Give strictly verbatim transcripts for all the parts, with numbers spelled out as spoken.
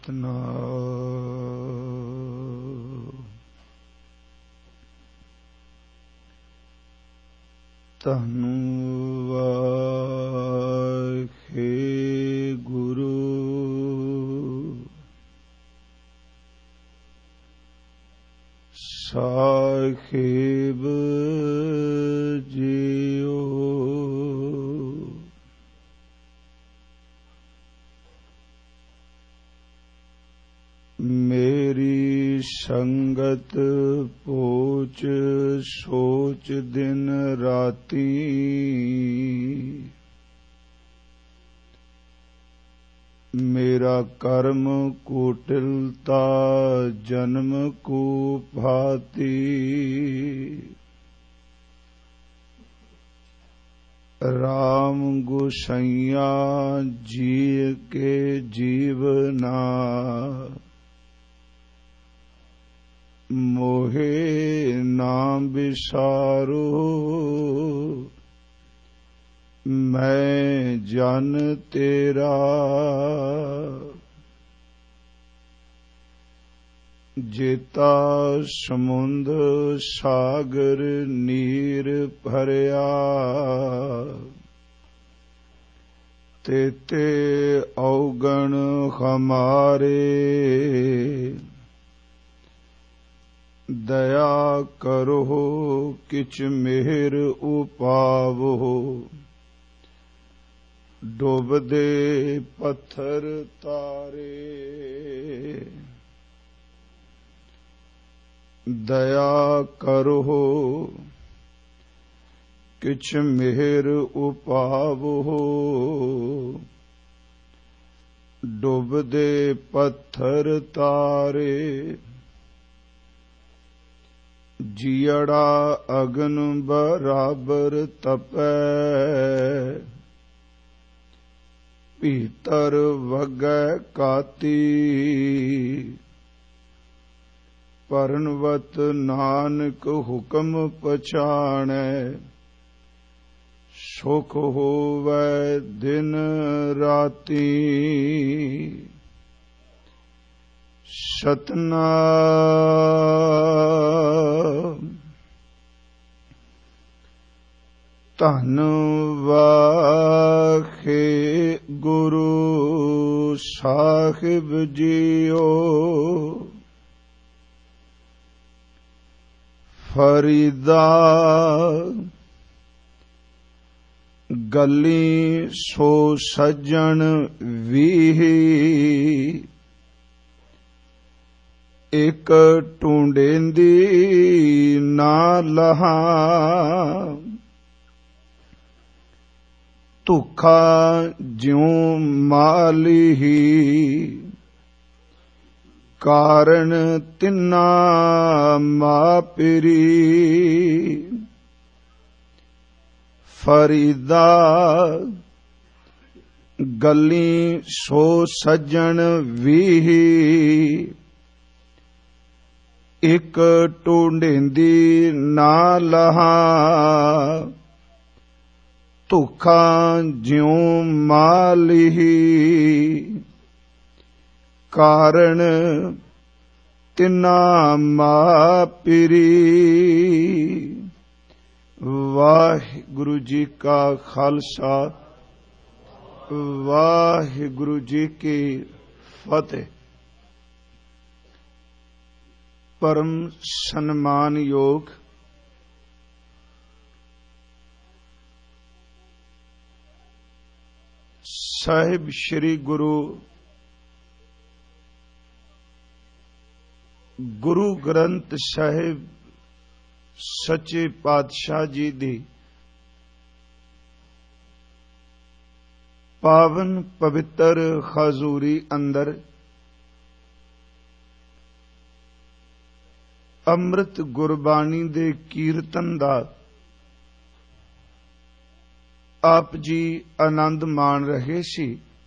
ਸਤਨਾਮ। ਧੰਨ ਵਾਹਿਗੁਰੂ ਸਾਹਿਬ ਜੀਓ। ਮੇਰੀ ਸੰਗਤ ਪੋਚ ਸੋਚ ਦਿਨ ਰਾਤੀ, ਮੇਰਾ ਕਰਮ ਕੁਟਿਲਤਾ ਜਨਮ ਕੂ ਭਾਤੀ। ਰਾਮ ਗੁਸਈਆ ਜੀ ਕੇ ਜੀਵਨਾ, ਮੋਹੇ ਨਾਮ ਵਿਸਾਰੋ। ਮੈਂ ਜਨ ਤੇਰਾ, ਜੇਤਾ ਸਮੁੰਦ ਸਾਗਰ ਨੀਰ ਭਰਿਆ। ਤੇਤੇ ਔਗਣ ਹਮਾਰੇ, ਦਇਆ ਕਰੋ ਕਿਛ ਮਿਹਰ ਉਪਾਵੋ। ਡੁੱਬਦੇ ਪੱਥਰ ਤਾਰੇ, ਦਇਆ ਕਰੋ ਕਿਛ ਮਿਹਰ ਉਪਾਵੋ। ਡੁੱਬਦੇ ਪੱਥਰ ਤਾਰੇ, ਜੀਅੜਾ ਅਗਨ ਬਰਾਬਰ ਤਪੈ। ਭੀਤਰ ਵਗੈ ਕਾਤੀ, ਪਰਨਵਤ ਨਾਨਕ ਹੁਕਮ ਪਛਾਣੈ। ਸੁਖ ਹੋਵੈ ਦਿਨ ਰਾਤੀ, ਸਤਨਾਮ। ਧੰਨ ਵਾਹਿਗੁਰੂ ਸਾਹਿਬ ਜੀਓ। ਫਰੀਦਾ ਗੱਲੀ ਸੋ ਸੱਜਣ ਵੀਹੀ, ਇਕ ਢੂੰਡੇਂਦੀ ਨਾ ਲਹਾ। ਧੁਖਾ ਜਿਉ ਮਾਲੀਹੀ, ਕਾਰਨ ਤਿੰਨਾ ਮਾਪਰੀ। ਫਰੀਦਾ ਗੱਲੀ ਸੋ ਸੱਜਣ ਵੀਹੀ, ਇਕ ਢੂੰਡੇਂਦੀ ਨਾ ਲਹਾ। ਧੁਖਾ ਜਿਉ ਮਾਲੀਹੀ, ਕਾਰਨ ਤਿੰਨਾ ਮਾਪਰੀ। ਵਾਹਿਗੁਰੂ ਜੀ ਕਾ ਖਾਲਸਾ, ਵਾਹਿਗੁਰੂ ਜੀ ਕੀ ਫਤਿਹ। ਪਰਮ ਸਨਮਾਨਯੋਗ ਸਾਹਿਬ ਸ੍ਰੀ ਗੁਰੂ ਗੁਰੂ ਗ੍ਰੰਥ ਸਾਹਿਬ ਸੱਚੇ ਪਾਤਸ਼ਾਹ ਜੀ ਦੀ ਪਾਵਨ ਪਵਿੱਤਰ ਹਜ਼ੂਰੀ ਅੰਦਰ ਅੰਮ੍ਰਿਤ ਗੁਰਬਾਣੀ ਦੇ ਕੀਰਤਨ ਦਾ ਆਪ ਜੀ ਆਨੰਦ ਮਾਣ ਰਹੇ ਸੀ।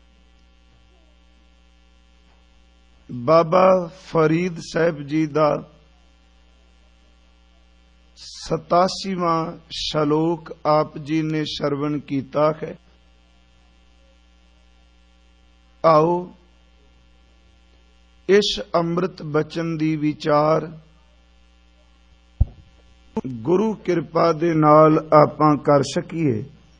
ਬਾਬਾ ਫਰੀਦ ਸਾਹਿਬ ਜੀ ਦਾ ਸਤਾਸੀਵਾਂ ਸ਼ਲੋਕ ਆਪ ਜੀ ਨੇ ਸ਼ਰਵਣ ਕੀਤਾ ਹੈ। ਆਓ ਇਸ ਅੰਮ੍ਰਿਤ ਬਚਨ ਦੀ ਵਿਚਾਰ ਗੁਰੂ ਕਿਰਪਾ ਦੇ ਨਾਲ ਆਪਾਂ ਕਰ ਸਕੀਏ।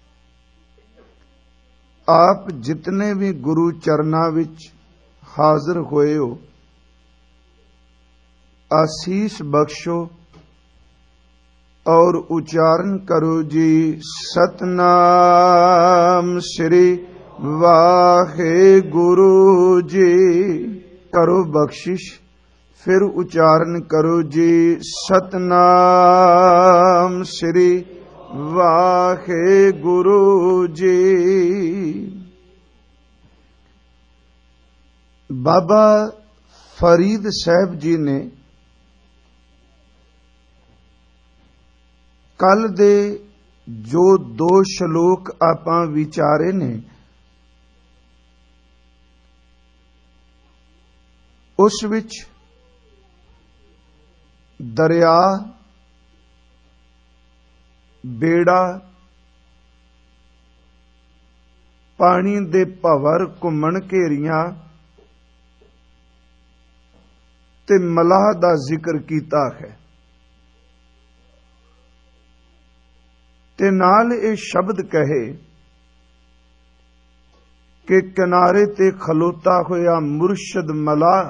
ਆਪ ਜਿਤਨੇ ਵੀ ਗੁਰੂ ਚਰਨਾਂ ਵਿੱਚ ਹਾਜ਼ਰ ਹੋਏ ਹੋ, ਆਸੀਸ ਬਖਸ਼ੋ और उच्चारण करो जी सतनाम श्री वाहे गुरु जी। करो बख्शिश, फिर उच्चारण करो जी सतनाम श्री वाहे गुरु जी। बाबा फरीद साहब जी ने कल दे जो दो श्लोक आपां विचारे ने, उस विच दरिया, बेड़ा, पानी दे भंवर घुमण घेरियां ते मलाह दा जिक्र कीता है। ते नाल ये शब्द कहे कि किनारे ते खलोता होया मुर्शद मलाह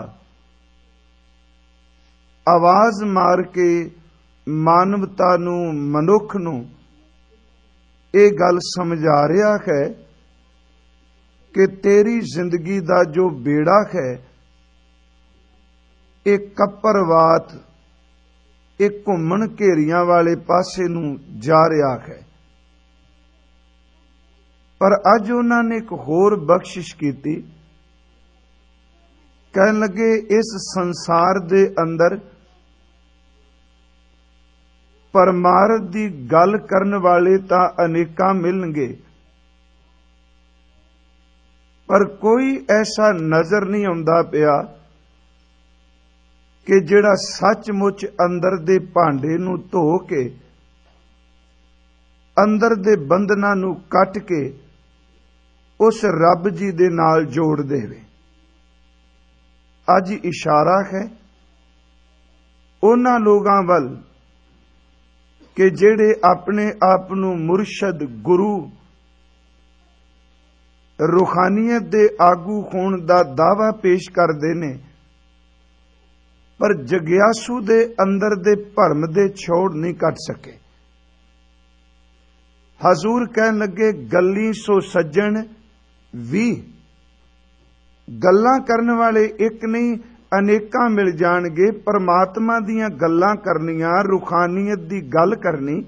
आवाज मार के मानवता नू, मनुख नू ये गल समझा रहा है कि तेरी जिंदगी दा जो बेड़ा है ये कपरवात, एक घुमण घेरियां वाले पासे नू जा रहा है। पर अज उन्होंने एक होर बख्शिश की, कहन लगे इस संसार दे अंदर परमार्थ दी गल करन वाले तां अनेकां मिलणगे, पर कोई ऐसा नजर नहीं आउंदा पिया कि जिहड़ा सचमुच अंदर दे भांडे नू धो के, अंदर दे बंधनां नू कट के उस रब जी दे नाल जोड़ देवे। अज इशारा है उन्हां लोगां वल कि जिहड़े अपने आप नू मुर्शद, गुरु, रूहानियत दे आगू होण दा दावा पेश करदे ने, पर जग्यासू दे अंदर दे भरम दे छोड़ नहीं कट सके। हजूर कहन लगे गल्ली सो सज्जन भी, गल्लां करन वाले एक नहीं अनेकां मिल जाणगे। परमात्मा दीयां गल्लां करनियां, रूहानियत दी गल करनी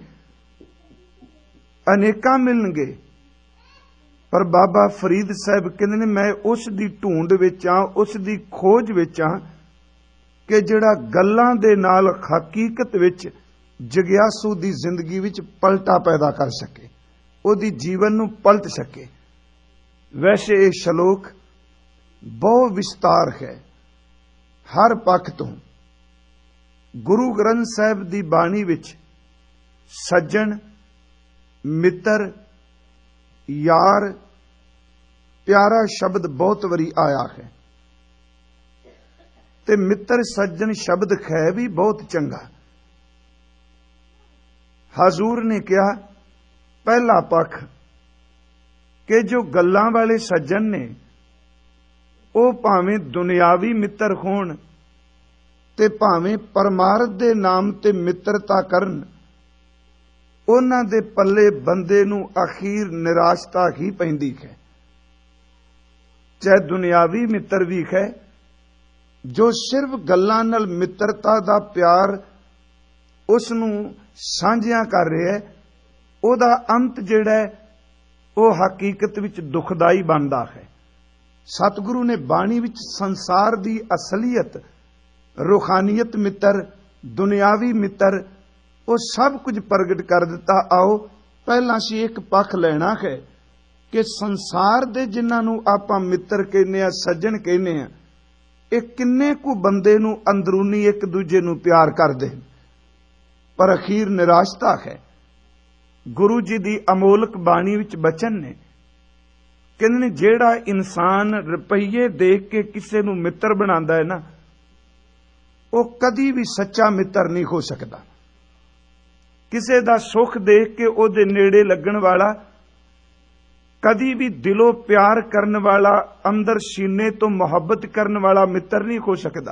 अनेकां मिलणगे। पर बाबा फरीद साहब कहंदे ने मैं उस दी ढूंढ विच आं, उस दी खोज विच आं कि जिहड़ा गल्लां दे नाल हकीकत विच जग्यासू दी जिंदगी विच पलटा पैदा कर सके, ओदी जीवन नू पलट सके। वैसे ये श्लोक बहुत विस्तार है हर पक्ष तो। गुरु ग्रंथ साहिब दी बाणी विच सज्जन, मित्र, यार प्यारा शब्द बहुत वरी आया है, ते मित्र सज्जन शब्द है भी बहुत चंगा। हजूर ने कहा पहला पक्ष कि जो गल्लां वाले सज्जन ने वो भावें दुनियावी मित्र होण ते भावें परमार्थ दे नाम ते मित्रता करन, उन्हां दे पल्ले बंदे नूं अखीर निराशता ही पैंदी है। चाहे दुनियावी मित्र भी है जो सिर्फ गल्लां नाल मित्रता दा प्यार उस नूं सांझियां कर रहा है, ओदा अंत जिहड़ा है वो हकीकत विच दुखदाई बनदा है। सतगुरु ने बाणी विच संसार दी असलियत, रूहानियत मित्र, दुनियावी मित्र, वो सब कुछ प्रगट कर दिता। आओ पहला असीं एक पक्ष लेना है कि संसार दे जिन्हां नूं आपां मित्र कहने आ, सज्जन कहने आ, ये किन्ने कु बंदे नूं अंदरूनी एक दूजे नूं प्यार करदे, पर अखीर निराशता है। गुरु जी दी अमोलक बाणी विच बचन ने ਕਹਿੰਦੇ ਨੇ ਜਿਹੜਾ ਇਨਸਾਨ ਰੁਪਈਏ ਦੇਖ ਕੇ ਕਿਸੇ ਨੂੰ ਮਿੱਤਰ ਬਣਾਉਂਦਾ ਹੈ ਨਾ, ਉਹ ਕਦੀ ਵੀ ਸੱਚਾ ਮਿੱਤਰ ਨਹੀਂ ਹੋ ਸਕਦਾ। ਕਿਸੇ ਦਾ ਸੁੱਖ ਦੇਖ ਕੇ ਉਹਦੇ ਨੇੜੇ ਲੱਗਣ ਵਾਲਾ, ਕਦੀ ਵੀ ਦਿਲੋਂ ਪਿਆਰ ਕਰਨ ਵਾਲਾ, ਅੰਦਰ ਸੀਨੇ ਤੋਂ ਮੁਹੱਬਤ ਕਰਨ ਵਾਲਾ ਮਿੱਤਰ ਨਹੀਂ ਹੋ ਸਕਦਾ।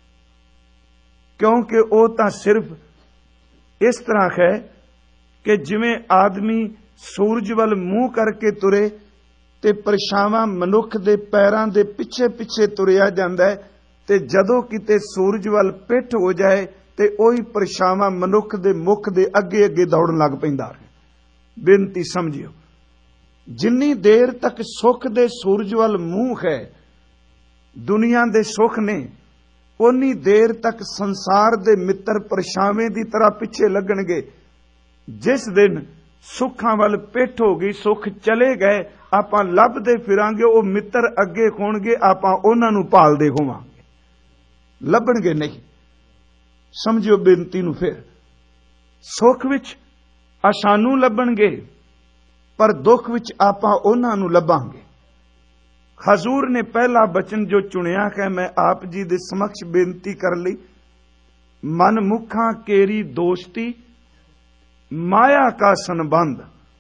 ਕਿਉਂਕਿ ਉਹ ਤਾਂ ਸਿਰਫ ਇਸ ਤਰ੍ਹਾਂ ਹੈ ਕਿ ਜਿਵੇਂ ਆਦਮੀ ਸੂਰਜ ਵੱਲ ਮੂੰਹ ਕਰਕੇ ਤੁਰੇ ਤੇ ਪਰਛਾਵਾਂ ਮਨੁੱਖ ਦੇ ਪੈਰਾਂ ਦੇ ਪਿੱਛੇ ਪਿੱਛੇ ਤੁਰਿਆ ਜਾਂਦਾ ਹੈ, ਤੇ ਜਦੋਂ ਕਿਤੇ ਸੂਰਜ ਵੱਲ ਪਿੱਠ ਹੋ ਜਾਏ ਤੇ ਉਹੀ ਪਰਛਾਵਾਂ ਮਨੁੱਖ ਦੇ ਮੁਖ ਦੇ ਅੱਗੇ ਅੱਗੇ ਦੌੜਨ ਲੱਗ ਪੈਂਦਾ ਹੈ। ਬੇਨਤੀ ਸਮਝਿਓ, ਜਿੰਨੀ ਦੇਰ ਤੱਕ ਸੁੱਖ ਦੇ ਸੂਰਜ ਵੱਲ ਮੂੰਹ ਹੈ, ਦੁਨੀਆ ਦੇ ਸੁੱਖ ਨੇ, ਉਨੀ ਦੇਰ ਤੱਕ ਸੰਸਾਰ ਦੇ ਮਿੱਤਰ ਪਰਛਾਵੇਂ ਦੀ ਤਰ੍ਹਾਂ ਪਿੱਛੇ ਲੱਗਣਗੇ। ਜਿਸ ਦਿਨ ਸੁੱਖਾਂ ਵੱਲ ਪਿੱਠ ਹੋ ਗਈ, ਸੁੱਖ ਚਲੇ ਗਏ, ਆਪਾਂ ਲੱਭਦੇ ਫਿਰਾਂਗੇ, ਉਹ ਮਿੱਤਰ ਅੱਗੇ ਹੋਣਗੇ, ਆਪਾਂ ਉਹਨਾਂ ਨੂੰ ਭਾਲਦੇ ਹੋਵਾਂਗੇ, ਲੱਭਣਗੇ ਨਹੀਂ। ਸਮਝਿਓ ਬੇਨਤੀ ਨੂੰ। ਫਿਰ ਸੁੱਖ ਵਿੱਚ ਆ ਸਾਨੂੰ ਲੱਭਣਗੇ, ਪਰ ਦੁੱਖ ਵਿੱਚ ਆਪਾਂ ਉਹਨਾਂ ਨੂੰ ਲੱਭਾਂਗੇ। ਹਜ਼ੂਰ ਨੇ ਪਹਿਲਾ ਬਚਨ ਜੋ ਚੁਣਿਆ ਹੈ, ਮੈਂ ਆਪ ਜੀ ਦੇ ਸਮਕਸ਼ ਬੇਨਤੀ ਕਰ ਲਈ, ਮਨ ਮੁਖਾਂ ਕੇਰੀ ਦੋਸਤੀ ਮਾਇਆ ਕਾ ਸੰਬੰਧ।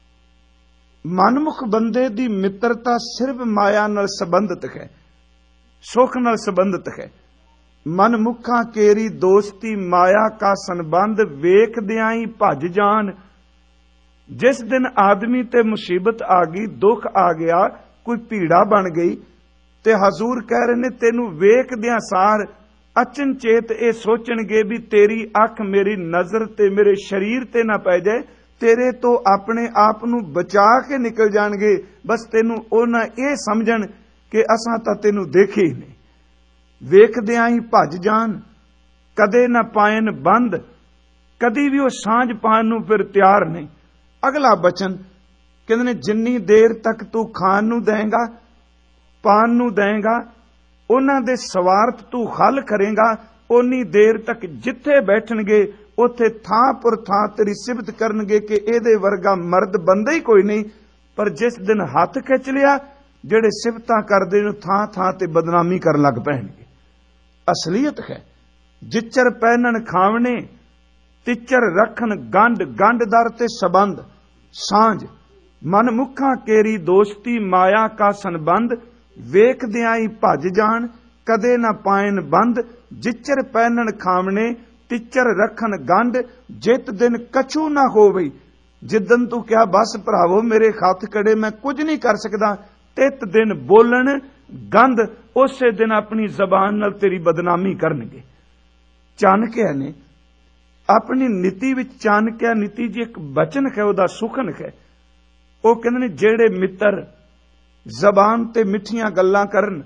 ਮਨਮੁਖ ਬੰਦੇ ਦੀ ਮਿੱਤਰਤਾ ਸਿਰਫ ਮਾਇਆ ਨਾਲ ਸੰਬੰਧਿਤ ਹੈ, ਸੁੱਖ ਨਾਲ ਸੰਬੰਧਿਤ ਹੈ। ਮਨਮੁਖਾਂ ਕੇਰੀ ਦੋਸਤੀ ਮਾਇਆ ਕਾ ਸੰਬੰਧ, ਵੇਖਦਿਆਂ ਹੀ ਭੱਜ ਜਾਣ। ਜਿਸ ਦਿਨ ਆਦਮੀ ਤੇ ਮੁਸੀਬਤ ਆ ਗਈ, ਦੁੱਖ ਆ ਗਿਆ, ਕੋਈ ਭੀੜਾ ਬਣ ਗਈ, ਤੇ ਹਜ਼ੂਰ ਕਹਿ ਰਹੇ ਨੇ ਤੈਨੂੰ ਵੇਖਦਿਆਂ ਸਾਰ ਅਚਨਚੇਤ ਇਹ ਸੋਚਣਗੇ ਵੀ ਤੇਰੀ ਅੱਖ ਮੇਰੀ ਨਜ਼ਰ ਤੇ ਮੇਰੇ ਸਰੀਰ ਤੇ ਨਾ ਪੈ ਜਾਏ, ਤੇਰੇ ਤੋਂ ਆਪਣੇ ਆਪ ਨੂੰ ਬਚਾ ਕੇ ਨਿਕਲ ਜਾਣਗੇ। ਬਸ ਤੈਨੂੰ ਉਹਨਾਂ ਇਹ ਸਮਝਣ ਕਿ ਅਸਾਂ ਤਾਂ ਤੈਨੂੰ ਦੇਖੇ ਹੀ ਨਹੀਂ। ਵੇਖਦਿਆਂ ਹੀ ਭੱਜ ਜਾਣ, ਕਦੇ ਨਾ ਪਾਇਨ ਬੰਦ, ਕਦੀ ਵੀ ਉਹ ਸਾਂਝ ਪਾਣ ਨੂੰ ਫਿਰ ਤਿਆਰ ਨਹੀਂ। ਅਗਲਾ ਬਚਨ ਕਹਿੰਦੇ ਨੇ, ਜਿੰਨੀ ਦੇਰ ਤੱਕ ਤੂੰ ਖਾਣ ਨੂੰ ਦੇਂਗਾ, ਪਾਣ ਨੂੰ ਦੇਂਗਾ, ਉਹਨਾਂ ਦੇ ਸਵਾਰਥ ਤੂੰ ਹੱਲ ਕਰੇਗਾ, ਓਨੀ ਦੇਰ ਤੱਕ ਜਿੱਥੇ ਬੈਠਣਗੇ ਉੱਥੇ ਥਾਂ ਪੁਰ ਥਾਂ ਤੇਰੀ ਸਿਫਤ ਕਰਨਗੇ ਕਿ ਇਹਦੇ ਵਰਗਾ ਮਰਦ ਬੰਦਾ ਹੀ ਕੋਈ ਨਹੀਂ। ਪਰ ਜਿਸ ਦਿਨ ਹੱਥ ਖਿੱਚ ਲਿਆ, ਜਿਹੜੇ ਸਿਫਤਾਂ ਕਰਦੇ ਨੂੰ ਥਾਂ ਥਾਂ ਤੇ ਬਦਨਾਮੀ ਕਰਨ ਲੱਗ ਪੈਣਗੇ। ਅਸਲੀਅਤ ਹੈ ਜਿੱਚਰ ਪਹਿਨਣ ਖਾਵਣੇ, ਤਿੱਚਰ ਰੱਖਣ ਗੰਢ, ਗੰਢ ਦਰ ਤੇ ਸਬੰਧ ਸਾਂਝ। ਮਨ ਮੁਖਾਂ ਕੇਰੀ ਦੋਸਤੀ ਮਾਇਆ ਕਾ ਸੰਬੰਧ, ਵੇਖਦਿਆਂ ਹੀ ਭੱਜ ਜਾਣ, ਕਦੇ ਨਾ ਪਾਇਨ ਬੰਦ। ਜਿੱਚਰ ਪਹਿਨਣ ਖਾਵਣੇ, ਤਿੱਚਰ ਰੱਖਣ ਗੰਢ, ਜਿਤ ਦਿਨ ਕਛੂ ਨਾ ਹੋਵੇ। ਜਿੱਦਨ ਤੂੰ ਕਿਹਾ ਬਸ ਭਰਾਵੋ ਮੇਰੇ ਹੱਥ ਕੜੇ, ਮੈਂ ਕੁਝ ਨਹੀਂ ਕਰ ਸਕਦਾ, ਤਿਤ ਦਿਨ ਬੋਲਣ ਗੰਧ, ਉਸੇ ਦਿਨ ਆਪਣੀ ਜ਼ਬਾਨ ਨਾਲ ਤੇਰੀ ਬਦਨਾਮੀ ਕਰਨਗੇ। ਚਾਣਕਿਆ ਨੇ ਆਪਣੀ ਨੀਤੀ ਵਿੱਚ, ਚਾਣਕਿਆ ਨੀਤੀ ਜੀ ਇੱਕ ਬਚਨ ਹੈ, ਉਹਦਾ ਸੁਖਨ ਹੈ। ਉਹ ਕਹਿੰਦੇ ਨੇ ਜਿਹੜੇ ਮਿੱਤਰ ਜ਼ਬਾਨ ਤੇ ਮਿੱਠੀਆਂ ਗੱਲਾਂ ਕਰਨ,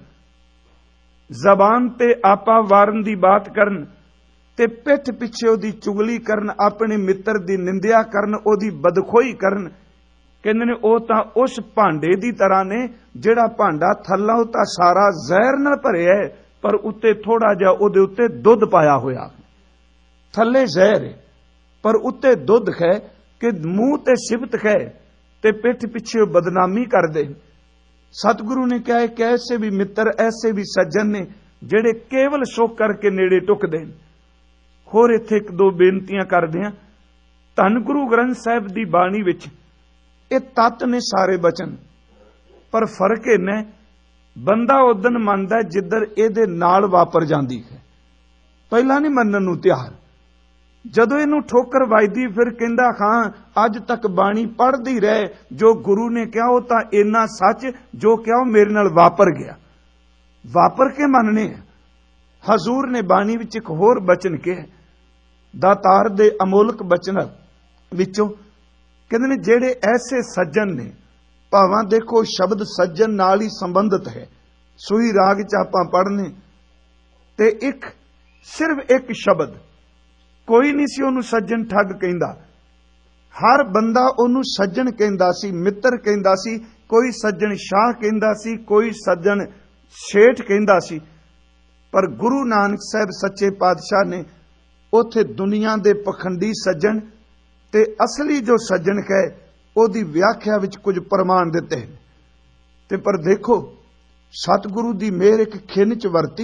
ਜ਼ਬਾਨ ਤੇ ਆਪਾ ਵਾਰਨ ਦੀ ਬਾਤ ਕਰਨ, ਤੇ ਪਿੱਠ ਪਿੱਛੇ ਉਹਦੀ ਚੁਗਲੀ ਕਰਨ, ਆਪਣੇ ਮਿੱਤਰ ਦੀ ਨਿੰਦਿਆ ਕਰਨ, ਉਹਦੀ ਬਦਖੋਈ ਕਰਨ, ਕਹਿੰਦੇ ਨੇ ਉਹ ਤਾਂ ਉਸ ਭਾਂਡੇ ਦੀ ਤਰ੍ਹਾਂ ਨੇ ਜਿਹੜਾ ਭਾਂਡਾ ਥੱਲਾ ਉਹ ਤਾਂ ਸਾਰਾ ਜ਼ਹਿਰ ਨਾਲ ਭਰਿਆ ਹੈ, ਪਰ ਉੱਤੇ ਥੋੜਾ ਜਿਹਾ ਉਹਦੇ ਉੱਤੇ ਦੁੱਧ ਪਾਇਆ ਹੋਇਆ। ਥੱਲੇ ਜ਼ਹਿਰ ਹੈ ਪਰ ਉੱਤੇ ਦੁੱਧ ਹੈ, ਕਿ ਮੂੰਹ ਤੇ ਸਿਫਤ ਹੈ ਤੇ ਪਿੱਠ ਪਿੱਛੇ ਬਦਨਾਮੀ ਕਰਦੇ। ਸਤਿਗੁਰੂ ਨੇ ਕਿਹਾ ਕਿ ਐਸੇ ਵੀ ਮਿੱਤਰ, ਐਸੇ ਵੀ ਸੱਜਣ ਨੇ ਜਿਹੜੇ ਕੇਵਲ ਸੁੱਖ ਕਰਕੇ ਨੇੜੇ ਟੁਕਦੇ ਨੇ। ਹੋਰ ਇੱਥੇ ਇੱਕ ਦੋ ਬੇਨਤੀਆਂ ਕਰਦੇ ਹਾਂ। ਧੰਨ ਗੁਰੂ ਗ੍ਰੰਥ ਸਾਹਿਬ ਦੀ ਬਾਣੀ ਵਿੱਚ ਇਹ ਤੱਤ ਨੇ ਸਾਰੇ ਬਚਨ, ਪਰ ਫਰਕ ਇਹਨਾਂ, ਬੰਦਾ ਉਦਨ ਮੰਨਦਾ ਜਿੱਧਰ ਇਹਦੇ ਨਾਲ ਵਾਪਰ ਜਾਂਦੀ ਹੈ, ਪਹਿਲਾਂ ਨਹੀਂ ਮੰਨਣ ਨੂੰ ਤਿਆਰ। ਜਦੋਂ ਇਹਨੂੰ ਠੋਕਰ ਵੱਜਦੀ ਫਿਰ ਕਹਿੰਦਾ ਹਾਂ ਅੱਜ ਤੱਕ ਬਾਣੀ ਪੜ੍ਹਦੀ ਰਹੇ, ਜੋ ਗੁਰੂ ਨੇ ਕਿਹਾ ਉਹ ਤਾਂ ਇੰਨਾ ਸੱਚ, ਜੋ ਕਿਹਾ ਉਹ ਮੇਰੇ ਨਾਲ ਵਾਪਰ ਗਿਆ। ਵਾਪਰ ਕੇ ਮੰਨਣੇ ਆ। ਹਜ਼ੂਰ ਨੇ ਬਾਣੀ ਵਿੱਚ ਇੱਕ ਹੋਰ ਬਚਨ ਕਿਹਾ, ਦਾਤਾਰ ਦੇ ਅਮੋਲਕ ਬਚਨਾਂ ਵਿੱਚੋਂ ਕਹਿੰਦੇ ਨੇ ਜਿਹੜੇ ਐਸੇ ਸੱਜਣ ਨੇ, ਭਾਵਾਂ ਦੇਖੋ ਸ਼ਬਦ ਸੱਜਣ ਨਾਲ ਹੀ ਸੰਬੰਧਿਤ ਹੈ। ਸੂਈ ਰਾਗ ਚ ਆਪਾਂ ਪੜ੍ਹਨੇ ਤੇ ਇੱਕ ਸਿਰਫ ਇੱਕ ਸ਼ਬਦ, ਕੋਈ ਨਹੀਂ ਸੀ ਉਹਨੂੰ ਸੱਜਣ ਠੱਗ ਕਹਿੰਦਾ, ਹਰ ਬੰਦਾ ਉਹਨੂੰ ਸੱਜਣ ਕਹਿੰਦਾ ਸੀ, ਮਿੱਤਰ ਕਹਿੰਦਾ ਸੀ। ਕੋਈ ਸੱਜਣ ਸ਼ਾਹ ਕਹਿੰਦਾ ਸੀ, ਕੋਈ ਸੱਜਣ ਸ਼ੇਠ ਕਹਿੰਦਾ ਸੀ। ਪਰ ਗੁਰੂ ਨਾਨਕ ਸਾਹਿਬ ਸੱਚੇ ਪਾਤਸ਼ਾਹ ਨੇ ਉੱਥੇ ਦੁਨੀਆ ਦੇ ਪਖੰਡੀ ਸੱਜਣ ਤੇ ਅਸਲੀ ਜੋ ਸੱਜਣ ਹੈ ਉਹਦੀ ਵਿਆਖਿਆ ਵਿੱਚ ਕੁਝ ਪ੍ਰਮਾਣ ਦਿੱਤੇ। ਤੇ ਪਰ ਦੇਖੋ ਸਤਿਗੁਰੂ ਦੀ ਮਿਹਰ ਇੱਕ ਖਿੰਨ ਚ ਵਰਤੀ।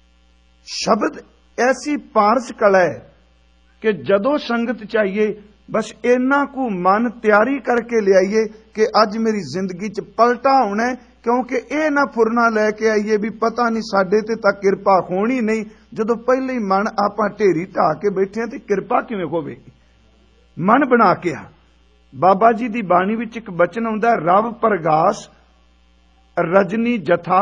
ਸ਼ਬਦ ਐਸੀ ਪਾਰਸ ਕਲਾ ਹੈ ਕਿ ਜਦੋਂ ਸੰਗਤ ਚਾਹੀਏ ਬਸ ਇੰਨਾ ਕੁ ਮਨ ਤਿਆਰੀ ਕਰਕੇ ਲਿਆਈਏ ਕਿ ਅੱਜ ਮੇਰੀ ਜ਼ਿੰਦਗੀ ਚ ਪਲਟਾ ਹੋਣਾ, ਕਿਉਂਕਿ ਇਹ ਨਾ ਫੁਰਨਾ ਲੈ ਕੇ ਆਈਏ ਵੀ ਪਤਾ ਨਹੀਂ ਸਾਡੇ ਤੇ ਤਾਂ ਕਿਰਪਾ ਹੋਣੀ ਨਹੀਂ। ਜਦੋਂ ਪਹਿਲੇ ਹੀ ਮਨ ਆਪਾਂ ਢੇਰੀ ਢਾ ਕੇ ਬੈਠੇ ਤੇ ਕਿਰਪਾ ਕਿਵੇਂ ਹੋਵੇਗੀ। ਮਨ ਬਣਾ ਕੇ ਆ। ਬਾਬਾ ਜੀ ਦੀ ਬਾਣੀ ਵਿੱਚ ਇੱਕ ਬਚਨ ਆਉਂਦਾ, ਰਵ ਪ੍ਰਗਾਸ ਰਜਨੀ ਜਥਾ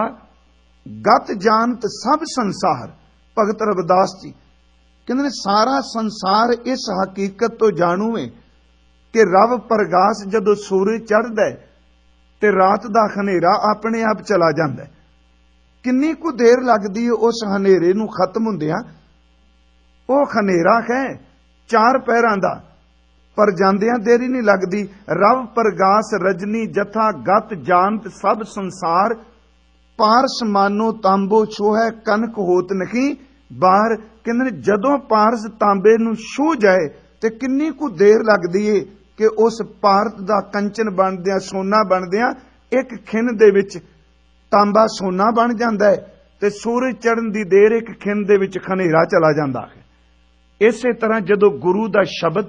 ਗਤ ਜਾਣਤ ਸਭ ਸੰਸਾਰ। ਭਗਤ ਰਵਿਦਾਸ ਜੀ ਕਹਿੰਦੇ ਨੇ ਸਾਰਾ ਸੰਸਾਰ ਇਸ ਹਕੀਕਤ ਤੋਂ ਜਾਣੂ ਹੈ ਕਿ ਰਵ ਪ੍ਰਗਾਸ ਜਦੋਂ ਸੂਰਜ ਚੜ੍ਹਦਾ ਤੇ ਰਾਤ ਦਾ ਹਨੇਰਾ ਆਪਣੇ ਆਪ ਚਲਾ ਜਾਂਦਾ। ਕਿੰਨੀ ਕੁ ਦੇਰ ਲੱਗਦੀ ਹੈ ਉਸ ਹਨੇਰੇ ਨੂੰ ਖਤਮ ਹੁੰਦਿਆਂ। ਉਹ ਹਨੇਰਾ ਹੈ ਚਾਰ ਪਹਿਰਾਂ ਦਾ, ਪਰ ਜਾਂਦਿਆਂ ਦੇਰੀ ਨਹੀਂ ਲੱਗਦੀ। ਰਵ ਪ੍ਰਗਾਸ ਰਜਨੀ ਜਥਾ ਗਤ ਜਾਣਤ ਸਭ ਸੰਸਾਰ। ਪਾਰਸ ਮਾਨੋ ਤਾਂਬੋ ਛੋਹੈ ਕਨਕ ਹੋਤ ਨਹੀਂ ਬਾਹਰ। ਕਹਿੰਦੇ ਨੇ ਜਦੋਂ ਪਾਰਸ ਤਾਂਬੇ ਨੂੰ ਛੂਹ ਜਾਏ ਤੇ ਕਿੰਨੀ ਕੁ ਦੇਰ ਲੱਗਦੀ ਏ ਕਿ ਉਸ ਭਾਰਤ ਦਾ ਕੰਚਨ ਬਣਦਿਆਂ ਸੋਨਾ ਬਣਦਿਆਂ ਇੱਕ ਖਿੰਨ ਦੇ ਵਿੱਚ ਤਾਂਬਾ ਸੋਨਾ ਬਣ ਜਾਂਦਾ ਹੈ ਤੇ ਸੂਰਜ ਚੜ੍ਹਨ ਦੀ ਦੇਰ ਇੱਕ ਖਿੰਨ ਦੇ ਵਿੱਚ ਹਨੇਰਾ ਚਲਾ ਜਾਂਦਾ ਹੈ। ਇਸੇ ਤਰ੍ਹਾਂ ਜਦੋਂ ਗੁਰੂ ਦਾ ਸ਼ਬਦ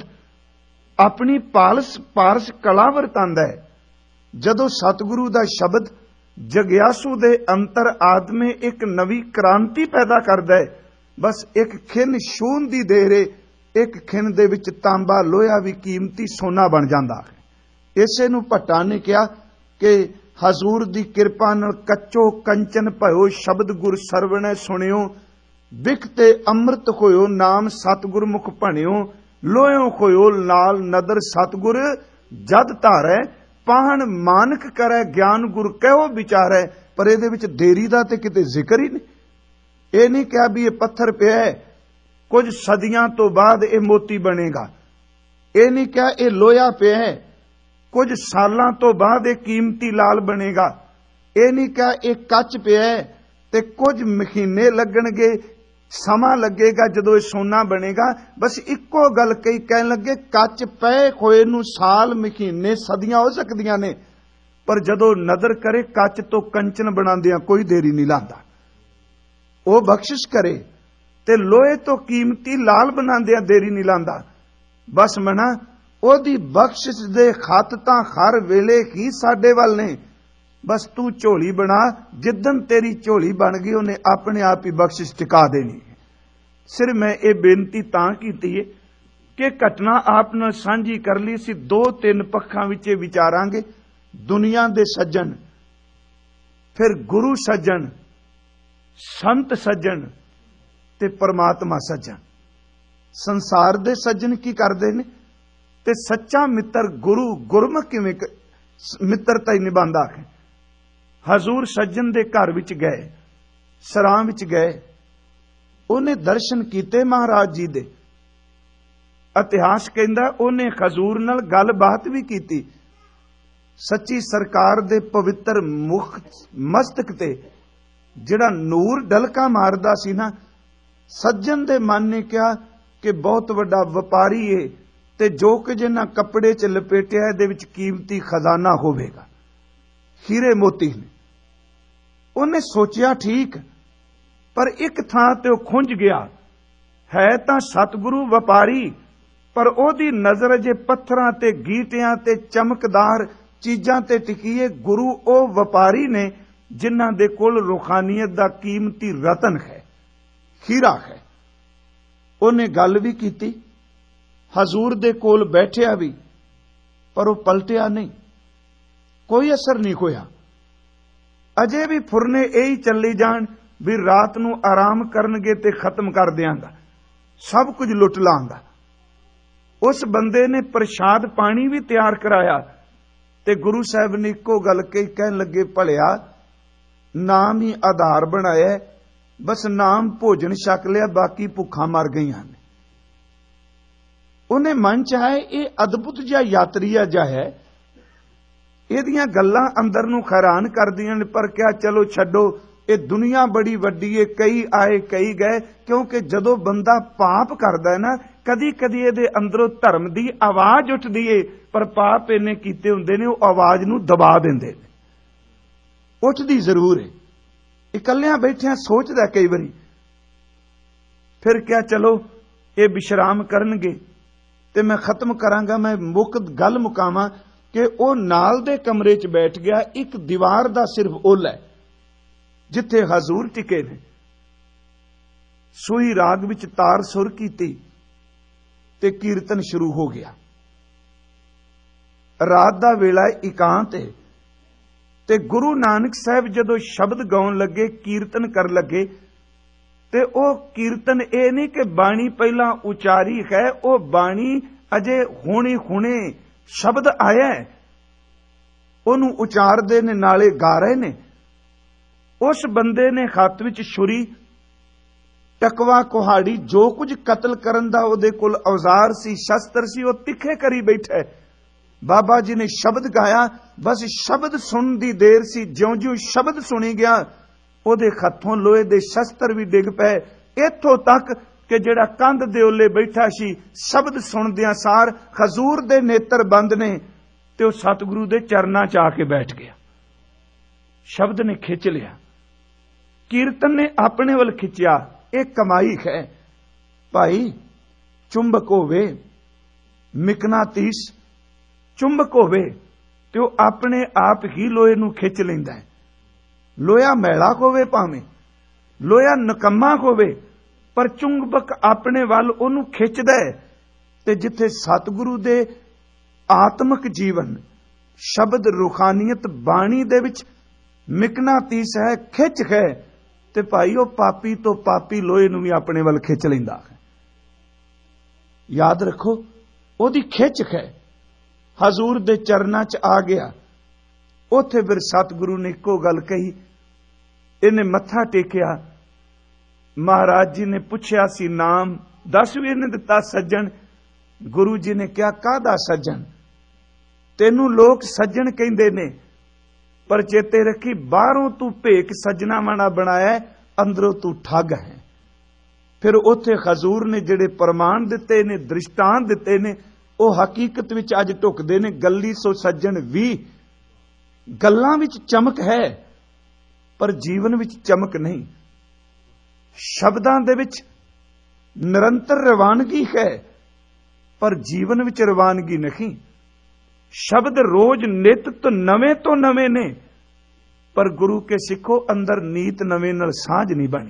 ਆਪਣੀ ਪਾਲਸ ਪਾਰਸ ਕਲਾ ਵਰਤਾਂਦਾ ਹੈ, ਜਦੋਂ ਸਤਿਗੁਰੂ ਦਾ ਸ਼ਬਦ ਜਗਿਆਸੂ ਦੇ ਅੰਤਰ ਆਤਮੇ ਇੱਕ ਨਵੀਂ ਕ੍ਰਾਂਤੀ ਪੈਦਾ ਕਰਦਾ ਹੈ, ਬਸ ਇੱਕ ਖਿੰਨ ਛੂਹਣ ਦੀ ਦੇਰ ਏ ਇੱਕ ਖਿੰਨ ਦੇ ਵਿੱਚ ਤਾਂਬਾ ਲੋਹਾ ਵੀ ਕੀਮਤੀ ਸੋਨਾ ਬਣ ਜਾਂਦਾ ਹੈ। ਇਸੇ ਨੂੰ ਭੱਟਾ ਨੇ ਕਿਹਾ ਕਿ ਹਜ਼ੂਰ ਦੀ ਕਿਰਪਾ ਨਾਲ ਕੱਚੋ ਕੰਚਨ ਭਇਓ ਸ਼ਬਦ ਗੁਰ ਸਰਵਣੈ ਸੁਣਿਓ। ਬਿਖ ਤੇ ਅੰਮ੍ਰਿਤ ਹੋਇਓ ਨਾਮ ਸਤਿਗੁਰ ਮੁਖ ਭਣਿਓ। ਲੋਹਿਓ ਹੋਇਓ ਨਾਲ ਨਦਰ ਸਤਿਗੁਰ ਜਦ ਧਾਰੈ। ਪਾਹਣ ਮਾਨਕ ਕਰੈ ਗਿਆਨ ਗੁਰ ਕਹਿਓ ਵਿਚਾਰੈ। ਪਰ ਇਹਦੇ ਵਿੱਚ ਦੇਰੀ ਦਾ ਤੇ ਕਿਤੇ ਜ਼ਿਕਰ ਹੀ ਨਹੀਂ। ਇਹ ਨਹੀਂ ਕਿਹਾ ਵੀ ਇਹ ਪੱਥਰ ਪਿਆ ਹੈ, ਕੁਝ ਸਦੀਆਂ ਤੋਂ ਬਾਅਦ ਇਹ ਮੋਤੀ ਬਣੇਗਾ। ਇਹ ਨਹੀਂ ਕਿਹਾ ਇਹ ਲੋਹਾ ਪਿਆ ਹੈ, ਕੁਝ ਸਾਲਾਂ ਤੋਂ ਬਾਅਦ ਇਹ ਕੀਮਤੀ ਲਾਲ ਬਣੇਗਾ। ਇਹ ਨਹੀਂ ਕਿਹਾ ਇਹ ਕੱਚ ਪਿਆ ਹੈ ਤੇ ਕੁਝ ਮਹੀਨੇ ਲੱਗਣਗੇ, ਸਮਾਂ ਲੱਗੇਗਾ ਜਦੋਂ ਇਹ ਸੋਨਾ ਬਣੇਗਾ। ਬਸ ਇੱਕੋ ਗੱਲ ਕਹੀ, ਕਹਿਣ ਲੱਗੇ ਕੱਚ ਪਏ ਹੋਏ ਨੂੰ ਸਾਲ ਮਹੀਨੇ ਸਦੀਆਂ ਹੋ ਸਕਦੀਆਂ ਨੇ, ਪਰ ਜਦੋਂ ਨਜ਼ਰ ਕਰੇ ਕੱਚ ਤੋਂ ਕੰਚਨ ਬਣਾਉਂਦਿਆਂ ਕੋਈ ਦੇਰੀ ਨਹੀਂ ਲਾਂਦਾ। ਉਹ ਬਖਸ਼ਿਸ਼ ਕਰੇ ਤੇ ਲੋਹੇ ਤੋਂ ਕੀਮਤੀ ਲਾਲ ਬਣਾਉਂਦਿਆਂ ਦੇਰੀ ਨਹੀਂ ਲਾਂਦਾ। ਬਸ ਮਨਾ ਉਹਦੀ ਬਖਸ਼ਿਸ਼ ਦੇ ਖੱਤ ਤਾਂ ਹਰ ਵੇਲੇ ਹੀ ਸਾਡੇ ਵੱਲ ਨੇ। ਬਸ ਤੂੰ ਝੋਲੀ ਬਣਾ, ਜਿੱਦਣ ਤੇਰੀ ਝੋਲੀ ਬਣ ਗਈ ਉਹਨੇ ਆਪਣੇ ਆਪ ਹੀ ਬਖਸ਼ਿਸ਼ ਟਿਕਾ ਦੇਣੀ। ਸਿਰ ਮੈਂ ਇਹ ਬੇਨਤੀ ਤਾਂ ਕੀਤੀ ਹੈ ਕਿ ਘਟਨਾ ਆਪ ਨਾਲ ਸਾਂਝੀ ਕਰ ਲਈ ਸੀ। ਦੋ ਤਿੰਨ ਪੱਖਾਂ ਵਿੱਚ ਇਹ ਵਿਚਾਰਾਂਗੇ, ਦੁਨੀਆ ਦੇ ਸੱਜਣ, ਫਿਰ ਗੁਰੂ ਸੱਜਣ, ਸੰਤ ਸੱਜਣ ਤੇ ਪਰਮਾਤਮਾ ਸੱਜਣ। ਸੰਸਾਰ ਦੇ ਸੱਜਣ ਕੀ ਕਰਦੇ ਨੇ ਤੇ ਸੱਚਾ ਮਿੱਤਰ ਗੁਰੂ ਗੁਰਮੁਖ ਕਿਵੇਂ ਮਿੱਤਰਤਾ ਹੀ ਨਿਭਾਉਂਦਾ ਹੈ। ਹਜ਼ੂਰ ਸੱਜਣ ਦੇ ਘਰ ਵਿੱਚ ਗਏ, ਸਰਾਂ ਵਿੱਚ ਗਏ, ਉਹਨੇ ਦਰਸ਼ਨ ਕੀਤੇ ਮਹਾਰਾਜ ਜੀ ਦੇ। ਇਤਿਹਾਸ ਕਹਿੰਦਾ ਉਹਨੇ ਹਜ਼ੂਰ ਨਾਲ ਗੱਲਬਾਤ ਵੀ ਕੀਤੀ। ਸੱਚੀ ਸਰਕਾਰ ਦੇ ਪਵਿੱਤਰ ਮੁਖ ਮਸਤਕ ਤੇ ਜਿਹੜਾ ਨੂਰ ਡਲਕਾ ਮਾਰਦਾ ਸੀ ਨਾ, ਸੱਜਣ ਦੇ ਮਨ ਨੇ ਕਿਹਾ ਕਿ ਬਹੁਤ ਵੱਡਾ ਵਪਾਰੀ ਏ ਤੇ ਜੋ ਕਿ ਜਿਨ੍ਹਾਂ ਕੱਪੜੇ 'ਚ ਲਪੇਟਿਆ ਇਹਦੇ ਵਿੱਚ ਕੀਮਤੀ ਖਜ਼ਾਨਾ ਹੋਵੇਗਾ, ਹੀਰੇ ਮੋਤੀ ਨੇ। ਉਹਨੇ ਸੋਚਿਆ ਠੀਕ, ਪਰ ਇੱਕ ਥਾਂ ਤੇ ਉਹ ਖੁੰਝ ਗਿਆ। ਹੈ ਤਾਂ ਸਤਿਗੁਰੂ ਵਪਾਰੀ, ਪਰ ਉਹਦੀ ਨਜ਼ਰ ਅਜੇ ਪੱਥਰਾਂ ਤੇ ਗੀਟਿਆਂ ਤੇ ਚਮਕਦਾਰ ਚੀਜ਼ਾਂ ਤੇ ਟਿਕੀ ਏ। ਗੁਰੂ ਉਹ ਵਪਾਰੀ ਨੇ ਜਿਨ੍ਹਾਂ ਦੇ ਕੋਲ ਰੂਹਾਨੀਅਤ ਦਾ ਕੀਮਤੀ ਰਤਨ ਹੈ, ਹੀਰਾ ਹੈ। ਉਹਨੇ ਗੱਲ ਵੀ ਕੀਤੀ, ਹਜ਼ੂਰ ਦੇ ਕੋਲ ਬੈਠਿਆ ਵੀ, ਪਰ ਉਹ ਪਲਟਿਆ ਨਹੀਂ, ਕੋਈ ਅਸਰ ਨਹੀਂ ਹੋਇਆ। ਅਜੇ ਵੀ ਫੁਰਨੇ ਇਹੀ ਚੱਲੀ ਜਾਣ ਵੀ ਰਾਤ ਨੂੰ ਆਰਾਮ ਕਰਨਗੇ ਤੇ ਖਤਮ ਕਰ ਦਿਆਂਗਾ, ਸਭ ਕੁਝ ਲੁੱਟ ਲਾਂਗਾ। ਉਸ ਬੰਦੇ ਨੇ ਪ੍ਰਸ਼ਾਦ ਪਾਣੀ ਵੀ ਤਿਆਰ ਕਰਾਇਆ ਤੇ ਗੁਰੂ ਸਾਹਿਬ ਨੇ ਇੱਕੋ ਗੱਲ ਕਹੀ, ਕਹਿਣ ਲੱਗੇ ਭਲਿਆ ਨਾਮ ਹੀ ਆਧਾਰ ਬਣਾਇਆ, ਬਸ ਨਾਮ ਭੋਜਨ ਛਕ ਲਿਆ, ਬਾਕੀ ਭੁੱਖਾਂ ਮਰ ਗਈਆਂ ਨੇ। ਉਹਨੇ ਮਨ ਚ ਆਇਆ ਇਹ ਅਦਭੁਤ ਜਿਹਾ ਯਾਤਰੀਆ ਜਿਹਾ ਹੈ, ਇਹਦੀਆਂ ਗੱਲਾਂ ਅੰਦਰ ਨੂੰ ਹੈਰਾਨ ਕਰਦੀਆਂ ਨੇ। ਪਰ ਕਿਹਾ ਚਲੋ ਛੱਡੋ, ਇਹ ਦੁਨੀਆ ਬੜੀ ਵੱਡੀ ਏ, ਕਈ ਆਏ ਕਈ ਗਏ। ਕਿਉਂਕਿ ਜਦੋਂ ਬੰਦਾ ਪਾਪ ਕਰਦਾ ਹੈ ਨਾ, ਕਦੀ ਕਦੀ ਇਹਦੇ ਅੰਦਰੋਂ ਧਰਮ ਦੀ ਆਵਾਜ਼ ਉੱਠਦੀ ਏ, ਪਰ ਪਾਪ ਇਹਨੇ ਕੀਤੇ ਹੁੰਦੇ ਨੇ ਉਹ ਆਵਾਜ਼ ਨੂੰ ਦਬਾ ਦਿੰਦੇ ਨੇ। ਉੱਠਦੀ ਜ਼ਰੂਰ ਹੈ, ਇਕੱਲਿਆਂ ਬੈਠਿਆਂ ਸੋਚਦਾ ਕਈ ਵਾਰੀ। ਫਿਰ ਕਿਹਾ ਚਲੋ ਇਹ ਵਿਸ਼ਰਾਮ ਕਰਨਗੇ ਤੇ ਮੈਂ ਖਤਮ ਕਰਾਂਗਾ। ਮੈਂ ਮੁੱਕ ਗੱਲ ਮੁਕਾਵਾਂ ਕਿ ਉਹ ਨਾਲ ਦੇ ਕਮਰੇ 'ਚ ਬੈਠ ਗਿਆ। ਇੱਕ ਦੀਵਾਰ ਦਾ ਸਿਰਫ ਓਲ ਹੈ ਜਿੱਥੇ ਹਜ਼ੂਰ ਟਿਕੇ ਨੇ। ਸੂਈ ਰਾਗ ਵਿੱਚ ਤਾਰ ਸੁਰ ਕੀਤੀ ਤੇ ਕੀਰਤਨ ਸ਼ੁਰੂ ਹੋ ਗਿਆ। ਰਾਤ ਦਾ ਵੇਲਾ ਇਕਾਂਤ ਹੈ ਤੇ ਗੁਰੂ ਨਾਨਕ ਸਾਹਿਬ ਜਦੋਂ ਸ਼ਬਦ ਗਾਉਣ ਲੱਗੇ, ਕੀਰਤਨ ਕਰਨ ਲੱਗੇ, ਤੇ ਉਹ ਕੀਰਤਨ ਇਹ ਨਹੀਂ ਕਿ ਬਾਣੀ ਪਹਿਲਾਂ ਉਚਾਰੀ ਹੈ, ਉਹ ਬਾਣੀ ਅਜੇ ਹੁਣੇ ਹੁਣੇ ਸ਼ਬਦ ਆਇਆ, ਉਹਨੂੰ ਉਚਾਰਦੇ ਨੇ ਨਾਲੇ ਗਾ ਰਹੇ ਨੇ। ਉਸ ਬੰਦੇ ਨੇ ਹੱਥ ਵਿੱਚ ਛੁਰੀ, ਟਕਵਾ, ਕੁਹਾੜੀ, ਜੋ ਕੁਝ ਕਤਲ ਕਰਨ ਦਾ ਉਹਦੇ ਕੋਲ ਔਜ਼ਾਰ ਸੀ, ਸ਼ਸਤਰ ਸੀ, ਉਹ ਤਿੱਖੇ ਕਰੀ ਬੈਠਾ। ਬਾਬਾ ਜੀ ਨੇ ਸ਼ਬਦ ਗਾਇਆ, ਬਸ ਸ਼ਬਦ ਸੁਣਨ ਦੀ ਦੇਰ ਸੀ। ਜਿਉਂ-ਜਿਉਂ ਸ਼ਬਦ ਸੁਣੀ ਗਿਆ ਉਹਦੇ ਹੱਥੋਂ ਲੋਹੇ ਦੇ ਸ਼ਸਤਰ ਵੀ ਡਿੱਗ ਪਏ, ਇੱਥੋਂ ਤੱਕ ਕਿ ਜਿਹੜਾ ਕੰਧ ਦੇ ਉੱਲੇ ਬੈਠਾ ਸੀ, ਸ਼ਬਦ ਸੁਣਦਿਆਂ ਸਾਰ ਹਜ਼ੂਰ ਦੇ ਨੇਤਰ ਬੰਦ ਨੇ ਤੇ ਉਹ ਸਤਿਗੁਰੂ ਦੇ ਚਰਨਾਂ 'ਚ ਆ ਕੇ ਬੈਠ ਗਿਆ। ਸ਼ਬਦ ਨੇ ਖਿੱਚ ਲਿਆ, ਕੀਰਤਨ ਨੇ ਆਪਣੇ ਵੱਲ ਖਿੱਚਿਆ। ਇਹ ਕਮਾਈ ਹੈ ਭਾਈ। ਚੁੰਬਕ ਹੋਵੇ, ਮਿਕਨਾਤੀਸ ਚੁੰਬਕ ਹੋਵੇ ਤੇ ਉਹ ਆਪਣੇ ਆਪ ਹੀ ਲੋਹੇ ਨੂੰ ਖਿੱਚ ਲੈਂਦਾ ਹੈ। ਲੋਹਾ ਮੈਲਾ ਹੋਵੇ, ਭਾਵੇਂ ਲੋਹਾ ਨਕੰਮਾ ਹੋਵੇ, ਪਰ ਚੁੰਬਕ ਆਪਣੇ ਵੱਲ ਉਹਨੂੰ ਖਿੱਚਦਾ ਹੈ। ਤੇ ਜਿੱਥੇ ਸਤਿਗੁਰੂ ਦੇ ਆਤਮਿਕ ਜੀਵਨ, ਸ਼ਬਦ, ਰੂਹਾਨੀਅਤ, ਬਾਣੀ ਦੇ ਵਿੱਚ ਮਿਕਨਾਤੀਸ ਹੈ, ਖਿੱਚ ਹੈ, ਤੇ ਭਾਈ ਉਹ ਪਾਪੀ ਤੋਂ ਪਾਪੀ ਲੋਹੇ ਨੂੰ ਵੀ ਆਪਣੇ ਵੱਲ ਖਿੱਚ ਲੈਂਦਾ ਹੈ। ਯਾਦ ਰੱਖੋ, ਉਹਦੀ ਖਿੱਚ ਹੈ। ਹਜ਼ੂਰ ਦੇ ਚਰਨਾਂ 'ਚ ਆ ਗਿਆ। ਉੱਥੇ ਫਿਰ ਸਤਿਗੁਰੂ ਨੇ ਇੱਕੋ ਗੱਲ ਕਹੀ। ਇਹਨੇ ਮੱਥਾ ਟੇਕਿਆ। ਮਹਾਰਾਜ ਜੀ ਨੇ ਪੁੱਛਿਆ ਸੀ ਨਾਮ ਦੱਸ, ਵੀ ਇਹਨੇ ਦਿੱਤਾ ਸੱਜਣ। ਗੁਰੂ ਜੀ ਨੇ ਕਿਹਾ ਕਾਹਦਾ ਸੱਜਣ? ਤੈਨੂੰ ਲੋਕ ਸੱਜਣ ਕਹਿੰਦੇ ਨੇ, ਪਰ ਚੇਤੇ ਰੱਖੀ ਬਾਹਰੋਂ ਤੂੰ ਭੇਖ ਸੱਜਣਾ ਵਾਲਾ ਬਣਾਇਆ, ਅੰਦਰੋਂ ਤੂੰ ਠੱਗ ਹੈ। ਫਿਰ ਉੱਥੇ ਹਜ਼ੂਰ ਨੇ ਜਿਹੜੇ ਪ੍ਰਮਾਣ ਦਿੱਤੇ ਨੇ, ਦ੍ਰਿਸ਼ਟਾਂਤ ਦਿੱਤੇ ਨੇ, ਉਹ ਹਕੀਕਤ ਵਿੱਚ ਅੱਜ ਢੁਕਦੇ ਨੇ। ਗੱਲੀ ਸੋ ਸੱਜਣ ਵੀ, ਗੱਲਾਂ ਵਿੱਚ ਚਮਕ ਹੈ ਪਰ ਜੀਵਨ ਵਿੱਚ ਚਮਕ ਨਹੀਂ। ਸ਼ਬਦਾਂ ਦੇ ਵਿੱਚ ਨਿਰੰਤਰ ਰਵਾਨਗੀ ਹੈ ਪਰ ਜੀਵਨ ਵਿੱਚ ਰਵਾਨਗੀ ਨਹੀਂ। ਸ਼ਬਦ ਰੋਜ਼ ਨਿਤ ਤੋਂ ਨਵੇਂ ਤੋਂ ਨਵੇਂ ਨੇ, ਪਰ ਗੁਰੂ ਕੇ ਸਿੱਖੋ ਅੰਦਰ ਨੀਤ ਨਵੇਂ ਨਾਲ ਸਾਂਝ ਨਹੀਂ ਬਣੀ।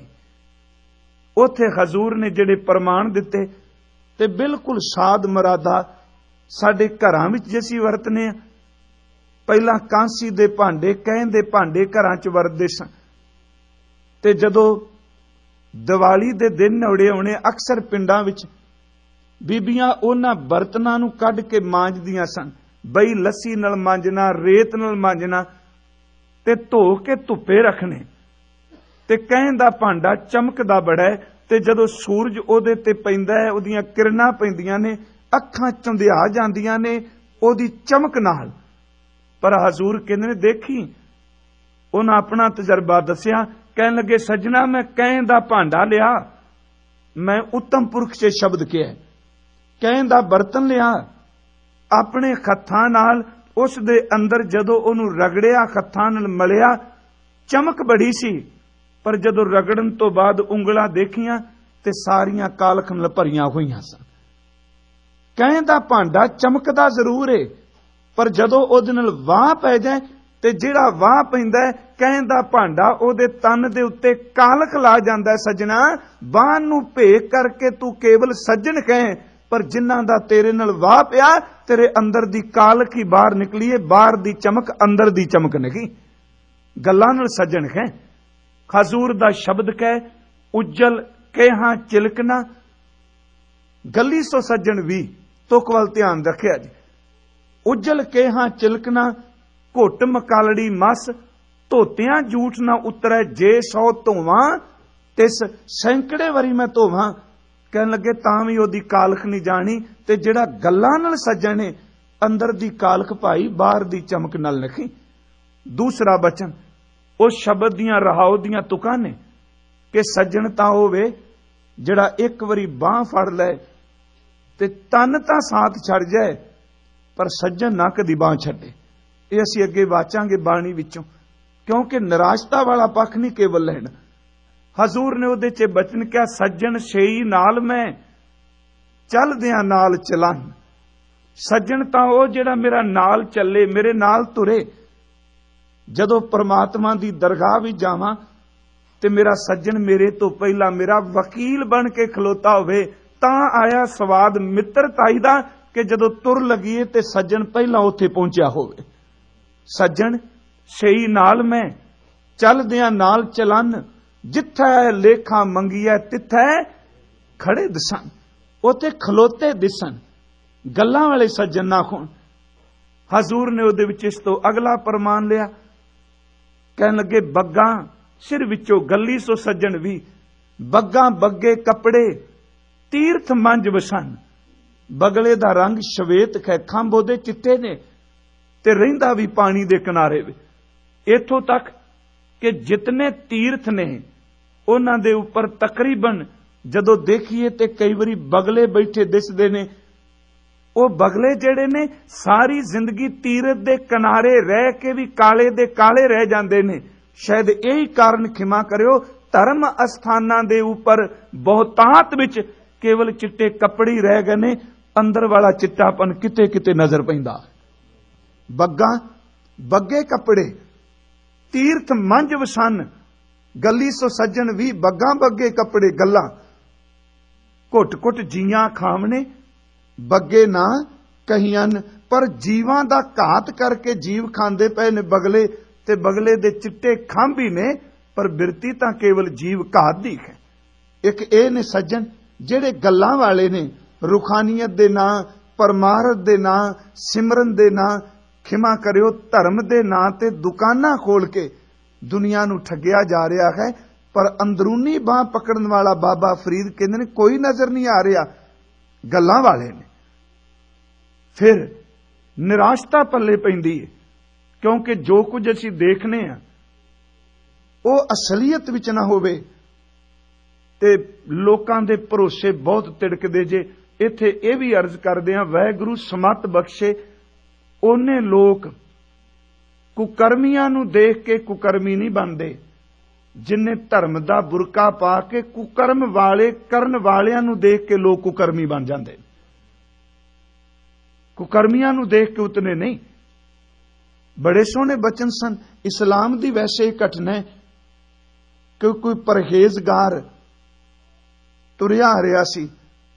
ਉੱਥੇ ਹਜ਼ੂਰ ਨੇ ਜਿਹੜੇ ਪ੍ਰਮਾਣ ਦਿੱਤੇ ਤੇ ਬਿਲਕੁਲ ਸਾਧ ਮਰਾਦਾ ਸਾਡੇ ਘਰਾਂ ਵਿੱਚ ਜੇ ਅਸੀਂ ਵਰਤਨੇ ਆ, ਪਹਿਲਾਂ ਕਾਂਸੀ ਦੇ ਭਾਂਡੇ, ਕਹਿਣ ਦੇ ਭਾਂਡੇ ਘਰਾਂ 'ਚ ਵਰਤਦੇ ਸਨ, ਤੇ ਜਦੋਂ ਦੀਵਾਲੀ ਦੇ ਦਿਨ ਨੇੜੇ ਆਉਣੇ, ਅਕਸਰ ਪਿੰਡਾਂ ਵਿੱਚ ਬੀਬੀਆਂ ਉਹਨਾਂ ਬਰਤਨਾਂ ਨੂੰ ਕੱਢ ਕੇ ਮਾਂਜਦੀਆਂ ਸਨ। ਬਈ ਲੱਸੀ ਨਾਲ ਮਾਂਜਣਾ, ਰੇਤ ਨਾਲ ਮਾਂਜਣਾ, ਤੇ ਧੋ ਕੇ ਧੁੱਪੇ ਰੱਖਣੇ। ਤੇ ਕਹਿਣ ਦਾ ਭਾਂਡਾ ਚਮਕਦਾ ਬੜਾ ਹੈ, ਤੇ ਜਦੋਂ ਸੂਰਜ ਉਹਦੇ ਤੇ ਪੈਂਦਾ ਹੈ, ਉਹਦੀਆਂ ਕਿਰਨਾਂ ਪੈਂਦੀਆਂ ਨੇ, ਅੱਖਾਂ ਚੁੰਧਿਆ ਜਾਂਦੀਆਂ ਨੇ ਉਹਦੀ ਚਮਕ ਨਾਲ। ਪਰ ਹਜ਼ੂਰ ਕਹਿੰਦੇ ਨੇ ਦੇਖੀ, ਉਹਨਾਂ ਆਪਣਾ ਤਜਰਬਾ ਦੱਸਿਆ। ਕਹਿਣ ਲੱਗੇ ਸੱਜਣਾ, ਮੈਂ ਕਹਿਣ ਦਾ ਭਾਂਡਾ ਲਿਆ, ਮੈਂ ਉੱਤਮ ਪੁਰਖ 'ਚ ਸ਼ਬਦ ਕਿਹਾ, ਕਹਿਣ ਦਾ ਬਰਤਨ ਲਿਆ, ਆਪਣੇ ਹੱਥਾਂ ਨਾਲ ਉਸ ਦੇ ਅੰਦਰ ਜਦੋਂ ਉਹਨੂੰ ਰਗੜਿਆ, ਹੱਥਾਂ ਨਾਲ ਮਲਿਆ, ਚਮਕ ਬੜੀ ਸੀ। ਪਰ ਜਦੋਂ ਰਗੜਨ ਤੋਂ ਬਾਅਦ ਉਂਗਲਾਂ ਦੇਖੀਆਂ ਤੇ ਸਾਰੀਆਂ ਕਾਲਖ ਨਾਲ ਭਰੀਆਂ ਹੋਈਆਂ ਸਨ। ਕਹਿਣ ਦਾ ਭਾਂਡਾ ਚਮਕਦਾ ਜ਼ਰੂਰ ਏ, ਪਰ ਜਦੋਂ ਉਹਦੇ ਨਾਲ ਵਾਹ ਪੈ ਜਾਏ ਤੇ ਜਿਹੜਾ ਵਾਹ ਪੈਂਦਾ ਹੈ, ਕਹਿਣ ਦਾ ਭਾਂਡਾ ਉਹਦੇ ਤਨ ਦੇ ਉੱਤੇ ਕਾਲਖ ਲਾ ਜਾਂਦਾ ਹੈ। ਸੱਜਣਾ, ਬਾਹ ਨੂੰ ਭੇਖ ਕਰਕੇ ਤੂੰ ਕੇਵਲ ਸੱਜਣ ਕਹੇ, ਪਰ ਜਿਨ੍ਹਾਂ ਦਾ ਤੇਰੇ ਨਾਲ ਵਾਹ ਪਿਆ, ਤੇਰੇ ਅੰਦਰ ਦੀ ਕਾਲਖ ਹੀ ਬਾਹਰ ਨਿਕਲੀ ਏ, ਬਾਹਰ ਦੀ ਚਮਕ ਅੰਦਰ ਦੀ ਚਮਕ ਨਹੀਂ। ਗੱਲਾਂ ਨਾਲ ਸੱਜਣ ਕਹੇ। ਹਜ਼ੂਰ ਦਾ ਸ਼ਬਦ ਕਹੇ, ਉਜਲ ਕੇਹਾਂ ਚਿਲਕਣਾ, ਗੱਲੀ ਸੋ ਸੱਜਣ ਵੀ। ਤੁਕ ਵੱਲ ਧਿਆਨ ਰੱਖਿਆ ਜੀ। ਉਜਲ ਕੇਹਾਂ ਚਿਲਕਣਾ, ਘੁੱਟ ਮਕਾਲੜੀ ਮਸ, ਧੋਤਿਆਂ ਝੂਠ ਨਾ ਉਤਰੈ, ਜੇ ਸੌ ਧੋਵਾਂ ਤਿਸ ਸੈਂਕੜੇ ਵਾਰੀ ਮੈਂ ਧੋਵਾਂ। ਕਹਿਣ ਲੱਗੇ ਤਾਂ ਵੀ ਉਹਦੀ ਕਾਲਖ ਨਹੀਂ ਜਾਣੀ। ਤੇ ਜਿਹੜਾ ਗੱਲਾਂ ਨਾਲ ਸੱਜਣ ਹੈ, ਅੰਦਰ ਦੀ ਕਾਲਖ ਭਾਈ ਬਾਹਰ ਦੀ ਚਮਕ ਨਾਲ ਨਹੀਂ। ਦੂਸਰਾ ਬਚਨ ਉਸ ਸ਼ਬਦ ਦੀਆਂ ਰਹਾਉ ਦੀਆਂ ਤੁਕਾਂ ਨੇ ਕਿ ਸੱਜਣ ਤਾਂ ਹੋਵੇ ਜਿਹੜਾ ਇੱਕ ਵਾਰੀ ਬਾਹ ਫੜ ਲੈ ਤੇ ਤਨ ਤਾਂ ਸਾਥ ਛੱਡ ਜਾਏ, ਪਰ ਸੱਜਣ ਨਾ ਕਦੀ ਬਾਹ ਛੱਡੇ। ਇਹ ਅਸੀਂ ਅੱਗੇ ਵਾਚਾਂਗੇ ਬਾਣੀ ਵਿੱਚੋਂ क्योंकि निराशता वाला पक्ष नहीं केवल लेना। हजूर ने उहदे च बचन क्या, सज्जन छेई नाल मैं चलदियां नाल चलन। सज्जन तां ओह जिहड़ा मेरा नाल चले, मेरे नाल तुरे। जदों परमात्मा दी दरगाह भी जावां ते मेरा सज्जन मेरे तो पहला मेरा वकील बन के खलोता होवे, तां आया स्वाद मित्रताई दा कि जदों तुर लगीए ते सज्जन पहला उत्थे पहुंचिया होवे। सज्जन छेई नाल मैं चलदियां नाल चलन, जिथे लेखा मंगीए तिथे खड़े दिसन। उत्थे खलोते दिसन, गल्लां वाले सज्जन ना होण। हजूर ने उहदे विच इस तो अगला प्रमाण लिया, कहन लगे बग्गां सिर विचों गली सो सज्जन भी, बग्गां बग्गे कपड़े तीर्थ मंज वसन। बगले दा रंग श्वेत है, खंभ ओहदे चिट्टे ने ते रहिंदा भी पानी दे किनारे वे। इथों तक कि जितने तीर्थ ने उन्हां दे उपर तकरीबन जदों देखीए ते कई वारी बगले बैठे दिसदे ने। ਉਹ बगले ਜਿਹੜੇ ने सारी जिंदगी तीरथ दे किनारे रह के भी काले दे काले रह जाते ने। शायद यही कारण खिमा करियो, धर्म अस्थानां दे उपर बहुतात विच केवल चिट्टे कपड़े ही रह गए ने, अंदर वाला चिट्टापन किते किते नजर पैंदा। बग्गा बग्गे कपड़े तीर्थ मंज वसन, गली सो सज्जन भी बग्गा बग्गे कपड़े गल्ला। घुट घुट जियां खावने बग्गे ना कहियन, पर जीवां दा घात करके जीव खांदे पए ने बगले, ते बगले दे चिट्टे खंभ ही ने, पर बिरती तां केवल जीव घात दी है। एक ए ने सज्जन जेड़े गल्लां वाले ने, रुखानियत दे नां, परमारथ दे नां, सिमरन दे नां, खिमा करियो धर्म दे नां ते दुकानां खोल के दुनिया नूं ठगिया जा रहा है। पर अंदरूनी बांह पकड़न वाला बाबा फरीद कहंदे ने कोई नजर नहीं आ रहा, गल्लां वाले ने। फिर निराशता पल्ले पैंदी है, क्योंकि जो कुछ असीं देखने आ वो असलीयत विच ना होवे ते लोकां दे भरोसे बहुत तिड़कदे जे। इत्थे ये भी अर्ज करदे आ, वाहिगुरू समत बख्शे ओने लोक कुकर्मियां नूं देख के कुकर्मी नहीं बनदे, जिन्ने धर्म दा बुरका पा के कुकर्म वाले करन वालियां नूं देख के लोग कुकर्मी बन जांदे। कुकर्मियां नूं देख के उतने नहीं। बड़े सोहने बचन सन। इस्लाम दी वैसे ही घटना है कि कोई परहेजगार तुरिया आ रहा सी,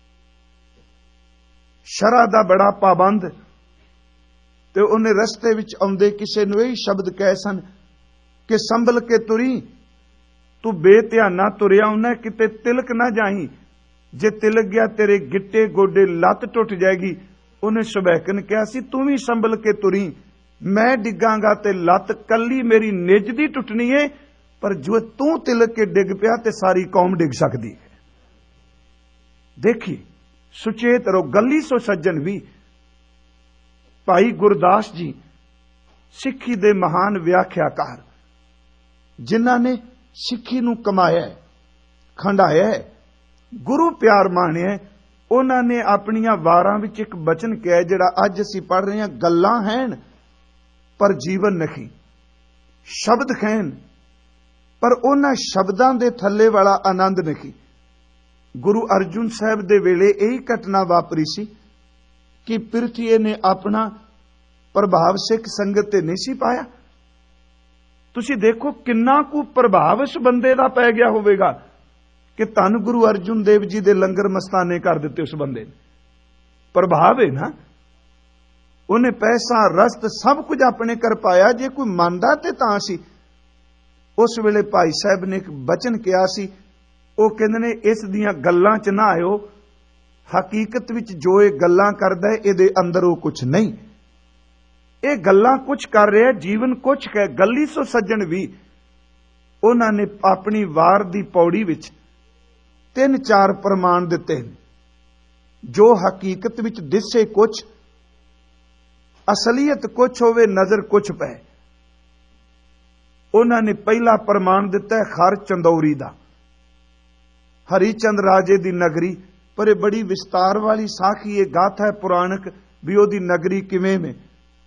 शरा दा बड़ा पाबंद, ते उन्हें रस्ते विच आउंदे किसे नूं यही शब्द कहे सन कि संभल के तुरी, तू बेध्याना तुरिया उन्हें किते तिलक ना जाही, जे तिलक गया तेरे गिट्टे गोडे लत टुट जाएगी। उन्हें सुबैकन कहा सी तू भी संभल के तुरी, मैं डिगांगा ते लत कली मेरी निज दी टुटनी है, पर जो तू तिलक के डिग पिया ते सारी कौम डिग सकती है। देखी सुचेत रहो, गली सो सज्जन भी। भाई गुरदास जी सिੱਖੀ दे महान व्याख्याकार, जिन्हां ने सिੱਖੀ नूं कमाया है, खंडाया है, गुरु प्यार माणिया, उन्हां ने अपनियां वारां विच एक बचन कहा जिहड़ा अज असीं पढ़ रहे हां, गल्लां हैन पर जीवन नहीं, शब्द हैन पर उन्हां शब्दां दे थल्ले वाला आनंद नहीं। गुरु अर्जुन साहब दे वेले यही घटना वापरी सी कि पिरथीए ने अपना प्रभाव सिख संगत ते नहीं सी पाया। तुसीं देखो किन्ना कु प्रभाव इस बंदे दा पै गया होवेगा कि धन गुरु अर्जुन देव जी दे लंगर मस्ताने कर दिते उस बंदे ने। प्रभाव है ना, उन्हें पैसा रस्त सब कुछ अपने कर पाया। जे कोई मानदा ते तां सी। उस वेले भाई साहब ने एक बचन कहा सी, वो कहंदे ने इस दियां गल्लां च ना आयो, हकीकत विच जो ये गल्लां करदा है इहदे अंदर वो कुछ नहीं, ये गल्लां कुछ कर रहा है, जीवन कुछ है। गली सो सज्जन भी उन्हां ने अपनी वार दी पौड़ी विच तीन चार प्रमाण दिते हैं, जो हकीकत विच दिसे कुछ, असलीयत कुछ होवे, नजर कुछ पै। उन्हां ने पहला प्रमाण दिता है खर चंदौरी दा, हरिचंद राजे दी नगरी। पर यह बड़ी विस्तार वाली साखी, ये गाथा है पुराणक भी ओदी नगरी किवें में।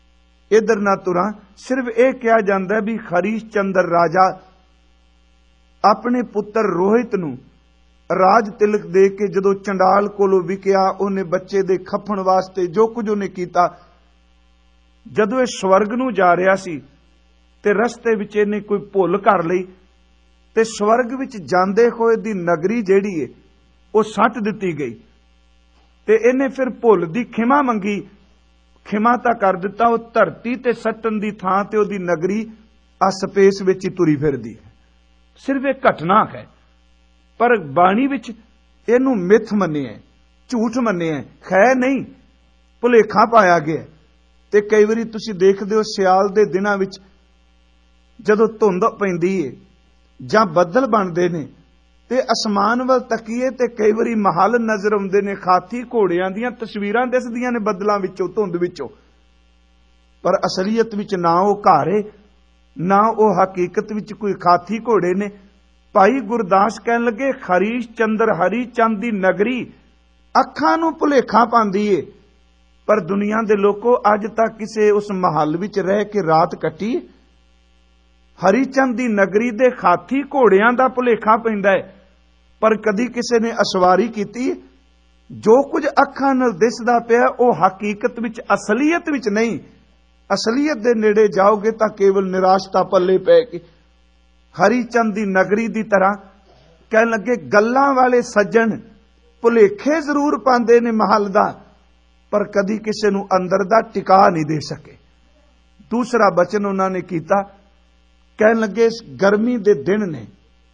इधर ना तुरां। सिर्फ यह कहा जाता है भी हरीश चंद्र राजा अपने पुत्र रोहित नूं राज तिलक दे के जदों चंडाल कोलों विकिया, उन्हें बच्चे दे खपण वास्ते जो कुछ उन्हें कीता, जदों ये स्वर्ग नूं जा रहा सी ते रस्ते विच इहने कोई भुल कर लई ते स्वर्ग विच जांदे होए दी नगरी जिहड़ी है वो सट दित्ती गई ते इहने फिर भुल दी खिमा मंगी। खिमा तां कर दिता, वो धरती ते सट्टन दी थां ते ओदी नगरी आ स्पेस विच ही तुरी फिरदी है। सिर्फ एक घटना है, पर बाणी विच इहनूं मिथ मन्निया, झूठ मन्निया, खै नहीं, भुलेखा पाया गया। ते कई वारी तुसीं देखदे हो सियाल दे दिनां विच जदों धुंध पैंदी है जां बदल बनदे ने ते आसमान वल तकीए ते कई वारी महल नजर आउंदे ने, खाथी घोड़ियां दीयां तस्वीरां दिसदियां ने बदलां विचों, धुंध विचों, पर असलीयत विच ना वो घर है ना वो हकीकत विच कोई खाथी घोड़े ने। भाई गुरदास कहन लगे हरीश चंद्र हरी चंद दी नगरी अखां नूं भुलेखा पांदी है, पर दुनिया दे लोको अज तक किसे उस महल विच रह के रात कटी। हरीचंद दी नगरी दे हाथी घोड़ियां दा भुलेखा पैंदा है, पर कदी किसे ने असवारी कीती? जो कुछ अखां नाल दिसदा पिया वो हकीकत विच असलीयत विच नहीं। असलीयत दे नेड़े जाओगे तां केवल निराशता पल्ले पैगी। हरीचंद दी नगरी दी तरह कहन लगे गल्लां वाले सज्जन भुलेखे जरूर पांदे ने महल दा, पर कदी किसे नूं अंदर दा टिका नहीं दे सके। दूसरा बचन उन्होंने कीता, कहन लगे गर्मी दे दिन ने,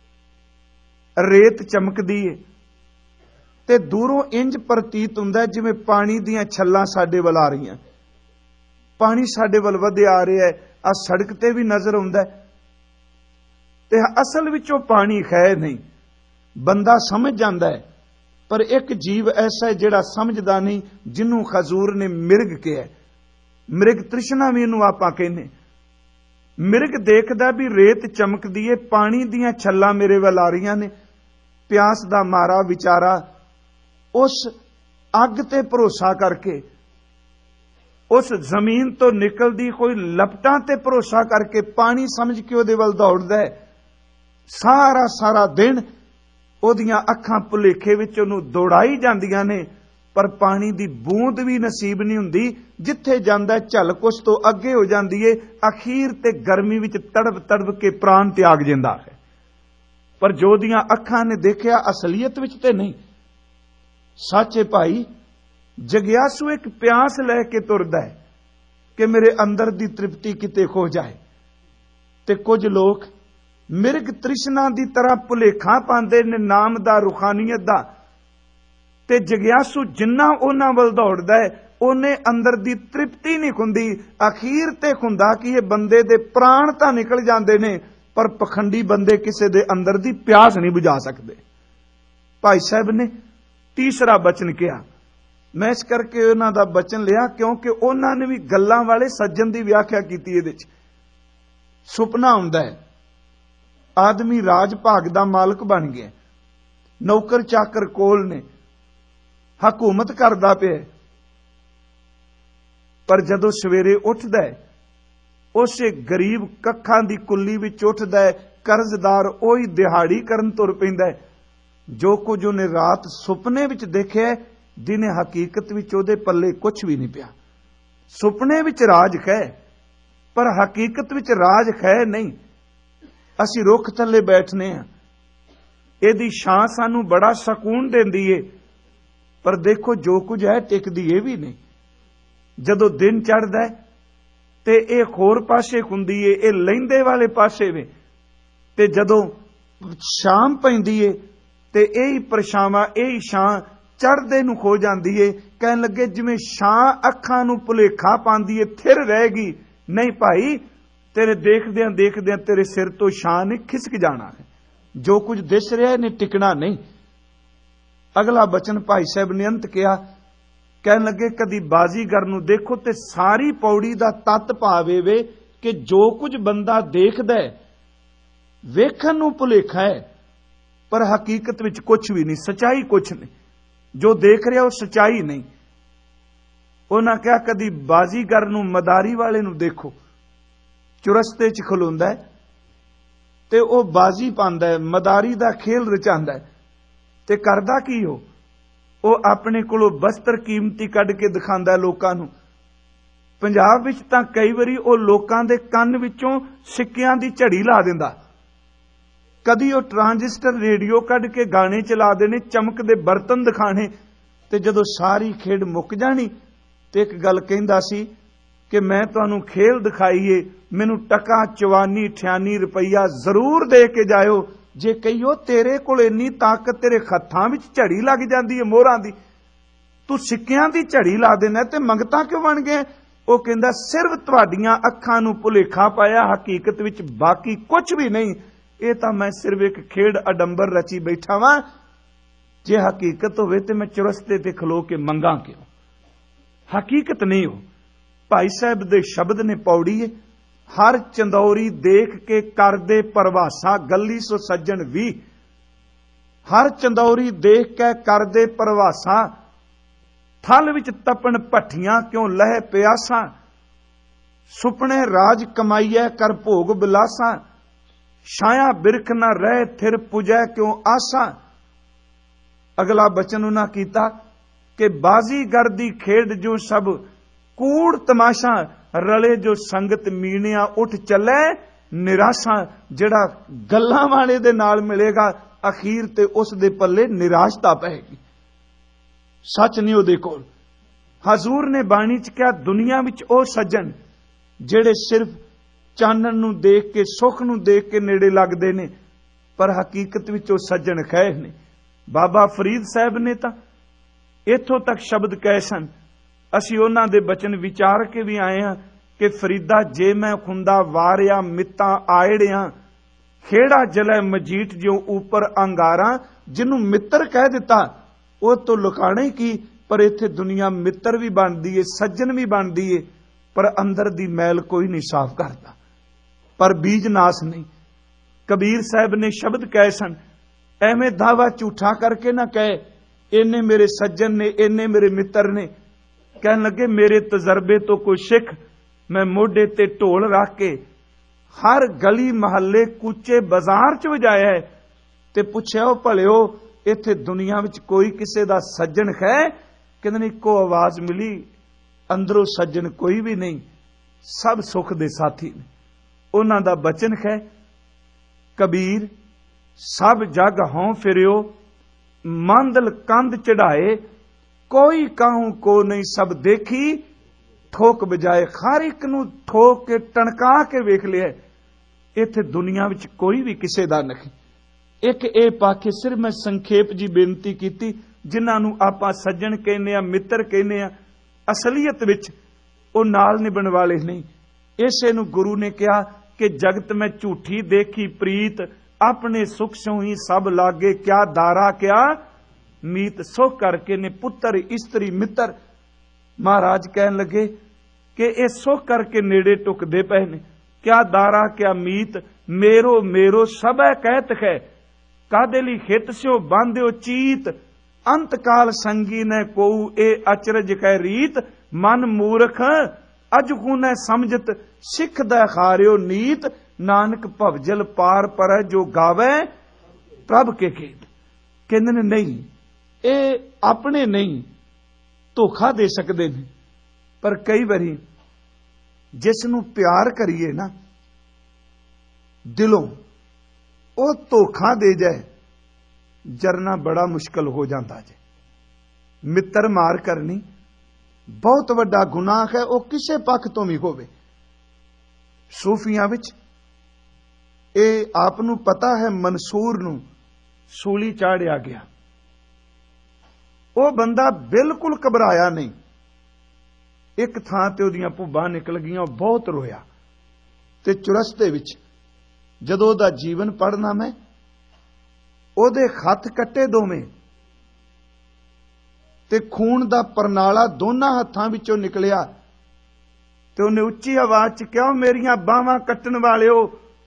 रेत चमकदी है ते दूरों इंज प्रतीत हुंदा जिवें पानी दियां छल्लां साडे वल आ रहीआं। पानी साडे वल वधिया आ रहा है, आ सड़क ते भी नजर आउंदा है ते असल विच ओह पानी है नहीं। बंदा समझ जांदा है, पर एक जीव ऐसा है जिहड़ा समझदा नहीं, जिन्हों खजूर ने मिर्ग कहा। मिर्ग तृष्णा भी इहनूं आपां कहने। मिर्ग देखदा भी रेत चमकदी है, पानी दियां छल्लां मेरे वल आ रहीआं ने। प्यास दा मारा विचारा उस अग ते भरोसा करके, उस जमीन तो निकलदी कोई लपटां ते भरोसा करके पानी समझ के उहदे वल दौड़दा है। सारा सारा दिन ओदियां अखां भुलेखे विच ओहनूं दौड़ाई जांदियां ने, पर पानी दी बूंद भी नसीब नहीं हुंदी। जिथे जांदा झल कुछ तो अगे हो जांदी है, अखीर ते गर्मी विच तड़प तड़प के प्राण त्याग जिंदा है। पर जो दियां अखां ने देखिया असलीयत विच ते नहीं। साचे भाई जगियासू एक प्यास लैके तुरदा है कि मेरे अंदर दी तृप्ति किते खो जाए, ते कुछ लोग मिर्ग तृष्णा दी तरह भुलेखा पांदे ने नाम दा, रूहानियत दा, ते जगियासू जिन्ना उन्हां वल दौड़दा है उन्हें अंदर दी तृप्ति नहीं खुंदी। अखीर ते खुंदा कि ये बंदे दे प्राण तां निकल जांदे ने, पर पखंडी बंदे किसे दे अंदर दी प्यास नहीं बुझा सकते। भाई साहब ने तीसरा बचन किया। मैं इस करके उन्हां दा बचन लिया क्योंकि उन्हां ने भी गल्लां वाले सज्जन दी व्याख्या कीती। इहदे च सुपना हुंदा है, आदमी राज भाग दा मालक बन गया, नौकर चाकर कोल ने, हकूमत करदा पिया, पर जदों सवेरे उठदा है उसे गरीब कखां दी कुल्ली विच उठदा है, कर्जदार ओही दिहाड़ी करन तुर पैंदा है। जो कुछ उन्हें रात सुपने विच देखिया, दिने हकीकत विच उहदे पल्ले कुछ भी नहीं पिया। सुपने विच राज है, पर हकीकत विच राज है नहीं। असीं रुख थल्ले बैठने हैं, इहदी छां सानूं बड़ा सकून देंदी है, पर देखो जो कुछ है टिकदी ये भी नहीं। जदों दिन चढ़दा है ते ये होर पासे हुंदी है, ये लहिंदे वाले पासे वे, ते जदों शाम पैंदी है ते यही परछावां यही छां चढ़दे नूं खो जांदी है। कहण लगे जिवें छां अखां नूं भुलेखा पांदी है, थिर रहेगी। नहीं भाई, तेरे देखदियां देखदियां तेरे सिर तो छां ने खिसक जाना है। जो कुछ दिस रहा ने टिकना नहीं। अगला बचन भाई साहब ने अंत किया, कहन लगे कदी बाजीगर नूं देखो ते सारी पौड़ी दा तत भावे वे कि जो कुछ बंदा देखदा है वेखण नूं भुलेखा है, पर हकीकत विच कुछ भी नहीं, सच्चाई कुछ नहीं। जो देख रहा वो सच्चाई नहीं। ਉਹਨਾਂ ਕਿਹਾ ਕਦੀ ਬਾਜ਼ੀਗਰ ਨੂੰ ਮਦਾਰੀ ਵਾਲੇ ਨੂੰ ਦੇਖੋ, ਚੁਰਸਤੇ 'ਚ ਖਲੋਂਦਾ ਤੇ ਉਹ ਬਾਜ਼ੀ ਪਾਉਂਦਾ ਹੈ, ਮਦਾਰੀ ਦਾ ਖੇਲ ਰਚਾਉਂਦਾ ਹੈ, ਤੇ ਕਰਦਾ ਕੀ ਉਹ ਉਹ ਆਪਣੇ ਕੋਲੋਂ ਬਸਤਰ ਕੀਮਤੀ ਕੱਢ ਕੇ ਦਿਖਾਉਂਦਾ ਲੋਕਾਂ ਨੂੰ। ਪੰਜਾਬ ਵਿੱਚ ਤਾਂ ਕਈ ਵਾਰੀ ਉਹ ਲੋਕਾਂ ਦੇ ਕੰਨ ਵਿੱਚੋਂ ਸਿੱਕਿਆਂ ਦੀ ਝੜੀ ਲਾ ਦਿੰਦਾ। ਕਦੀ ਉਹ ਟਰਾਂਜਿਸਟਰ ਰੇਡੀਓ ਕੱਢ ਕੇ ਗਾਣੇ ਚਲਾ ਦੇਣੇ, ਚਮਕਦੇ ਬਰਤਨ ਦਿਖਾਣੇ, ਤੇ ਜਦੋਂ ਸਾਰੀ ਖੇਡ ਮੁੱਕ ਜਾਣੀ ਤੇ ਇੱਕ ਗੱਲ ਕਹਿੰਦਾ ਸੀ ਕਿ ਮੈਂ ਤੁਹਾਨੂੰ ਖੇਲ ਦਿਖਾਈਏ, ਮੈਨੂੰ ਟਕਾ ਚਵਾਨੀ ਅਠਿਆਨੀ ਰੁਪਈਆ ਜ਼ਰੂਰ ਦੇ ਕੇ ਜਾਇਓ। ਜੇ ਕਹੀਓ ਤੇਰੇ ਕੋਲ ਇੰਨੀ ਤਾਕਤ, ਤੇਰੇ ਹੱਥਾਂ ਵਿੱਚ ਝੜੀ ਲੱਗ ਜਾਂਦੀ ਹੈ ਮੋਹਰਾਂ ਦੀ, ਤੂੰ ਸਿੱਕਿਆਂ ਦੀ ਝੜੀ ਲਾ ਦੇਣਾ ਤੇ ਮੰਗਤਾ ਕਿਉਂ ਬਣ ਗਏ? ਉਹ ਕਹਿੰਦਾ ਸਿਰਫ ਤੁਹਾਡੀਆਂ ਅੱਖਾਂ ਨੂੰ ਭੁਲੇਖਾ ਪਾਇਆ, ਹਕੀਕਤ ਵਿੱਚ ਬਾਕੀ ਕੁਝ ਵੀ ਨਹੀਂ। ਇਹ ਤਾਂ ਮੈਂ ਸਿਰਫ ਇੱਕ ਖੇਡ ਅਡੰਬਰ ਰਚੀ ਬੈਠਾ ਵਾਂ। ਜੇ ਹਕੀਕਤ ਹੋਵੇ ਤੇ ਮੈਂ ਚੁਰਸਤੇ ਤੇ ਖਲੋ ਕੇ ਮੰਗਾ ਕਿਉਂ? ਹਕੀਕਤ ਨਹੀਂ ਹੋ। ਭਾਈ ਸਾਹਿਬ ਦੇ ਸ਼ਬਦ ਨੇ ਪੌੜੀਏ, ਹਰ ਚੰਦੌਰੀ ਦੇਖ ਕੇ ਕਰਦੇ ਪਰਵਾਸਾ, ਗੱਲੀ ਸੋ ਸੱਜਣ ਵੀ। ਹਰ ਚੰਦੌਰੀ ਦੇਖ ਕੇ ਕਰਦੇ ਪਰਵਾਸਾ, ਥਲ ਵਿੱਚ ਤਪਣ ਭੱਠੀਆਂ ਕਿਉਂ ਲਹਿ ਪਿਆਸਾ। ਸੁਪਨੇ ਰਾਜ ਕਮਾਈਐ ਕਰ ਭੋਗ ਬਿਲਾਸਾ, ਛਾਇਆ ਬਿਰਖ ਨਾ ਰਹਿ ਥਿਰ ਪੁਜੈ ਕਿਉਂ ਆਸਾ। ਅਗਲਾ ਬਚਨ ਉਹਨਾਂ ਕੀਤਾ ਕਿ ਬਾਜ਼ੀਗਰ ਦੀ ਖੇਡ ਜੋ ਸਭ ਕੂੜ ਤਮਾਸ਼ਾ, ਰਲੇ ਜੋ ਸੰਗਤ ਮੀਣਿਆ ਉੱਠ ਚੱਲੇ ਨਿਰਾਸ਼ਾ। ਜਿਹੜਾ ਗੱਲਾਂ ਵਾਲੇ ਦੇ ਨਾਲ ਮਿਲੇਗਾ ਅਖੀਰ ਤੇ ਉਸ ਦੇ ਪੱਲੇ ਨਿਰਾਸ਼ਤਾ ਪਏਗੀ, ਸੱਚ ਨਹੀਂ ਉਹਦੇ ਕੋਲ। ਹਜ਼ੂਰ ਨੇ ਬਾਣੀ 'ਚ ਕਿਹਾ ਦੁਨੀਆ ਵਿੱਚ ਉਹ ਸੱਜਣ ਜਿਹੜੇ ਸਿਰਫ ਚਾਨਣ ਨੂੰ ਦੇਖ ਕੇ, ਸੁੱਖ ਨੂੰ ਦੇਖ ਕੇ ਨੇੜੇ ਲੱਗਦੇ ਨੇ, ਪਰ ਹਕੀਕਤ ਵਿੱਚ ਉਹ ਸੱਜਣ ਖੈਰ ਨੇ। ਬਾਬਾ ਫਰੀਦ ਸਾਹਿਬ ਨੇ ਤਾਂ ਇੱਥੋਂ ਤੱਕ ਸ਼ਬਦ ਕਹੇ ਸਨ, ਅਸੀਂ ਉਹਨਾਂ ਦੇ ਬਚਨ ਵਿਚਾਰ ਕੇ ਵੀ ਆਏ ਹਾਂ ਕਿ ਫਰੀਦਾ ਜੇ ਮੈਂ ਖੁੰਦਾ ਵਾਰਿਆ ਮਿੱਤਾਂ ਆਇੜਿਆਂ, ਖੇੜਾ ਜਲੇ ਮਜੀਠ ਜਿਉ ਉੱਪਰ ਅੰਗਾਰਾਂ। ਜਿਹਨੂੰ ਮਿੱਤਰ ਕਹਿ ਦਿੱਤਾ ਉਹ ਤੋਂ ਲੁਕਾਣਾ ਹੀ ਕੀ, ਪਰ ਇੱਥੇ ਦੁਨੀਆ ਮਿੱਤਰ ਵੀ ਬਣਦੀ ਏ, ਸੱਜਣ ਵੀ ਬਣਦੀ ਏ, ਪਰ ਅੰਦਰ ਦੀ ਮੈਲ ਕੋਈ ਨਹੀਂ ਸਾਫ਼ ਕਰਦਾ, ਪਰ ਬੀਜ ਨਾਸ ਨਹੀਂ। ਕਬੀਰ ਸਾਹਿਬ ਨੇ ਸ਼ਬਦ ਕਹੇ ਸਨ, ਐਵੇਂ ਦਾਵਾ ਝੂਠਾ ਕਰਕੇ ਨਾ ਕਹੇ ਇੰਨੇ ਮੇਰੇ ਸੱਜਣ ਨੇ, ਇੰਨੇ ਮੇਰੇ ਮਿੱਤਰ ਨੇ। ਕਹਿਣ ਲੱਗੇ ਮੇਰੇ ਤਜਰਬੇ ਤੋਂ ਕੋਈ ਸਿੱਖ ਮੈਂ ਮੋਢੇ ਤੇ ਢੋਲ ਰੱਖ ਕੇ ਹਰ ਗਲੀ ਮਹੱਲੇ ਕੂਚੇ ਬਾਜ਼ਾਰ 'ਚ ਵਜਾਇਆ ਹੈ ਤੇ ਪੁੱਛਿਆ ਉਹ ਭਲਿਓ ਇੱਥੇ ਦੁਨੀਆ ਵਿੱਚ ਕੋਈ ਕਿਸੇ ਦਾ ਸੱਜਣ ਹੈ? ਕਹਿੰਦੇ ਨੇ ਇੱਕੋ ਆਵਾਜ਼ ਮਿਲੀ, ਅੰਦਰੋਂ ਸੱਜਣ ਕੋਈ ਵੀ ਨਹੀਂ, ਸਭ ਸੁੱਖ ਦੇ ਸਾਥੀ ਨੇ। ਉਹਨਾਂ ਦਾ ਬਚਨ ਹੈ ਕਬੀਰ, ਸਭ ਜਗ ਹਉ ਫਿਰਿਓ ਮੰਦਲ ਕੰਧ ਚੜਾਏ, ਕੋਈ ਕਾਹੂ ਕੋ ਨਹੀਂ ਸਭ ਦੇਖੀ ਠੋਕ ਬਜਾਏ। ਹਰ ਇੱਕ ਨੂੰ ਠੋਕ ਕੇ ਟਣਕਾ ਕੇ ਵੇਖ ਲਿਆ, ਇੱਥੇ ਦੁਨੀਆ ਵਿੱਚ ਕੋਈ ਵੀ ਕਿਸੇ ਦਾ ਨਹੀਂ। ਇੱਕ ਇਹ ਪਾਕੇ ਸਿਰ ਮੈਂ ਸੰਖੇਪ ਜੀ ਬੇਨਤੀ ਕੀਤੀ, ਜਿਨ੍ਹਾਂ ਨੂੰ ਆਪਾਂ ਸੱਜਣ ਕਹਿੰਦੇ ਆ, ਮਿੱਤਰ ਕਹਿੰਦੇ ਆ, ਅਸਲੀਅਤ ਵਿੱਚ ਉਹ ਨਾਲ ਨਿਭਣ ਵਾਲੇ ਨਹੀਂ। ਇਸੇ ਨੂੰ ਗੁਰੂ ਨੇ ਕਿਹਾ ਕਿ ਜਗਤ ਮੈਂ ਝੂਠੀ ਦੇਖੀ ਪ੍ਰੀਤ, ਆਪਣੇ ਸੁਖ ਸੋਂ ਹੀ ਸਭ ਲਾਗੇ, ਕਿਆ ਦਾਰਾ ਕਿਆ ਮੀਤ। ਸੁਖ ਕਰਕੇ ਨੇ ਪੁੱਤਰ ਇਸਤਰੀ ਮਿੱਤਰ। ਮਹਾਰਾਜ ਕਹਿਣ ਲੱਗੇ ਕਿ ਇਹ ਸੁਖ ਕਰਕੇ ਨੇੜੇ ਟੁਕਦੇ ਪਏ ਨੇ, ਕਿਆ ਦਾਰਾ ਕਿਆ ਮੀਤ, ਮੇਰੋ ਮੇਰੋ ਸਭੈ ਕਹਿਤ ਹੈ, ਕਾਦੇ ਲਈ ਹਿਤ ਸਿਓ ਬਾਂਧਿਓ ਚੀਤ, ਅੰਤ ਕਾਲ ਸੰਗੀ ਨੇ ਕੋਉ ਇਹ ਅਚਰਜ ਕਹਿ ਰੀਤ, ਮਨ ਮੂਰਖ ਅਜ ਗੁਨੈ ਸਮਝਤ ਸਿੱਖ ਦਾ ਖਾਰਿਓ ਨੀਤ, ਨਾਨਕ ਭਵਜਲ ਪਾਰ ਪਰੈ ਜੋ ਗਾਵੇ ਪ੍ਰਭ ਕੇ ਖੇਤ। ਕਹਿੰਦੇ ਨੇ ਨਹੀਂ, ਇਹ ਆਪਣੇ ਨਹੀਂ ਧੋਖਾ ਦੇ ਸਕਦੇ ਨੇ, ਪਰ ਕਈ ਵਾਰੀ ਜਿਸ ਨੂੰ ਪਿਆਰ ਕਰੀਏ ਨਾ ਦਿਲੋਂ, ਉਹ ਧੋਖਾ ਦੇ ਜਾਏ, ਜਰਨਾ ਬੜਾ ਮੁਸ਼ਕਲ ਹੋ ਜਾਂਦਾ ਜੇ। ਮਿੱਤਰ ਮਾਰ ਕਰਨੀ ਬਹੁਤ ਵੱਡਾ ਗੁਨਾਹ ਹੈ, ਉਹ ਕਿਸੇ ਪੱਖ ਤੋਂ ਵੀ ਹੋਵੇ। ਸੂਫੀਆਂ ਵਿੱਚ ਇਹ ਆਪ ਨੂੰ ਪਤਾ ਹੈ, ਮਨਸੂਰ ਨੂੰ ਸੂਲੀ ਚਾੜਿਆ ਗਿਆ, ਉਹ ਬੰਦਾ ਬਿਲਕੁਲ ਘਬਰਾਇਆ ਨਹੀਂ। ਇੱਕ ਥਾਂ ਤੇ ਉਹਦੀਆਂ ਭੁੱਬਾਂ ਨਿਕਲ ਗਈਆਂ, ਉਹ ਬਹੁਤ ਰੋਇਆ। ਤੇ ਚੁਰਸਤੇ ਵਿੱਚ ਜਦੋਂ ਉਹਦਾ ਜੀਵਨ ਪੜ੍ਹਨਾ ਮੈਂ, ਉਹਦੇ ਹੱਥ ਕੱਟੇ ਦੋਵੇਂ ਤੇ ਖੂਨ ਦਾ ਪਰਨਾਲਾ ਦੋਨਾਂ ਹੱਥਾਂ ਵਿੱਚੋਂ ਨਿਕਲਿਆ, ਤੇ ਉਹਨੇ ਉੱਚੀ ਆਵਾਜ਼ 'ਚ ਕਿਹਾ, ਮੇਰੀਆਂ ਬਾਹਾਂ ਕੱਟਣ ਵਾਲਿਓ,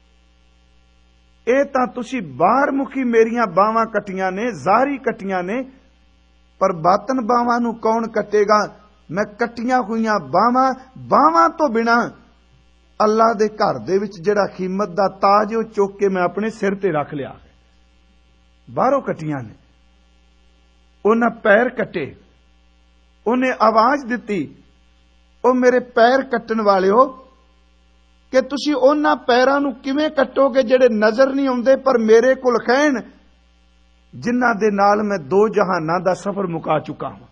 ਇਹ ਤਾਂ ਤੁਸੀਂ ਬਾਹਰ ਮੁਖੀ ਮੇਰੀਆਂ ਬਾਹਾਂ ਕੱਟੀਆਂ ਨੇ, ਜ਼ਾਹਰੀ ਕੱਟੀਆਂ ਨੇ, ਪਰ ਬਾਤਨ ਬਾਹਾਂ ਨੂੰ ਕੌਣ ਕੱਟੇਗਾ? मैं कट्टियां हुई बावां बावां तो बिना अल्लाह दे घर दे विच जिहड़ा कीमत दा ताज वो चुक के मैं अपने सिर ते रख लिया। बाहरों कट्टियां ने, उन्हां पैर कट्टे, उन्हें आवाज दिती, ओ मेरे पैर कट्टण वालिओ कि तुसीं उन्हां पैरां नूं किवें कट्टोगे जिहड़े नज़र नहीं आउंदे पर मेरे कोल कहण, जिन्हां दे नाल मैं दो जहानां दा सफर मुका चुका हां।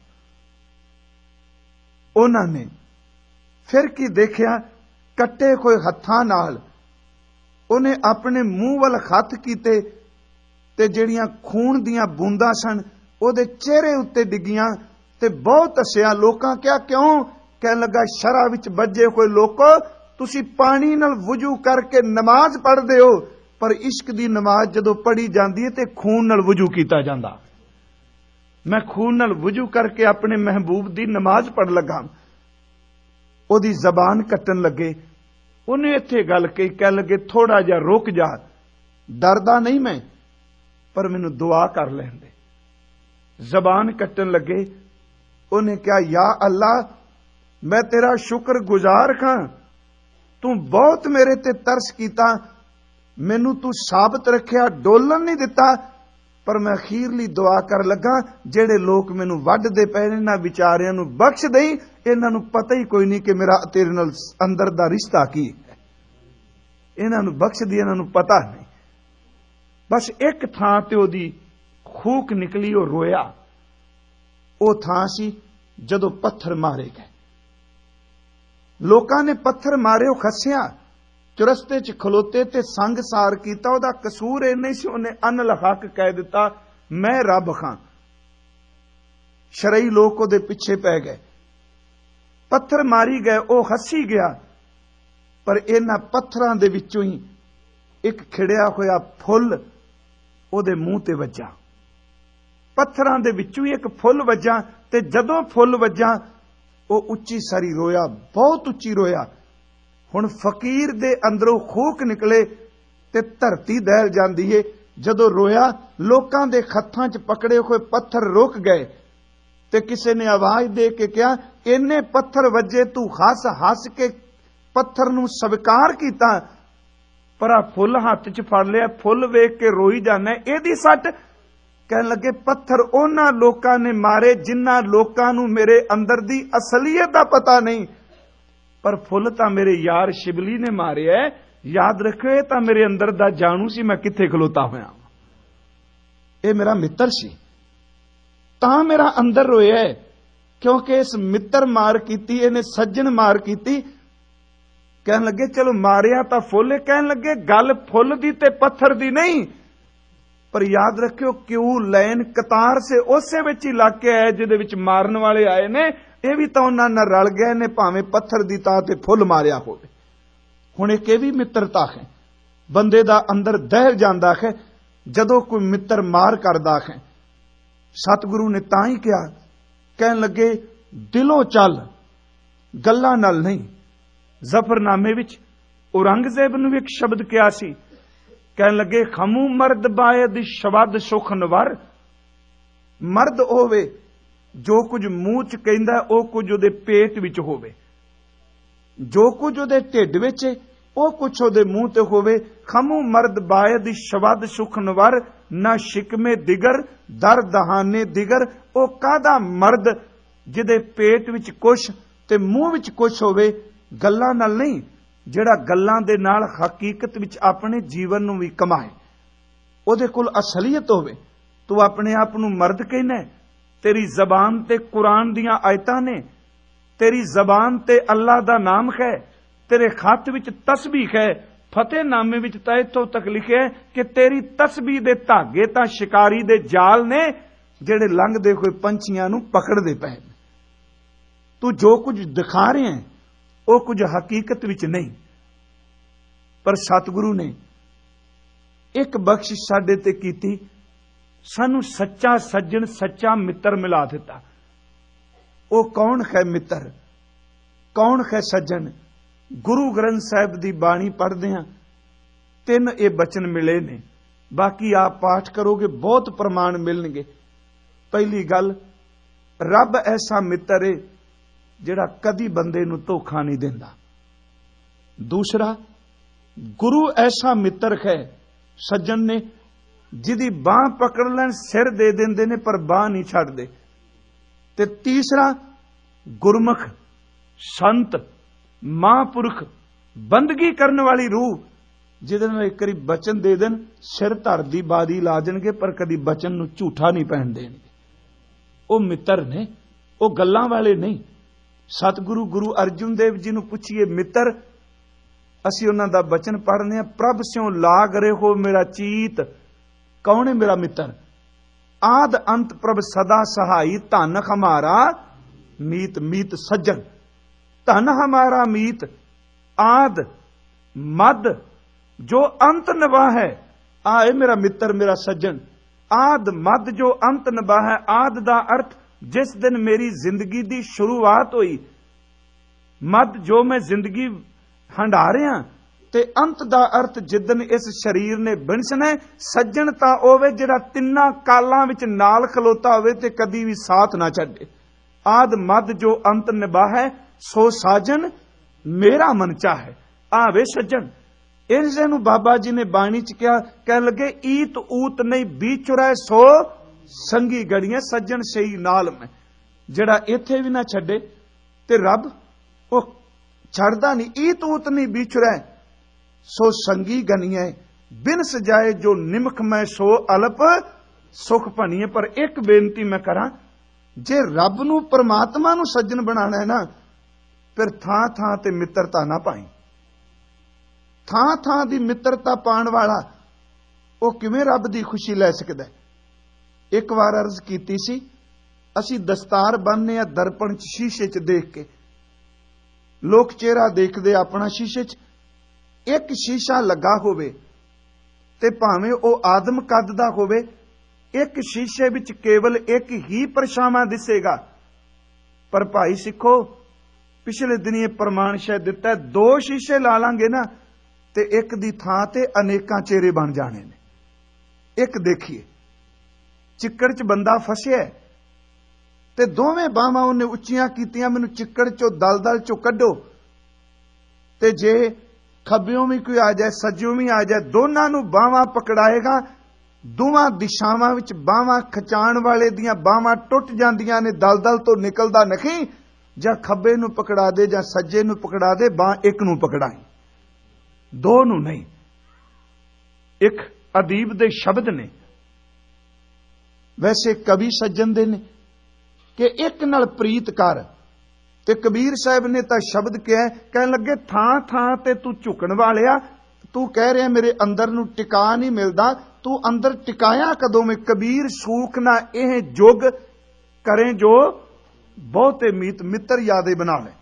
उन्हां ने फिर की देखिया, कट्टे होए हत्थां नाल उन्हें अपने मूंह वल हत्थ कीते ते जिहड़ियां खून दीयां बूंदां सन ਉਹਦੇ चेहरे उत्ते डिगियां ते बहुत हसिया। लोकां क्या क्यों? कहन लगा, शरा विच बजे होए लोको, तुसी पानी नाल वुजू करके नमाज पढ़दे हो, पर इश्क दी नमाज जदों पढ़ी जांदी है ते खून नाल वुजू कीता जांदा। मैं खून नाल वुजू करके अपने महबूब दी नमाज पढ़ लगा। ओदी जबान कट्टन लगे। उन्हें इत्थे गल कही, कह लगे थोड़ा जिहा रुक जा, डरदा नहीं मैं, पर मैनूं दुआ कर लैण दे। जबान कट्टन लगे। उन्हें कहा, या अल्लाह, मैं तेरा शुक्र गुजार खां, तू बहुत मेरे ते तरस कीता, मैनू तू साबित रखिया, डोलन नहीं दिता, पर मैं अखीरली दुआ कर लगा, जेड़े लोग मैनू वड्डदे पए ने इन्हां विचारियां नू बख्श दई, इन्हां नू पता ही कोई नहीं कि मेरा तेरे नाल अंदर दा रिश्ता की है। इन्हां नू बख्श दी, इन्हां नू पता नहीं। बस एक थां ते ओदी खूक निकली, और रोया। वो थां सी जदों पत्थर मारे गए। लोकां ने पत्थर मारे, वो खसिया, चुरस्ते च खलोते ते संग सार कीता। ओदा कसूर ये नहीं सी, उन्हें अनल हक कह दिता, मैं रब खां। शरई लोग ओदे पिछे पै गए, पत्थर मारी गए, वो हसी गया। पर इन्हां पत्थरां दे विचों ही एक खिड़िया होया फुल ओदे मूंह ते वज्जा। पत्थरां दे विचों ही एक फुल वज्जा, ते जदों फुल वज्जा वो उच्ची सारी रोया, बहुत उच्ची रोया। हुण फकीर दे अंदरों खूक निकले ते धरती दहल जांदी है। जदों रोया, लोकां दे हत्थां च पकड़े हुए पत्थर रुक गए, ते किसी ने आवाज दे के कहा, इन्ने पत्थर वज्जे, तू हस हस के पत्थर नूं स्वीकार कीता, पर आ फुल हत्थ च फड़ लिया, फुल वेख के रोई जाना, एदी सट। कहन लगे, पत्थर उन्हां लोकां ने मारे जिन्हां लोकां नूं मेरे अंदर दी असलियत दा पता नहीं, पर फुल तां मेरे यार शिबली ने मारे है। याद रखियो, ये तां मेरे अंदर दा जानू सी, मैं कित्थे खलोता होया, ये मेरा मित्र सी, तां मेरा अंदर रोया है, क्योंकि इस मित्र मार कीती, इहने सज्जन मार कीती। कहन लगे, चलो मारिया तां फुल, कहन लगे गल फुल दी ते पत्थर दी नहीं, पर याद रखियो क्यों लैन कतार से उसे विच ही लग के आए जिहदे विच मारन वाले आए ने, यह भी तो उन्हां नाल रल गए ने, भावें पत्थर दी तां ते फुल मारिया होवे। हुण इह भी मित्रता है, बंदे दा अंदर दहल जांदा है जदों कोई मित्र मार करदा है। सतगुरु ने तां ही कहा, कहन लगे दिलों चल, गल्लां नाल नहीं। जफरनामे विच औरंगजेब नूं एक शब्द कहा सी, कहन लगे खमू मर्द बायद शबद सुख नवर। मर्द होवे जो कुछ मूंह च कहंदा ओ कुछ उहदे पेट विच होवे, जो कुछ उहदे ढिड विच ओ कुछ उहदे मूंह ते होवे। खमू मर्द बायद शबद सुख नवर, ना शिकमे दिगर दर दहाने दिगर। ओ कादा मर्द जिहदे पेट विच कुछ ते मूंह विच कुछ होवे, गल्लां नाल नहीं, जिहड़ा गल्लां दे नाल हकीकत विच अपने जीवन नूं भी कमाए, उहदे कोल असलियत होवे। तू अपने आप नूं मर्द कहना है, तेरी जबान ते कुरान दियां आयतां ने, तेरी जबान ते अल्लाह दा नाम है, तेरे खत विच तस्बीह है। फतेहनामे विच तां इत्थों तक लिखिआ कि तेरी तस्बीह दे धागे तां शिकारी दे जाल ने, जिहड़े लंघदे होए पंछियां नूं पकड़दे पए। तू जो कुछ दिखा रहे हैं वो कुछ हकीकत विच नहीं। पर सतगुरु ने एक बख्शिश साडे ते कीती, सानू सच्चा सज्जन सच्चा मित्र मिला दिता। वो कौन है मित्र, कौन है सज्जन? गुरु ग्रंथ साहिब दी बाणी पढ़दे हां, तीन ये बचन मिले ने, बाकी आप पाठ करोगे बहुत प्रमाण मिलणगे। पहली गल, रब ऐसा मित्र है ਜਿਹੜਾ ਕਦੀ ਬੰਦੇ ਨੂੰ ਧੋਖਾ ਨਹੀਂ ਦਿੰਦਾ। ਦੂਸਰਾ, ਗੁਰੂ ਐਸਾ ਮਿੱਤਰ ਹੈ ਸੱਜਣ ਨੇ ਜਿਹਦੀ ਬਾਹ ਪਕੜ ਲੈਣ ਸਿਰ ਦੇ ਦਿੰਦੇ ਨੇ ਪਰ ਬਾਹ ਨਹੀਂ ਛੱਡਦੇ। ਤੇ ਤੀਸਰਾ, ਗੁਰਮੁਖ ਸੰਤ ਮਹਾਂਪੁਰਖ ਬੰਦਗੀ ਕਰਨ ਵਾਲੀ ਰੂਹ, ਜਿਹਦੇ ਨਾਲ ਇੱਕ ਵਾਰੀ ਬਚਨ ਦੇ ਦੇਣ ਸਿਰ ਧਰ ਦੀ ਬਾਦੀ ਲਾ ਦੇਣਗੇ ਪਰ ਕਦੀ ਬਚਨ ਨੂੰ ਝੂਠਾ ਨਹੀਂ ਪੈਣ ਦੇਣਗੇ। ਉਹ ਮਿੱਤਰ ਨੇ, ਉਹ ਗੱਲਾਂ ਵਾਲੇ ਨਹੀਂ। ਸਤਿਗੁਰੂ ਗੁਰੂ ਅਰਜਨ ਦੇਵ ਜੀ ਨੂੰ ਪੁੱਛੀਏ ਮਿੱਤਰ, ਅਸੀਂ ਉਹਨਾਂ ਦਾ ਬਚਨ ਪੜ੍ਹਨੇ ਆ, ਪ੍ਰਭ ਸਿਉ ਲਾਗ ਰਹੋ ਮੇਰਾ ਚੀਤ। ਕੌਣ ਹੈ ਮੇਰਾ ਮਿੱਤਰ? ਆਦ ਅੰਤ ਪ੍ਰਭ ਸਦਾ ਸਹਾਈ, ਧਨ ਹਮਾਰਾ ਮੀਤ। ਮੀਤ ਸੱਜਣ, ਧਨ ਹਮਾਰਾ ਮੀਤ। ਆਦ ਮਦ ਜੋ ਅੰਤ ਨਿਭਾ ਹੈ, ਆਏ ਮੇਰਾ ਮਿੱਤਰ ਮੇਰਾ ਸੱਜਣ। ਆਦ ਮਦ ਜੋ ਅੰਤ ਨਿਭਾ ਹੈ। ਆਦ ਦਾ ਅਰਥ ਜਿਸ ਦਿਨ ਮੇਰੀ ਜ਼ਿੰਦਗੀ ਦੀ ਸ਼ੁਰੂਆਤ ਹੋਈ, ਮਦ ਜੋ ਮੈਂ ਜ਼ਿੰਦਗੀ ਹੰਢਾ ਰਿਹਾ, ਤੇ ਅੰਤ ਦਾ ਅਰਥ ਜਿੱਦਨ ਇਸ ਸਰੀਰ ਨੇ ਬਿਨਸਣਾ। ਸੱਜਣ ਤਾਂ ਹੋਵੇ ਜਿਹੜਾ ਤਿੰਨਾਂ ਕਾਲਾਂ ਵਿੱਚ ਨਾਲ ਖਲੋਤਾ ਹੋਵੇ ਤੇ ਕਦੀ ਵੀ ਸਾਥ ਨਾ ਛੱਡੇ। ਆਦ ਮਦ ਜੋ ਅੰਤ ਨਿਭਾਹੈ, ਸੋ ਸਾਜਨ ਮੇਰਾ ਮਨ ਚਾਹੇ। ਆਵੇ ਸੱਜਣ, ਇਸ ਨੂੰ ਬਾਬਾ ਜੀ ਨੇ ਬਾਣੀ ਚ ਕਿਹਾ, ਕਹਿ ਲੱਗੇ ਈਤ ਊਤ ਨਹੀਂ ਵਿਚੁਰੈ ਸੋ ਸੰਗੀ ਗੜੀਆਂ। ਸੱਜਣ ਸਹੀ ਨਾਲ ਮੈਂ, ਜਿਹੜਾ ਇੱਥੇ ਵੀ ਨਾ ਛੱਡੇ ਤੇ ਰੱਬ ਉਹ ਛੱਡਦਾ ਨਹੀਂ। ਈਤ ਊਤ ਨਹੀਂ ਵਿਚੁਰੈ ਸੋ ਸੰਗੀ ਗਨੀਐ, ਬਿਨ ਸਜਾਏ ਜੋ ਨਿਮਖ ਮੈਂ ਸੋ ਅਲਪ ਸੁਖ ਭਣੀਏ। ਪਰ ਇੱਕ ਬੇਨਤੀ ਮੈਂ ਕਰਾਂ, ਜੇ ਰੱਬ ਨੂੰ ਪਰਮਾਤਮਾ ਨੂੰ ਸੱਜਣ ਬਣਾਣਾ ਹੈ ਨਾ, ਫਿਰ ਥਾਂ ਥਾਂ ਤੇ ਮਿੱਤਰਤਾ ਨਾ ਪਾਈ। ਥਾਂ ਥਾਂ ਦੀ ਮਿੱਤਰਤਾ ਪਾਉਣ ਵਾਲਾ ਉਹ ਕਿਵੇਂ ਰੱਬ ਦੀ ਖੁਸ਼ੀ ਲੈ ਸਕਦਾ? ਇੱਕ ਵਾਰ ਅਰਜ਼ ਕੀਤੀ ਸੀ, ਅਸੀਂ ਦਸਤਾਰ ਬੰਨ੍ਹਨੇ ਆ ਦਰਪਣ ਚ ਸ਼ੀਸ਼ੇ ਚ ਦੇਖ ਕੇ, ਲੋਕ ਚਿਹਰਾ ਦੇਖਦੇ ਆਪਣਾ ਸ਼ੀਸ਼ੇ ਚ। ਇੱਕ ਸ਼ੀਸ਼ਾ ਲੱਗਾ ਹੋਵੇ ਤੇ ਭਾਵੇਂ ਉਹ ਆਦਮ ਕੱਦ ਦਾ ਹੋਵੇ, ਇੱਕ ਸ਼ੀਸ਼ੇ ਵਿੱਚ ਕੇਵਲ ਇੱਕ ਹੀ ਪਰਛਾਵਾਂ ਦਿਸੇਗਾ। ਪਰ ਭਾਈ ਸਿੱਖੋ, ਪਿਛਲੇ ਦਿਨੀ ਇਹ ਪ੍ਰਮਾਣ ਸ਼ਾਇਦ ਦਿੱਤਾ, ਦੋ ਸ਼ੀਸ਼ੇ ਲਾ ਲਾਂਗੇ ਨਾ ਤੇ ਇੱਕ ਦੀ ਥਾਂ ਤੇ ਅਨੇਕਾਂ ਚਿਹਰੇ ਬਣ ਜਾਣੇ ਨੇ। ਇੱਕ ਦੇਖੀਏ, ਚਿੱਕੜ 'ਚ ਬੰਦਾ ਫਸਿਆ ਤੇ ਦੋਵੇਂ ਬਾਹਾਂ ਉਹਨੇ ਉੱਚੀਆਂ ਕੀਤੀਆਂ, ਮੈਨੂੰ ਚਿੱਕੜ 'ਚੋਂ ਦਲਦਲ 'ਚੋਂ ਕੱਢੋ। ਤੇ ਜੇ ਖੱਬਿਓਂ ਵੀ ਕੋਈ ਆ ਜਾਏ, ਸੱਜਿਓਂ ਵੀ ਆ ਜਾਏ, ਦੋਨਾਂ ਨੂੰ ਬਾਹਾਂ ਪਕੜਾਏਗਾ। ਦੋਵਾਂ ਦਿਸ਼ਾਵਾਂ ਵਿੱਚ ਬਾਹਾਂ ਖਿਚਾਉਣ ਵਾਲੇ ਦੀਆਂ ਬਾਹਾਂ ਟੁੱਟ ਜਾਂਦੀਆਂ ਨੇ, ਦਲਦਲ ਤੋਂ ਨਿਕਲਦਾ ਨਹੀਂ। ਜਾਂ ਖੱਬੇ ਨੂੰ ਪਕੜਾ ਦੇ ਜਾਂ ਸੱਜੇ ਨੂੰ ਪਕੜਾ ਦੇ, ਬਾਹ ਇੱਕ ਨੂੰ ਪਕੜਾਈ, ਦੋ ਨੂੰ ਨਹੀਂ। ਇੱਕ ਅਦੀਬ ਦੇ ਸ਼ਬਦ ਨੇ, ਵੈਸੇ ਕਵੀ ਸੱਜਣ ਦੇ ਨੇ, ਕਿ ਇੱਕ ਨਾਲ ਪ੍ਰੀਤ ਕਰ। ਤੇ ਕਬੀਰ ਸਾਹਿਬ ਨੇ ਤਾਂ ਸ਼ਬਦ ਕਿਹਾ, ਕਹਿਣ ਲੱਗੇ ਥਾਂ ਥਾਂ ਤੇ ਤੂੰ ਝੁਕਣ ਵਾਲਿਆ, ਤੂੰ ਕਹਿ ਰਿਹਾ ਮੇਰੇ ਅੰਦਰ ਨੂੰ ਟਿਕਾ ਨਹੀਂ ਮਿਲਦਾ, ਤੂੰ ਅੰਦਰ ਟਿਕਾਇਆ ਕਦੋਂ ਮੈਂ? ਕਬੀਰ ਸੂਖ ਨਾ ਇਹ ਜੁਗ ਕਰੇ ਜੋ ਬਹੁਤੇ ਮੀਤ, ਮਿੱਤਰ ਯਾਦੇ ਬਣਾ ਲੈ।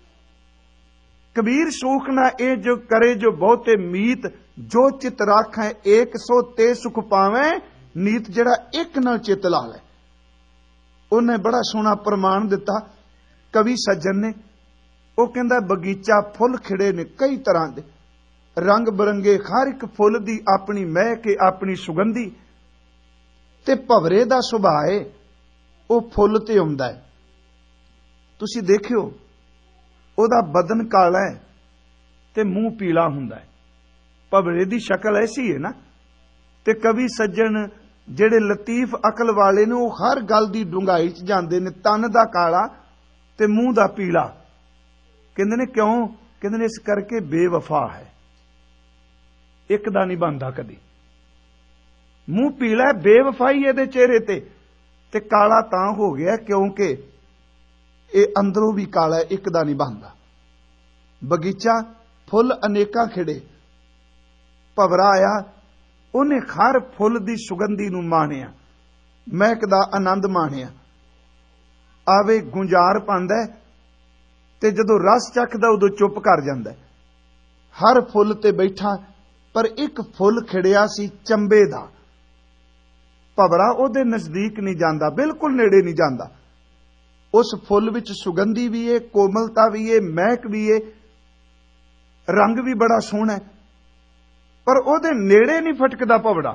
ਕਬੀਰ ਸੂਖ ਨਾ ਇਹ ਜੋ ਕਰੇ ਜੋ ਬਹੁਤੇ ਮੀਤ, ਜੋ ਚਿਤ ਰਾਖੈ ਏਕ ਸੋ ਤੇ ਸੁਖ ਪਾਵੇਂ ਨੀਤ। ਜਿਹੜਾ ਇੱਕ ਨਾਲ ਚਿੱਤ ਲਾ ਲੈ। ਉਹਨੇ ਬੜਾ ਸੋਹਣਾ ਪ੍ਰਮਾਣ ਦਿੱਤਾ ਕਵੀ ਸੱਜਣ ਨੇ। ਉਹ ਕਹਿੰਦਾ ਬਗੀਚਾ ਫੁੱਲ ਖਿੜੇ ਨੇ ਕਈ ਤਰ੍ਹਾਂ ਦੇ, ਰੰਗ ਬਰੰਗੇ, ਹਰ ਇੱਕ ਫੁੱਲ ਦੀ ਆਪਣੀ ਮਹਿਕ, ਆਪਣੀ ਸੁਗੰਧੀ। ਤੇ ਭਵਰੇ ਦਾ ਸੁਭਾਅ ਹੈ, ਉਹ ਫੁੱਲ ਤੇ ਆਉਂਦਾ ਹੈ। ਤੁਸੀਂ ਦੇਖਿਓ, ਉਹਦਾ ਬਦਨ ਕਾਲਾ ਹੈ ਤੇ ਮੂੰਹ ਪੀਲਾ ਹੁੰਦਾ ਹੈ। ਭਵਰੇ ਦੀ ਸ਼ਕਲ ਐਸੀ ਹੈ ਨਾ। ਤੇ ਕਵੀ ਸੱਜਣ ਜਿਹੜੇ ਲਤੀਫ ਅਕਲ ਵਾਲੇ ਨੇ, ਉਹ ਹਰ ਗੱਲ ਦੀ ਡੂੰਘਾਈ ਚ ਜਾਂਦੇ ਨੇ। ਤਨ ਦਾ ਕਾਲਾ ਤੇ ਮੂੰਹ ਦਾ ਪੀਲਾ। ਕਹਿੰਦੇ ਨੇ ਕਿਉਂ? ਕਹਿੰਦੇ ਨੇ ਇਸ ਕਰਕੇ ਬੇਵਫਾ ਹੈ, ਇੱਕ ਦਾ ਨਹੀਂ ਬਣਦਾ ਕਦੀ। ਮੂੰਹ ਪੀਲਾ, ਬੇਵਫਾਈ ਇਹਦੇ ਚਿਹਰੇ ਤੇ। ਤੇ ਕਾਲਾ ਤਾਂ ਹੋ ਗਿਆ ਕਿਉਂਕਿ ਇਹ ਅੰਦਰੋਂ ਵੀ ਕਾਲਾ, ਇੱਕ ਦਾ ਨਹੀਂ ਬਣਦਾ। ਬਗੀਚਾ ਫੁੱਲ ਅਨੇਕਾਂ ਖਿੜੇ, ਭਵਰਾ ਆਇਆ, ਉਹਨੇ ਹਰ ਫੁੱਲ ਦੀ ਸੁਗੰਧੀ ਨੂੰ ਮਾਣਿਆ, ਮਹਿਕ ਦਾ ਆਨੰਦ ਮਾਣਿਆ। ਆਵੇ ਗੁੰਜਾਰ ਪਾਉਂਦਾ ਤੇ ਜਦੋਂ ਰਸ ਚੱਖਦਾ ਉਦੋਂ ਚੁੱਪ ਕਰ ਜਾਂਦਾ। ਹਰ ਫੁੱਲ ਤੇ ਬੈਠਾ, ਪਰ ਇੱਕ ਫੁੱਲ ਖਿੜਿਆ ਸੀ ਚੰਬੇ ਦਾ। ਭਵਰਾ ਉਹਦੇ ਨਜ਼ਦੀਕ ਨਹੀਂ ਜਾਂਦਾ, ਬਿਲਕੁਲ ਨੇੜੇ ਨਹੀਂ ਜਾਂਦਾ। ਉਸ ਫੁੱਲ ਵਿੱਚ ਸੁਗੰਧੀ ਵੀ ਏ, ਕੋਮਲਤਾ ਵੀ ਏ, ਮਹਿਕ ਵੀ ਏ, ਰੰਗ ਵੀ ਬੜਾ ਸੋਹਣਾ, ਪਰ ਉਹਦੇ ਨੇੜੇ ਨਹੀਂ ਫਟਕਦਾ ਭਵੜਾ।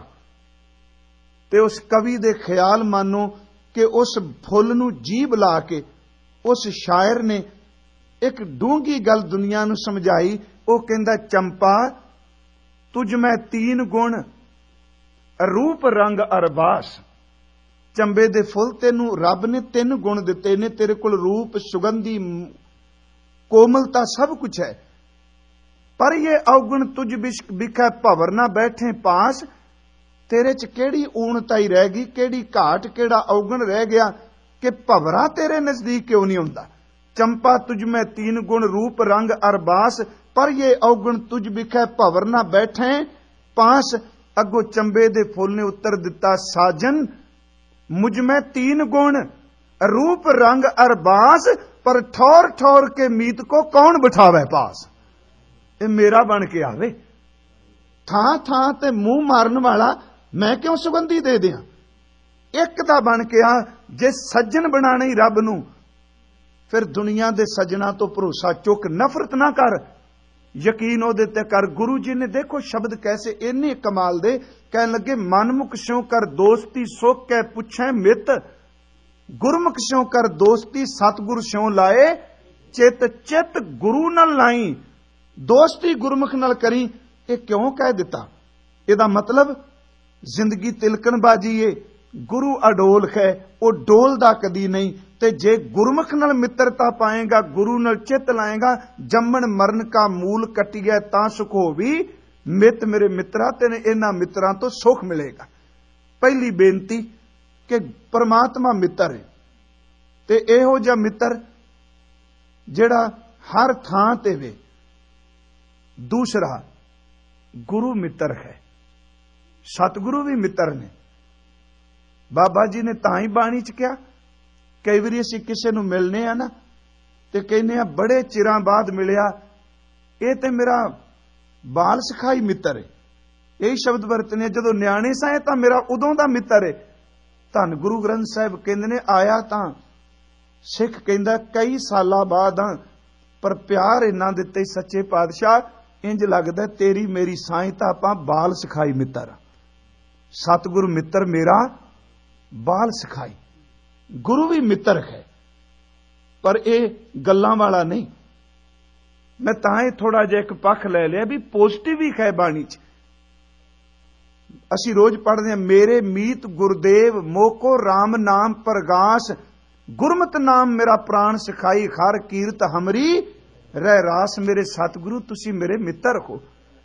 ਤੇ ਉਸ ਕਵੀ ਦੇ ਖਿਆਲ ਮਾਨੋ ਕਿ ਉਸ ਫੁੱਲ ਨੂੰ ਜੀਭ ਲਾ ਕੇ उस शायर ने एक डूंगी गल दुनिया नूं समझाई। वो कहंदा चंपा तुझ में तीन गुण रूप रंग अरबास। चंबे दे फुल तेनू रब ने तीन गुण दिते ने, तेरे कोल रूप सुगंधी कोमलता सब कुछ है, पर ये अवगुण तुझ बिखै भवर ना बैठे पास। तेरे च केड़ी ऊणताई रह गई, केड़ी घाट, केड़ा अवगुण रह गया कि भवरा तेरे नजदीक क्यों नहीं हुंदा। चंपा तुझ में तीन गुण रूप रंग अरबास, पर ये अवगुण तुझ बिखै भवर ना बैठे पास। अगो चंबे दे फुल ने उत्तर दिता साजन मुझ में तीन गुण रूप रंग अरबास, पर ठौर ठौर के मीत को कौन बिठावे पास। ये मेरा बन के आवे, थां थां ते मुंह मारन वाला मैं क्यों सुगंधी दे दियां। एक दा बन के आ, जे सज्जन बनाने ही रब नूं, फिर दुनिया दे सज्जना तो भरोसा चुक, नफरत ना कर, यकीन ओदे ते कर। गुरु जी ने देखो शब्द कैसे इन्ने कमाल दे, कह लगे मनमुख स्यों कर दोस्ती सुख कै पुछे मित। गुरमुख स्यों कर दोस्ती सतगुरु स्यों लाए चित। चित गुरु नाल लाई, दोस्ती गुरमुख नाल करी। ये क्यों कह दिता? इहदा मतलब जिंदगी तिलकणबाजी है, गुरु अडोल है, वो डोलदा कदी नहीं। ते जे गुरमुख नाल मित्रता पाएगा, गुरु नाल चित लाएगा, जम्मन मरण का मूल कटिया तां सुख होवी मित। मेरे मित्रा तेने इन्हां मित्रां तो सुख मिलेगा। पहली बेनती कि परमात्मा मित्र है, ते इहो जिहा मित्र जिहड़ा हर थां ते वे। दूसरा गुरु मित्र है, सतगुरु भी मित्र ने। बाबा जी ने तां ही बाणी च कहा, कई बारी असीं किसे नूं मिलने आ ना ते कहने आ बड़े चिरां बाद मिलिया, ये ते मेरा बाल सिखाई मित्र है। यही शब्द वरतने जदों न्याणे सां तां मेरा उदों दा मित्र है। धन गुरु ग्रंथ साहिब कहंदे ने आया तां सिख कहंदा कई सालां बाद आ, पर प्यार इन्ना दित्ते सच्चे पातशाह, इंज लगदा तेरी मेरी साईं तां आपां बाल सिखाई मित्र। सतगुरु मित्र मेरा बाल सिखाई। गुरु भी मित्र है, पर यह गल्लां वाला नहीं। मैं तां थोड़ा जिहा एक पक्ष ले लिया भी पॉजिटिव ही है बाणी च। असी रोज पढ़ते हैं मेरे मीत गुरदेव मोको राम नाम प्रगास। गुरमत नाम मेरा प्राण सिखाई, हर कीरत हमरी रह रास। मेरे सतगुरु तुसी मेरे मित्र हो,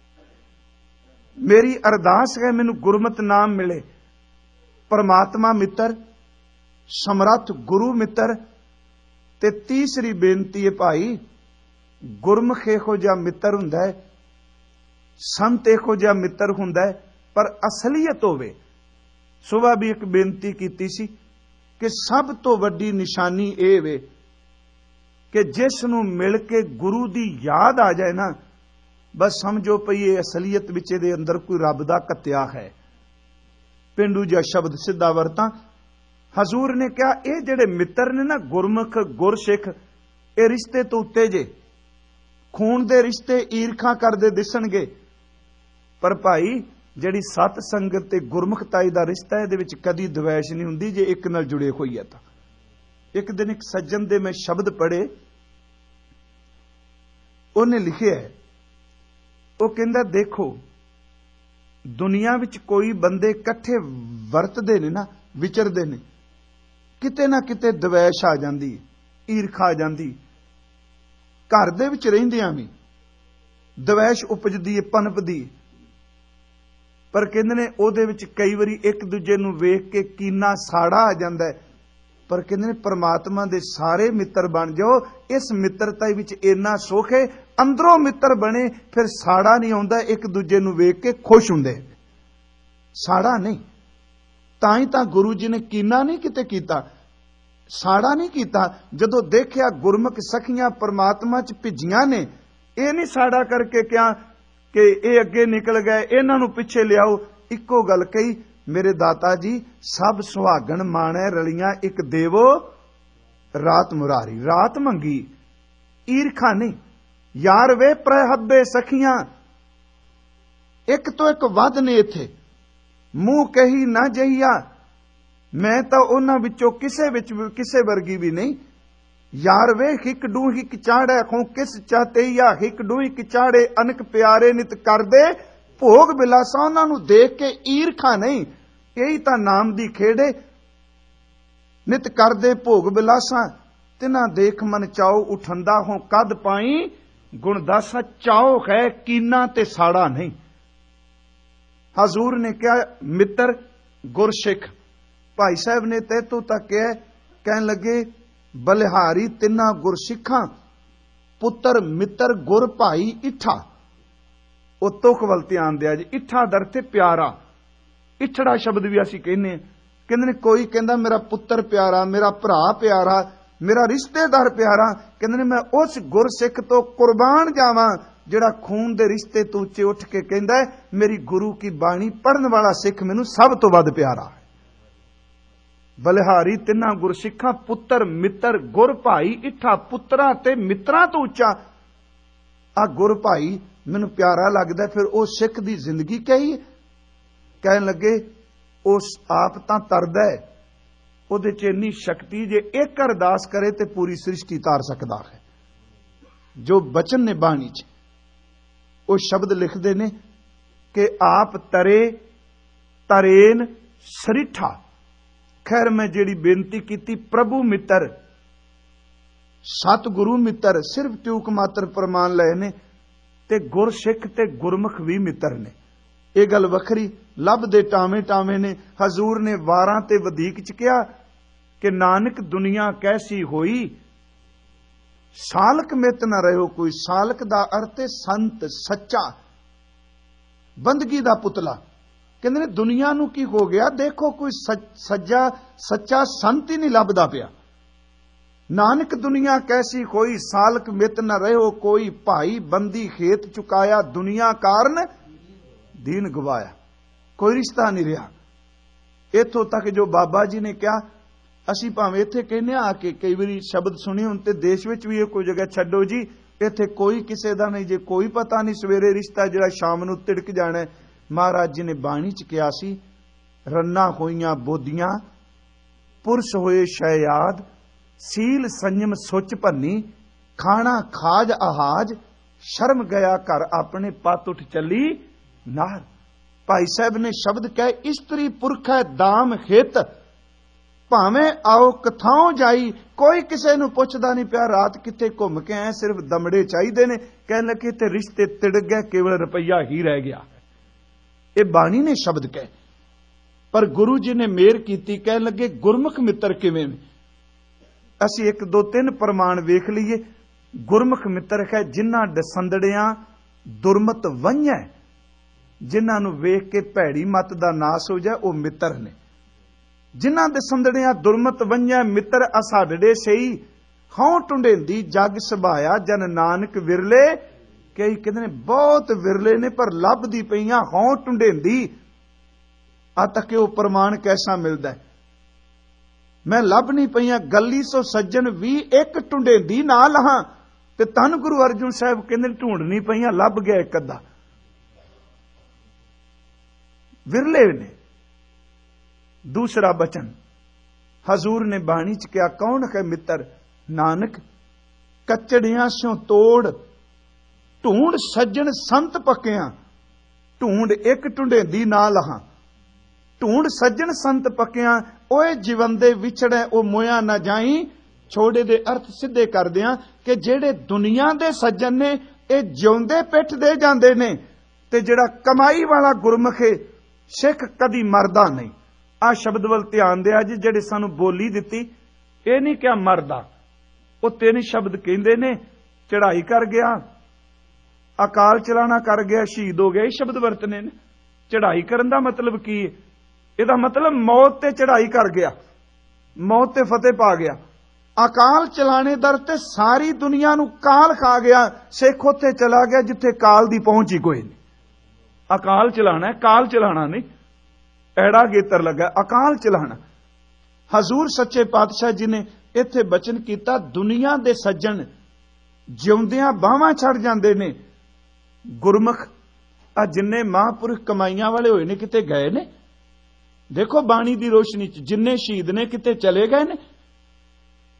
मेरी अरदास है मैनू गुरमत नाम मिले। परमात्मा मित्र, समर्थ गुरु मित्र। ते तीसरी बेनती है भाई, गुरमुख इहो जिहा मित्र हुंदा है, संत इहो जिहा मित्र हुंदा है, पर असलीयत होवे। सुबह भी एक बेनती कीती सी कि सब तो वड्डी निशानी ये वे कि जिस नूं मिल के गुरु दी याद आ जाए ना, बस समझो पई ये असलीयत विच दे अंदर कोई रब दा कत्या है। पेंडू जिहा शब्द सिद्धा वरतां, हजूर ने कहा ये जेड़े मित्र ने ना गुरमुख गुरसिख, ये रिश्ते तो उत्ते जे, खून दे रिश्ते ईरखा करदे दिसणगे, पर भाई जिहड़ी सत संगत ते गुरमुखताई दा रिश्ता है, इहदे विच कदी द्वैश नहीं हुंदी जे एक नाल जुड़े होई है तां। एक दिन एक सज्जन दे मैं शब्द पढ़े, उन्हें लिखिया है, वो कहंदा देखो दुनिया विच कोई बंदे इकट्ठे वरतदे ने ना, विचरदे ने, किते ना किते द्वैश आ जांदी, ईरखा आ जांदी। घर दे विच रहिंदियां भी द्वैश उपजदी है, पनपदी। पर कहंदे ने ओहदे विच कई वारी एक दूजे नूं वेख के कीना साड़ा आ जांदा है, पर कहंदे ने परमात्मा दे सारे मित्र बन जाओ। इस मित्रता विच इन्ना सुख है, अंदरों मित्र बने फिर साड़ा नहीं आउंदा, एक दूजे नूं वेख के खुश हुंदे, साड़ा नहीं। तां ही तां गुरु जी ने कीना नहीं किते कीता, साड़ा नहीं कीता। जदों देखिया गुरमुख सखियां परमात्मा च भिजियां ने, ये नहीं साड़ा करके क्या कि ये अगे निकल गए, इन्हां नूं पिछे लियाओ। इक्को गल कही, मेरे दाता जी सब सुहागण माणै रलियां एक देवो रात मुरारी। रात मंगी, ईरखा नहीं। यार वे प्रहब्बे सखियां, एक तो एक वध ने इत्थे, मूंह कही ना जहिया। मैं तो उन्हां विचों किसे विच किसे वर्गी भी नहीं। यार वे हिक डू हिक चाड़े खो किस चाहतेया हिक डू हिक चाड़े अनक प्यारे नित कर दे भोग बिलासा। उन्होंने देख के ईरखा नहीं, यही तो नाम दी खेड़े नित कर दे भोग बिलासा। तिना देख मन चाओ उठंदा हो कद पाई गुणदासा। चाओ है कीना ते साड़ा नहीं। हजूर ने क्या मित्र गुरसिख भाई साहब ने तैतों तक कह कहन लगे बलिहारी तिना गुरसिखा पुत्र मित्र गुर भाई इठा। वो तुख वल ध्यान दिया जी। इठा दरते प्यारा, इठड़ा शब्द भी असी कहने कहते कोई कहता मेरा पुत्र प्यारा, मेरा भरा प्यारा, मेरा रिश्तेदार प्यारा। कहते मैं उस गुरसिख तो कुर्बान जावा जिहड़ा खून दे रिश्ते तो उच्चे उठ के कहता है मेरी गुरु की बाणी पढ़न वाला सिख मैनू सब तो वध प्यारा है। बलिहारी तिना गुरसिखा पुत्र मित्र गुर भाई इठा। पुत्रा ते मित्रा तो उच्चा आ गुर भाई मैनू प्यारा लगदा। फिर वो सिख दी जिंदगी कही कहन लगे उस आप तां तरदा है, उहदे च इन्नी शक्ति जे एक अरदास करे ते पूरी सृष्टि तार सकदा है। जो बचन ने बाणी च वो शब्द लिखते ने कि आप तरे तरेन सरिठा। खैर मैं जेड़ी बेनती की प्रभु मित्र सतगुरु मित्र सिर्फ ट्यूक मात्र प्रमाण लए ने ते गुरसिख ते गुरमुख भी मित्र ने। यह गल वखरी लभ दे टावे टावे ने। हजूर ने वारां ते वधीक च कहा कि नानक दुनिया कैसी होई सालक मित न रहो कोई। सालक दा अर्थ है संत सच्चा, बंदगी दा पुतला। कहते ने दुनिया नू की हो गया, देखो कोई सच्चा सच्चा संत ही नहीं लभदा पिया। नानक दुनिया कैसी होई सालक मित न रहो कोई। भाई बंदी खेत चुकाया दुनिया कारण दीन गवाया। कोई रिश्ता नहीं रहा। इथों तक जो बाबा जी ने कहा असी भावें इत्थे कहने आके कई बारी शब्द सुने हुण ते देश विच भी कोई जगह छड्डो जी इत्थे कोई किसे दा नहीं, जे कोई पता नहीं सवेरे रिश्ता जिहड़ा शाम नूं तिड़क जाना। महाराज जी ने बाणी च कहा सी रन्ना होईयां बोदियां पुरश होए शयाद सील संयम सुच भन्नी खाना खाज आहाज शर्म गया घर अपने पत उठ चली नार। भाई साहब ने शब्द कहे स्त्री पुरख है दाम हित भावें आओ कथाओं जाई। कोई किसी नूं पुछदा नहीं पिया रात किथे घुम के आए, सिर्फ दमड़े चाहिए ने। कहने लगे ते रिश्ते तिड़क गए, केवल रुपया ही रह गया। ये बाणी ने शब्द कहे। पर गुरु जी ने मेहर की, कहने लगे गुरमुख मित्र किवें। असी एक दो तीन प्रमाण वेख लीए। गुरमुख मित्र है जिन्हां दसंदड़ियां दुरमत वंझ है, जिन्हां नूं वेख के भैड़ी मत दा नास हो जाए, वो मित्र ने। जिन्हां दे संदड़ियां दुरमत वंझै मित्र असाडड़े सही हौं टुंडेंदी जग सभाया जन नानक विरले। कई कहते ने बहुत विरले ने पर लभदी पईयां हौं टुंडेंदी। आ तक वो प्रमाण कैसा मिलता है। मैं लभ नहीं पईयां गली सो सज्जन भी एक टुंडेंदी ना लहां ते धन गुरु अर्जुन साहब कहंदे ढूंढ नहीं पईयां लभ गया एक अद्धा। विरले ने। दूसरा बचन हजूर ने बाणी च क्या कौन है मित्र नानक कचड़ियां स्यों तोड़ ढूंढ सज्जन संत पक्या। ढूंढ एक ढूंढेंदी ना लहां ढूंढ सज्जन संत पक्या। ओए जीवंदे विछड़े ओ मोया ना जाई। छोड़े दे अर्थ सिद्धे कर दियां कि जेड़े दुनिया दे सज्जन ने ये जिउंदे पिठ दे जांदे ने ते जेड़ा कमाई वाला गुरमुख है सिख कदी मरदा नहीं। आ शब्द वल ध्यान दिया जी। जेड़े सानू बोली दिती ये नहीं क्या मरदा, वो तीन शब्द कहंदे ने चढ़ाई कर गया, अकाल चलाना कर गया, शहीद हो गया। ये शब्द वरतने ने। चढ़ाई करन दा मतलब की है? इहदा मतलब मौत ते चढ़ाई कर गया, मौत ते फतेह पा गया। अकाल चलाने दर ते सारी दुनिया नू काल खा गया। सिख उत्थे चला गया जिथे काल दी पहुंच ही कोई नहीं। अकाल चलाना है, काल चलाना नहीं। एड़ा गेतर लगा अकाल चलाना। हजूर सच्चे पातशाह जी ने इत्थे बचन किया दुनिया दे सज्जन जिउंदियां बाहां छड़ जांदे ने। गुरमुख आ जिन्ने महापुरुष कमाइयां वाले होए ने किते गए ने। देखो बाणी दी रोशनी च जिन्ने शहीद ने किते चले गए ने।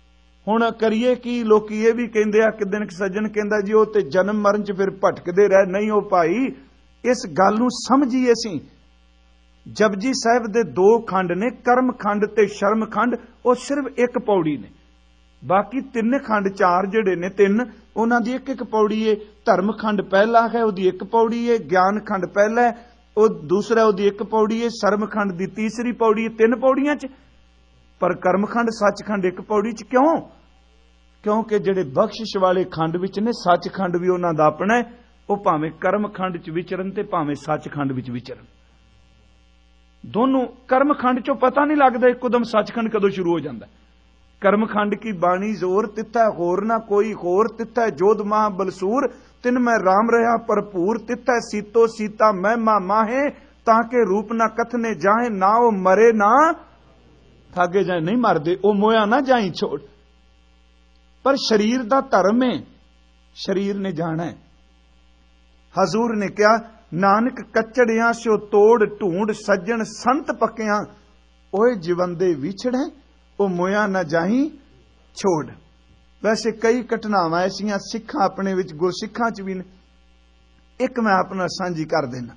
ਹੁਣ ਕਰੀਏ ਕੀ? ਲੋਕੀ ਇਹ ਵੀ ਕਹਿੰਦੇ ਆ, ਕਿਦਨ ਇੱਕ ਸੱਜਣ ਕਹਿੰਦਾ ਜੀ ਉਹ ਤੇ ਜਨਮ ਮਰਨ ਚ ਫਿਰ ਭਟਕਦੇ ਰਹਿ। ਨਹੀਂ ਉਹ ਭਾਈ, ਇਸ ਗੱਲ ਨੂੰ ਸਮਝੀਏ ਅਸੀਂ। ਜਪਜੀ ਸਾਹਿਬ ਦੇ ਦੋ ਖੰਡ ਨੇ, ਕਰਮ ਖੰਡ ਤੇ ਸ਼ਰਮ ਖੰਡ। ਉਹ ਸਿਰਫ ਇੱਕ ਪੌੜੀ ਨੇ। ਬਾਕੀ ਤਿੰਨ ਖੰਡ, ਚਾਰ ਜਿਹੜੇ ਨੇ ਤਿੰਨ, ਉਹਨਾਂ ਦੀ ਇੱਕ ਇੱਕ ਪੌੜੀ ਏ। ਧਰਮ ਖੰਡ ਪਹਿਲਾ ਹੈ, ਉਹਦੀ ਇੱਕ ਪੌੜੀ ਏ। ਗਿਆਨ ਖੰਡ ਪਹਿਲਾ ਹੈ, ਉਹ ਦੂਸਰਾ, ਉਹਦੀ ਇੱਕ ਪੌੜੀ ਏ। ਸਰਮ ਖੰਡ ਦੀ ਤੀਸਰੀ ਪੌੜੀ ਏ। ਤਿੰਨ ਪੌੜੀਆਂ ਚ। ਪਰ ਕਰਮਖੰਡ ਸੱਚਖੰਡ ਇੱਕ ਪੌੜੀ ਚ। ਕਿਉਂ? ਕਿਉਂਕਿ ਜਿਹੜੇ ਬਖਸ਼ਿਸ਼ ਵਾਲੇ ਖੰਡ ਵਿੱਚ ਨੇ, ਸੱਚਖੰਡ ਵੀ ਉਹਨਾਂ ਦਾ ਆਪਣਾ ਹੈ। ਉਹ ਭਾਵੇਂ ਕਰਮਖੰਡ ਚ ਵਿਚਰਨ ਤੇ ਭਾਵੇਂ ਸੱਚਖੰਡ ਵਿੱਚ ਵਿਚਰਨ। ਦੋਨੋਂ ਕਰਮਖੰਡ ਚੋਂ ਪਤਾ ਨਹੀਂ ਲੱਗਦਾ ਇੱਕਦਮ ਸੱਚਖੰਡ ਕਦੋਂ ਸ਼ੁਰੂ ਹੋ ਜਾਂਦਾ। ਕਰਮਖੰਡ ਕੀ ਬਾਣੀ ਜ਼ੋਰ ਤਿੱਥੈ ਹੋਰ ਨਾ ਕੋਈ ਹੋਰ, ਤਿੱਥੈ ਜੋਧ ਮਾਹ ਬਲਸੂਰ, ਤਿਨ ਮੈਂ ਰਾਮ ਰਹਾ ਭਰਪੂਰ, ਤਿੱਥੈ ਸੀਤੋ ਸੀਤਾ ਮਹਿਮਾ ਮਾਹੇ, ਤਾਂ ਕਿ ਰੂਪ ਨਾ ਕਥਨੇ ਜਾਹੇ, ਨਾ ਉਹ ਮਰੇ ਨਾ ਥਾਗੇ ਜਾਏ। ਨਹੀਂ ਮਰਦੇ, ਉਹ ਮੋਇਆ ਨਾ ਜਾਈ ਛੋੜ। ਪਰ ਸ਼ਰੀਰ ਦਾ ਧਰਮ ਹੈ, ਸ਼ਰੀਰ ਨੇ ਜਾਣਾ ਹੈ। ਹਜ਼ੂਰ ਨੇ ਕਿਹਾ, ਨਾਨਕ ਕੱਚੜਿਆਂ ਸਿਓ ਤੋੜ ਢੂੰਡ, ਸੱਜਣ ਸੰਤ ਪੱਕਿਆਂ, ਓਏ ਜਿਵੰਦੇ ਵਿਛੜੇ, ਉਹ ਮੋਇਆ ਨਾ ਜਾਈ ਛੋੜ। ਵੈਸੇ ਕਈ ਘਟਨਾਵਾਂ ਐਸੀਆਂ ਸਿੱਖਾਂ ਆਪਣੇ ਵਿੱਚ, ਗੁਰਸਿੱਖਾਂ ਚ ਵੀ ਨੇ। ਇੱਕ ਮੈਂ ਆਪਣਾ ਸਾਂਝੀ ਕਰ ਦੇਣਾ।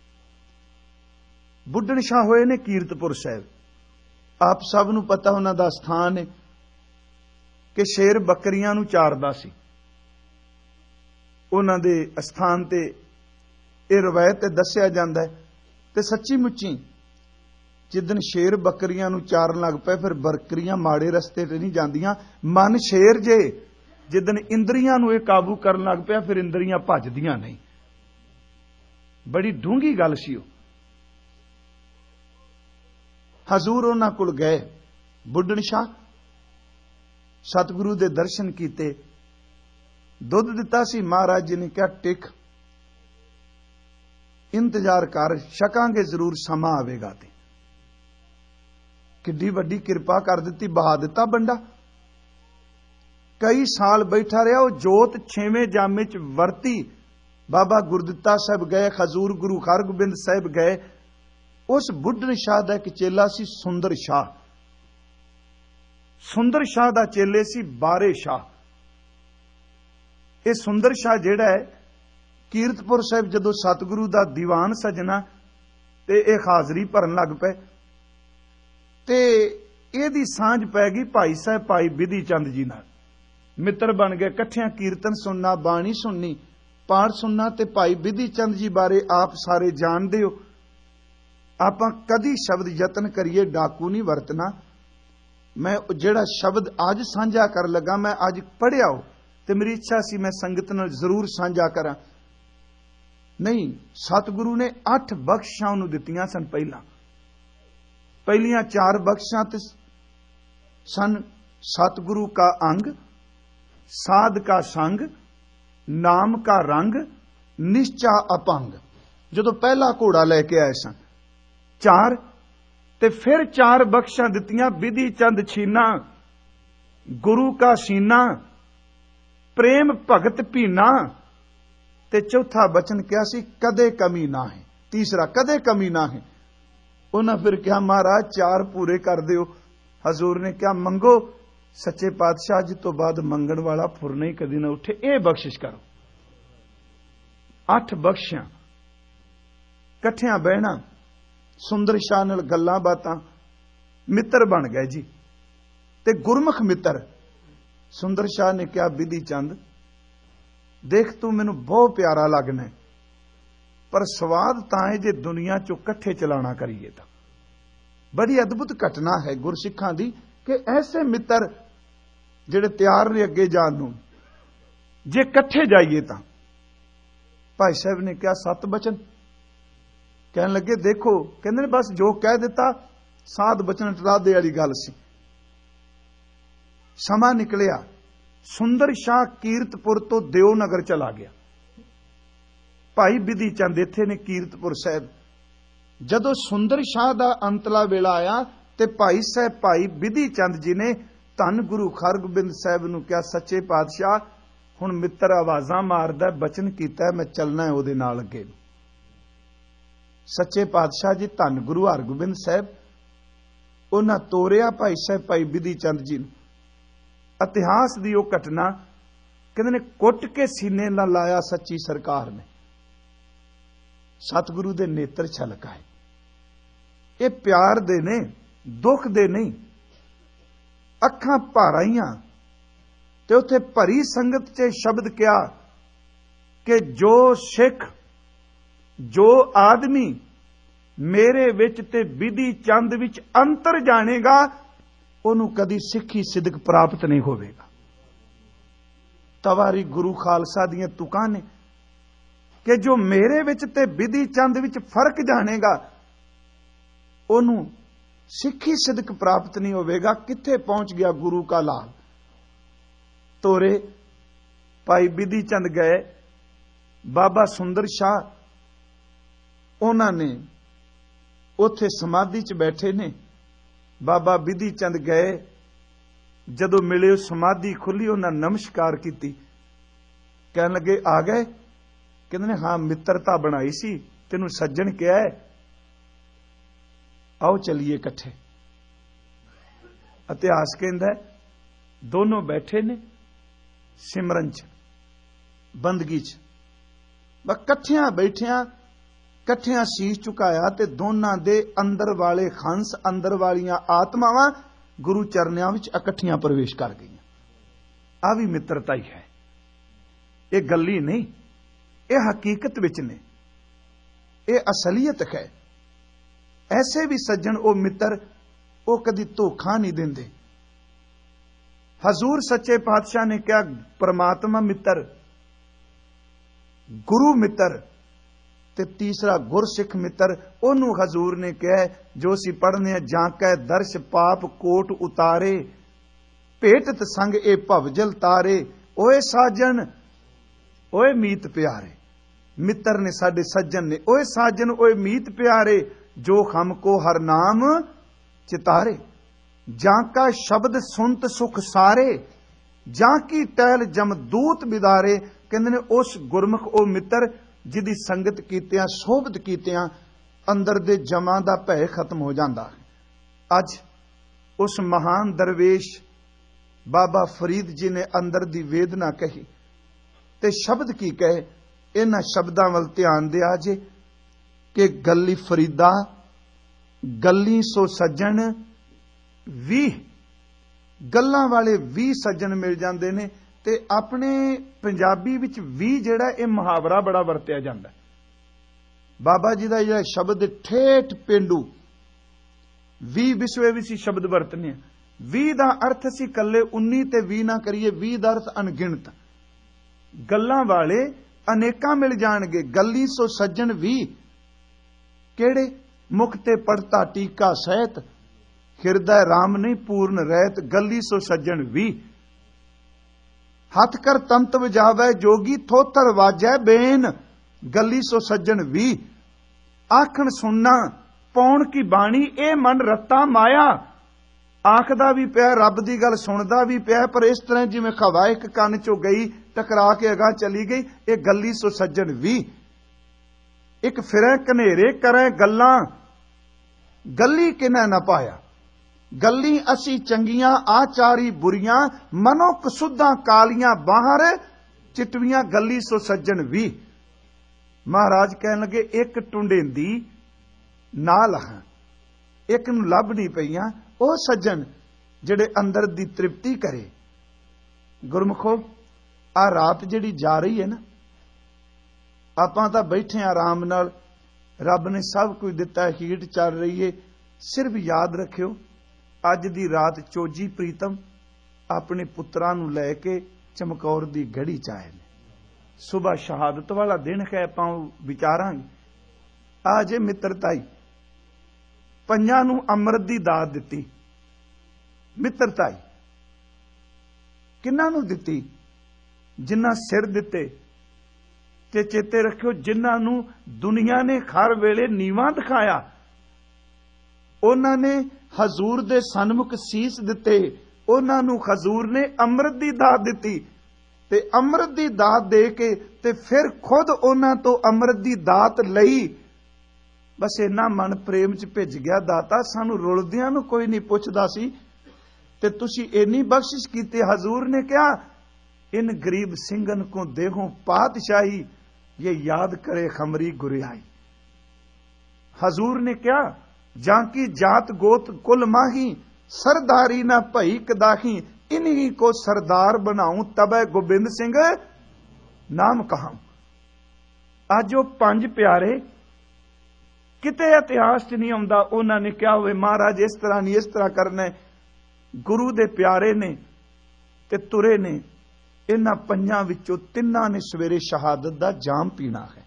ਬੁੱਢਣ ਸ਼ਾਹ ਹੋਏ ਨੇ ਕੀਰਤਪੁਰ ਸਾਹਿਬ। ਆਪ ਸਭ ਨੂੰ ਪਤਾ ਉਹਨਾਂ ਦਾ ਸਥਾਨ ਹੈ ਕਿ ਸ਼ੇਰ ਬੱਕਰੀਆਂ ਨੂੰ ਚਾਰਦਾ ਸੀ। ਉਹਨਾਂ ਦੇ ਅਸਥਾਨ ਤੇ ਇਹ ਰਵਾਇਤ ਤੇ ਦੱਸਿਆ ਜਾਂਦਾ ਹੈ। ਤੇ ਸੱਚੀ ਮੁੱਚੀ ਜਿੱਦਨ ਸ਼ੇਰ ਬੱਕਰੀਆਂ ਨੂੰ ਚਾਰਨ ਲੱਗ ਪਏ, ਫਿਰ ਬੱਕਰੀਆਂ ਮਾੜੇ ਰਸਤੇ ਤੇ ਨਹੀਂ ਜਾਂਦੀਆਂ। ਮਨ ਸ਼ੇਰ ਜੇ ਜਿੱਦਨ ਇੰਦਰੀਆਂ ਨੂੰ ਇਹ ਕਾਬੂ ਕਰਨ ਲੱਗ ਪਿਆ, ਫਿਰ ਇੰਦਰੀਆਂ ਭੱਜਦੀਆਂ ਨਹੀਂ। ਬੜੀ ਡੂੰਘੀ ਗੱਲ ਸੀ ਉਹ। ਹਜ਼ੂਰ ਉਹਨਾਂ ਕੋਲ ਗਏ, ਬੁੱਢਣ ਸ਼ਾਹ। ਸਤਿਗੁਰੂ ਦੇ ਦਰਸ਼ਨ ਕੀਤੇ, ਦੁੱਧ ਦਿੱਤਾ ਸੀ। ਮਹਾਰਾਜ ਜੀ ਨੇ ਕਿਹਾ, ਟਿਕ, ਇੰਤਜ਼ਾਰ ਕਰ, ਛਕਾਂਗੇ ਜ਼ਰੂਰ, ਸਮਾਂ ਆਵੇਗਾ। ਤੇ ਕਿੱਡੀ ਵੱਡੀ ਕਿਰਪਾ ਕਰ ਦਿੱਤੀ, ਬਹਾ ਦਿੱਤਾ ਬੰਦਾ। ਕਈ ਸਾਲ ਬੈਠਾ ਰਿਹਾ ਉਹ ਜੋਤ। ਛੇਵੇਂ ਜਾਮੇ ਚ ਵਰਤੀ। ਬਾਬਾ ਗੁਰਦਿੱਤਾ ਸਾਹਿਬ ਗਏ, ਹਜ਼ੂਰ ਗੁਰੂ ਹਰਗੋਬਿੰਦ ਸਾਹਿਬ ਗਏ। ਉਸ ਬੁੱਢਣ ਸ਼ਾਹ ਦਾ ਇੱਕ ਚੇਲਾ ਸੀ, ਸੁੰਦਰ ਸ਼ਾਹ। ਸੁੰਦਰ ਸ਼ਾਹ ਦਾ ਚੇਲੇ ਸੀ ਬਾਰੇ ਸ਼ਾਹ। ਇਹ ਸੁੰਦਰ ਸ਼ਾਹ ਜਿਹੜਾ ਹੈ, ਕੀਰਤਪੁਰ ਸਾਹਿਬ ਜਦੋਂ ਸਤਿਗੁਰੂ ਦਾ ਦੀਵਾਨ ਸਜਣਾ ਤੇ ਇਹ ਹਾਜ਼ਰੀ ਭਰਨ ਲੱਗ ਪਏ, ਤੇ ਇਹਦੀ ਸਾਂਝ ਪੈ ਗਈ ਭਾਈ ਸਾਹਿਬ ਭਾਈ ਬਿਧੀ ਚੰਦ ਜੀ ਨਾਲ। ਮਿੱਤਰ ਬਣ ਗਏ, ਇਕੱਠਿਆਂ ਕੀਰਤਨ ਸੁਣਨਾ, ਬਾਣੀ ਸੁਣਨੀ, ਪਾਠ ਸੁਣਨਾ। ਤੇ ਭਾਈ ਬਿਧੀ ਚੰਦ ਜੀ ਬਾਰੇ ਆਪ ਸਾਰੇ ਜਾਣਦੇ ਹੋ। ਆਪਾਂ ਕਦੀ ਸ਼ਬਦ ਯਤਨ ਕਰੀਏ ਡਾਕੂ ਨਹੀਂ ਵਰਤਣਾ। ਮੈਂ ਜਿਹੜਾ ਸ਼ਬਦ ਅੱਜ ਸਾਂਝਾ ਕਰਨ ਲੱਗਾ, ਮੈਂ ਅੱਜ ਪੜ੍ਹਿਆ ਹੋ ਤੇ ਮੇਰੀ ਇੱਛਾ ਸੀ ਮੈਂ ਸੰਗਤ ਨਾਲ ਜ਼ਰੂਰ ਸਾਂਝਾ ਕਰਾਂ। ਨਹੀਂ, ਸਤਿਗੁਰੂ ਨੇ ਅੱਠ ਬਖਸ਼ਾਂ ਉਹਨੂੰ ਦਿੱਤੀਆਂ ਸਨ। ਪਹਿਲਾਂ ਪਹਿਲੀਆਂ ਚਾਰ ਬਖਸ਼ਾਂ ਤੇ ਸਨ, ਸਤਿਗੁਰੂ ਕਾ ਅੰਗ, ਸਾਧ ਕਾ ਸੰਗ, ਨਾਮ ਕਾ ਰੰਗ, ਨਿਸ਼ਚਾ ਅਪੰਗ। ਜਦੋਂ ਪਹਿਲਾ ਘੋੜਾ ਲੈ ਕੇ ਆਏ ਸਨ ਚਾਰ, ਤੇ ਫਿਰ ਚਾਰ ਬਖਸ਼ਾਂ ਦਿੱਤੀਆਂ, ਬਿਧੀ ਚੰਦ ਛੀਨਾ, ਗੁਰੂ ਕਾ ਸੀਨਾ, ਪ੍ਰੇਮ ਭਗਤ ਭੀਨਾ, ਤੇ ਚੌਥਾ ਬਚਨ ਕਿਹਾ ਸੀ, ਕਦੇ ਕਮੀ ਨਾ ਹੈ। ਤੀਸਰਾ, ਕਦੇ ਕਮੀ ਨਾ ਹੈ। ਉਹਨਾਂ ਫਿਰ ਕਿਹਾ, ਮਹਾਰਾਜ ਚਾਰ ਪੂਰੇ ਕਰ ਦਿਓ। ਹਜ਼ੂਰ ਨੇ ਕਿਹਾ, ਮੰਗੋ। ਸੱਚੇ ਪਾਤਸ਼ਾਹ ਜੀ ਤੋਂ ਬਾਅਦ ਮੰਗਣ ਵਾਲਾ ਫੁਰਨਾ ਹੀ ਕਦੀ ਨਾ ਉੱਠੇ, ਇਹ ਬਖਸ਼ਿਸ਼ ਕਰੋ। ਅੱਠ ਬਖਸ਼ਾਂ, ਇਕੱਠਿਆਂ ਬਹਿਣਾ, ਸੁੰਦਰ ਸ਼ਾਹ ਨਾਲ ਗੱਲਾਂ ਬਾਤਾਂ, ਮਿੱਤਰ ਬਣ ਗਏ ਜੀ। ਤੇ ਗੁਰਮੁਖ ਮਿੱਤਰ। ਸੁੰਦਰ ਸ਼ਾਹ ਨੇ ਕਿਹਾ, ਬਿਧੀ ਚੰਦ ਦੇਖ, ਤੂੰ ਮੈਨੂੰ ਬਹੁਤ ਪਿਆਰਾ ਲੱਗਣਾ, ਪਰ ਸਵਾਦ ਤਾਂ ਹੈ ਜੇ ਦੁਨੀਆ ਚੋਂ ਇਕੱਠੇ ਚਲਾਣਾ ਕਰੀਏ ਤਾਂ। ਬੜੀ ਅਦਭੁਤ ਘਟਨਾ ਹੈ ਗੁਰਸਿੱਖਾਂ ਦੀ ਕਿ ਐਸੇ ਮਿੱਤਰ ਜਿਹੜੇ ਤਿਆਰ ਨੇ ਅੱਗੇ ਜਾਣ ਨੂੰ, ਜੇ ਇਕੱਠੇ ਜਾਈਏ ਤਾਂ। ਭਾਈ ਸਾਹਿਬ ਨੇ ਕਿਹਾ, ਸੱਤ ਬਚਨ। ਕਹਿਣ ਲੱਗੇ, ਦੇਖੋ, ਕਹਿੰਦੇ ਨੇ ਬਸ ਜੋ ਕਹਿ ਦਿੱਤਾ, ਸਾਧ ਬਚਨ ਟਰਾਦੇ ਵਾਲੀ ਗੱਲ ਸੀ। ਸਮਾਂ ਨਿਕਲਿਆ, ਸੁੰਦਰ ਸ਼ਾਹ ਕੀਰਤਪੁਰ ਤੋਂ ਦਿਓ ਨਗਰ ਚਲਾ ਗਿਆ। ਭਾਈ ਬਿਧੀ ਚੰਦ ਇੱਥੇ ਨੇ ਕੀਰਤਪੁਰ ਸਾਹਿਬ। ਜਦੋਂ ਸੁੰਦਰ ਸ਼ਾਹ ਦਾ ਅੰਤਲਾ ਵੇਲਾ ਆਇਆ ਤੇ ਭਾਈ ਸਾਹਿਬ ਭਾਈ ਬਿਧੀ ਚੰਦ ਜੀ ਨੇ ਧੰਨ ਗੁਰੂ ਹਰਗੋਬਿੰਦ ਸਾਹਿਬ ਨੂੰ ਕਿਹਾ, ਸੱਚੇ ਪਾਤਸ਼ਾਹ, ਹੁਣ ਮਿੱਤਰ ਆਵਾਜ਼ਾਂ ਮਾਰਦਾ, ਬਚਨ ਕੀਤਾ, ਮੈਂ ਚੱਲਣਾ ਹੈ ਉਹਦੇ ਨਾਲ ਅੱਗੇ। ਸੱਚੇ ਪਾਤਸ਼ਾਹ ਜੀ ਧੰਨ ਗੁਰੂ ਹਰਗੋਬਿੰਦ ਸਾਹਿਬ, ਉਹਨਾਂ ਤੋਰਿਆ ਭਾਈ ਸਾਹਿਬ ਭਾਈ ਬਿਧੀ ਚੰਦ ਜੀ ਨੂੰ। ਇਤਿਹਾਸ ਦੀ ਉਹ ਘਟਨਾ, ਕਹਿੰਦੇ ਨੇ ਕੁੱਟ ਕੇ ਸੀਨੇ ਨਾਲ ਲਾਇਆ ਸੱਚੀ ਸਰਕਾਰ ਨੇ, ਸਤਿਗੁਰੂ ਦੇ ਨੇਤਰ ਛਲਕਾਏ। ਇਹ ਪਿਆਰ ਦੇ ਨੇ, ਦੁੱਖ ਦੇ ਨਹੀਂ। ਅੱਖਾਂ ਭਰ ਆਈਆਂ ਤੇ ਉੱਥੇ ਭਰੀ ਸੰਗਤ 'ਚ ਸ਼ਬਦ ਕਿਹਾ ਕਿ ਜੋ ਸਿੱਖ, ਜੋ ਆਦਮੀ ਮੇਰੇ ਵਿੱਚ ਤੇ ਵਿਧੀ ਚੰਦ ਵਿੱਚ ਅੰਤਰ ਜਾਣੇਗਾ, ਉਹਨੂੰ ਕਦੀ ਸਿੱਖੀ ਸਿਦਕ ਪ੍ਰਾਪਤ ਨਹੀਂ ਹੋਵੇਗਾ। ਤਵਾਰੀ ਗੁਰੂ ਖਾਲਸਾ ਦੀਆਂ ਤੁਕਾਂ ਨੇ ਕਿ ਜੋ ਮੇਰੇ ਵਿੱਚ ਤੇ ਵਿਧੀ ਚੰਦ ਵਿੱਚ ਫਰਕ ਜਾਣੇਗਾ, ਉਹਨੂੰ ਸਿੱਖੀ ਸਿਦਕ ਪ੍ਰਾਪਤ ਨਹੀਂ ਹੋਵੇਗਾ। ਕਿੱਥੇ ਪਹੁੰਚ ਗਿਆ ਗੁਰੂ ਕਾ ਲਾਲ। ਤੋਰੇ ਭਾਈ ਵਿਧੀ ਚੰਦ ਗਏ, ਬਾਬਾ ਸੁੰਦਰ ਸ਼ਾਹ ਉਹਨਾਂ ਨੇ ਉੱਥੇ ਸਮਾਧੀ 'ਚ ਬੈਠੇ ਨੇ। ਬਾਬਾ ਵਿਧੀ ਚੰਦ ਗਏ, ਜਦੋਂ ਮਿਲੇ ਸਮਾਧੀ ਖੁੱਲੀ, ਉਹਨਾਂ ਨਮਸਕਾਰ ਕੀਤੀ। ਕਹਿਣ ਲੱਗੇ ਆ ਗਏ? ਕਹਿੰਦੇ ਨੇ ਹਾਂ, ਮਿੱਤਰਤਾ ਬਣਾਈ ਸੀ, ਤੈਨੂੰ ਸੱਜਣ ਕਿਹਾ ਹੈ, ਆਓ ਚਲੀਏ ਇਕੱਠੇ। ਇਤਿਹਾਸ ਕਹਿੰਦਾ ਦੋਨੋਂ ਬੈਠੇ ਨੇ ਸਿਮਰਨ 'ਚ, ਬੰਦਗੀ 'ਚ, ਬਸ ਇਕੱਠਿਆਂ ਬੈਠਿਆਂ, ਇਕੱਠਿਆਂ ਸੀਸ ਝੁਕਾਇਆ ਤੇ ਦੋਨਾਂ ਦੇ ਅੰਦਰ ਵਾਲੇ ਹੰਸ, ਅੰਦਰ ਵਾਲੀਆਂ ਆਤਮਾਵਾਂ ਗੁਰੂ ਚਰਨਿਆਂ ਵਿੱਚ ਇਕੱਠੀਆਂ ਪ੍ਰਵੇਸ਼ ਕਰ ਗਈਆਂ। ਆ ਵੀ ਮਿੱਤਰਤਾ ਹੀ ਹੈ। ਇਹ ਗੱਲੀ ਨਹੀਂ, ਇਹ ਹਕੀਕਤ ਵਿੱਚ ਨੇ, ਇਹ ਅਸਲੀਅਤ ਹੈ। ਐਸੇ ਵੀ ਸੱਜਣ, ਉਹ ਮਿੱਤਰ, ਉਹ ਕਦੀ ਧੋਖਾ ਨਹੀਂ ਦਿੰਦੇ। ਹਜ਼ੂਰ ਸੱਚੇ ਪਾਤਸ਼ਾਹ ਨੇ ਕਿਹਾ ਪਰਮਾਤਮਾ ਮਿੱਤਰ, ਗੁਰੂ ਮਿੱਤਰ ਤੇ ਤੀਸਰਾ ਗੁਰਸਿੱਖ ਮਿੱਤਰ। ਉਹਨੂੰ ਹਜ਼ੂਰ ਨੇ ਕਿਹਾ ਜੋ ਅਸੀਂ ਪੜ੍ਹਨੇ ਆ, ਜਾਂ ਕੈ ਦਰਸ਼ ਪਾਪ ਕੋਟ ਉਤਾਰੇ, ਭੇਟਤ ਸੰਗ ਇਹ ਭਵਜਲ ਤਾਰੇ। ਓਏ ਸਾਜਨ, ਓਏ ਮੀਤ ਪਿਆਰੇ। ਮਿੱਤਰ ਨੇ ਸਾਡੇ ਸੱਜਣ ਨੇ। ਓਏ ਸਾਜਨ, ਓਏ ਮੀਤ ਪਿਆਰੇ, ਜੋ ਹਮ ਕੋ ਹਰ ਨਾਮ ਚਿਤਾਰੇ। ਜਾਂ ਕਾ ਸ਼ਬਦ ਸੁਨਤ ਸੁਖ ਸਾਰੇ, ਜਾਂ ਕੀ ਟਹਿਲ ਜਮਦੂਤ ਬਿਦਾਰੇ। ਕਹਿੰਦੇ ਨੇ ਉਸ ਗੁਰਮੁਖ, ਉਹ ਮਿੱਤਰ ਜਿਹਦੀ ਸੰਗਤ ਕੀਤਿਆਂ, ਸੋਭਤ ਕੀਤਿਆਂ ਅੰਦਰ ਦੇ ਜਮਾਂ ਦਾ ਭੈ ਖਤਮ ਹੋ ਜਾਂਦਾ। ਅੱਜ ਉਸ ਮਹਾਨ ਦਰਵੇਸ਼ ਬਾਬਾ ਫਰੀਦ ਜੀ ਨੇ ਅੰਦਰ ਦੀ ਵੇਦਨਾ ਕਹੀ, ਤੇ ਸ਼ਬਦ ਕੀ ਕਹੇ? ਇਹਨਾਂ ਸ਼ਬਦਾਂ ਵੱਲ ਧਿਆਨ ਦਿਆ ਜੇ ਕਿ ਗੱਲੀ ਫਰੀਦਾ, ਗੱਲੀ ਸੋ ਸੱਜਣ ਵੀਹ, ਗੱਲਾਂ ਵਾਲੇ ਵੀਹ ਸੱਜਣ ਮਿਲ ਜਾਂਦੇ ਨੇ। ਤੇ ਆਪਣੇ ਪੰਜਾਬੀ ਵਿੱਚ ਵੀ ਜਿਹੜਾ ਇਹ ਮੁਹਾਵਰਾ ਬੜਾ ਵਰਤਿਆ ਜਾਂਦਾ। ਬਾਬਾ ਜੀ ਦਾ ਜਿਹੜਾ ਸ਼ਬਦ ਠੇਠ ਪੇਂਡੂ, ਵੀਹ ਵਿਸਵੇ ਵਿੱਚ ਸ਼ਬਦ ਵਰਤਨੇ ਆ। ਵੀਹ ਦਾ ਅਰਥ ਅਸੀਂ ਕੱਲੇ ਉੱਨੀ ਤੇ ਵੀਹ ਨਾ ਕਰੀਏ, ਵੀਹ ਦਾ ਅਰਥ ਅਣਗਿਣਤ। ਗੱਲਾਂ ਵਾਲੇ ਅਨੇਕਾਂ ਮਿਲ ਜਾਣਗੇ। ਗੱਲੀ ਸੋ ਸੱਜਣ ਵੀਹ, ਕਿਹੜੇ? ਮੁਖ ਤੇ ਪੜਤਾ ਟੀਕਾ ਸਹਿਤ, ਹਿਰਦੈ ਰਾਮ ਨਹੀਂ ਪੂਰਨ ਰਹਿਤ। ਗੱਲੀ ਸੋ ਸੱਜਣ ਵੀਹ, ਹੱਥ ਕਰ ਤੰਤ ਵਜਾਵੇ ਜੋਗੀ, ਥੋਥਰ ਵਾਜੈ ਬੇਨ। ਗੱਲੀ ਸੋ ਸੱਜਣ ਵੀਹ, ਆਖਣ ਸੁਣਨਾ ਪੌਣ ਕੀ ਬਾਣੀ, ਇਹ ਮਨ ਰੱਤਾ ਮਾਇਆ। ਆਖਦਾ ਵੀ ਪਿਆ, ਰੱਬ ਦੀ ਗੱਲ ਸੁਣਦਾ ਵੀ ਪਿਆ, ਪਰ ਇਸ ਤਰ੍ਹਾਂ ਜਿਵੇਂ ਹਵਾ ਇੱਕ ਕੰਨ ਚੋਂ ਗਈ, ਟਕਰਾ ਕੇ ਅਗਾਂਹ ਚਲੀ ਗਈ। ਇਹ ਗੱਲੀ ਸੋ ਸੱਜਣ ਵੀਹ। ਇੱਕ ਫਿਰੈ ਕਨੇਰੇ ਕਰੈ ਗੱਲਾਂ, ਗੱਲੀ ਕਿਨੈ ਨਾ ਪਾਇਆ। ਗੱਲੀ ਅਸੀਂ ਚੰਗੀਆਂ, ਆਚਾਰੀ ਬੁਰੀਆਂ, ਮਨੋ ਕਸੁੱਧਾਂ ਕਾਲੀਆਂ, ਬਾਹਰ ਚਿਤਵੀਆਂ। ਗੱਲੀ ਸੋ ਸੱਜਣ ਵੀਹ। ਮਹਾਰਾਜ ਕਹਿਣ ਲੱਗੇ ਇੱਕ ਟੁੰਡੇਂਦੀ ਨਾਲ ਹਾਂ, ਇੱਕ ਨੂੰ ਲੱਭ ਨਹੀਂ ਪਈਆਂ। ਉਹ ਸੱਜਣ ਜਿਹੜੇ ਅੰਦਰ ਦੀ ਤ੍ਰਿਪਤੀ ਕਰੇ। ਗੁਰਮੁਖੋ, ਆ ਰਾਤ ਜਿਹੜੀ ਜਾ ਰਹੀ ਹੈ ਨਾ, ਆਪਾਂ ਤਾਂ ਬੈਠੇ ਆ ਆਰਾਮ ਨਾਲ, ਰੱਬ ਨੇ ਸਭ ਕੁਝ ਦਿੱਤਾ, ਹੀਟ ਚੱਲ ਰਹੀ ਹੈ। ਸਿਰਫ ਯਾਦ ਰੱਖਿਓ, ਅੱਜ ਦੀ ਰਾਤ ਚੋਜੀ ਪ੍ਰੀਤਮ ਆਪਣੇ ਪੁੱਤਰਾਂ ਨੂੰ ਲੈ ਕੇ ਚਮਕੌਰ ਦੀ ਗੜੀ ਚ ਆਏ ਨੇ। ਸੁਬਹ ਸ਼ਹਾਦਤ ਵਾਲਾ ਦਿਨ ਹੈ, ਆਪਾਂ ਵਿਚਾਰਾਂਗੇ। ਆ ਜੇ ਮਿੱਤਰਤਾਈ, ਪੰਜਾਂ ਨੂੰ ਅੰਮ੍ਰਿਤ ਦੀ ਦਾਤ ਦਿੱਤੀ। ਮਿੱਤਰਤਾਈ ਕਿਹਨਾਂ ਨੂੰ ਦਿੱਤੀ? ਜਿਨ੍ਹਾਂ ਸਿਰ ਦਿੱਤੇ। ਤੇ ਚੇਤੇ ਰੱਖਿਓ, ਜਿਨ੍ਹਾਂ ਨੂੰ ਦੁਨੀਆ ਨੇ ਹਰ ਵੇਲੇ ਨੀਵਾਂ ਦਿਖਾਇਆ, ਉਹਨਾਂ ਨੇ ਹਜ਼ੂਰ ਦੇ ਸਨਮੁਖ ਸੀਸ ਦਿੱਤੇ। ਉਹਨਾਂ ਨੂੰ ਹਜ਼ੂਰ ਨੇ ਅੰਮ੍ਰਿਤ ਦੀ ਦਾਤ ਦਿੱਤੀ, ਤੇ ਅੰਮ੍ਰਿਤ ਦੀ ਦਾਤ ਦੇ ਕੇ ਤੇ ਫਿਰ ਖੁਦ ਉਹਨਾਂ ਤੋਂ ਅੰਮ੍ਰਿਤ ਦੀ ਦਾਤ ਲਈ। ਬਸ ਇੰਨਾ ਮਨ ਪ੍ਰੇਮ ਚ ਭਿੱਜ ਗਿਆ, ਦਾਤਾ ਸਾਨੂੰ ਰੁਲਦਿਆਂ ਨੂੰ ਕੋਈ ਨਹੀਂ ਪੁੱਛਦਾ ਸੀ, ते तुसी इन्नी बख्शिश कीती। हजूर ने क्या, इन गरीब सिंगन को देखो पातशाही, ये याद करे खमरी गुरियाई। हजूर ने क्या, जाकी जात गोत कुल माही, सरदारी ना भई कदाही, इन्हीं को सरदार बनाऊं तबे गोबिंद सिंह नाम कहां। अज वो पंज प्यारे किते इतिहास च नहीं आउंदा उन्हां ने क्या होवे महाराज इस तरह नहीं इस तरह करना है। गुरु दे प्यारे ने ते तुरे ने, इन्हां पंजां विचों तिन्नां ने सवेरे शहादत दा जाम पीना है।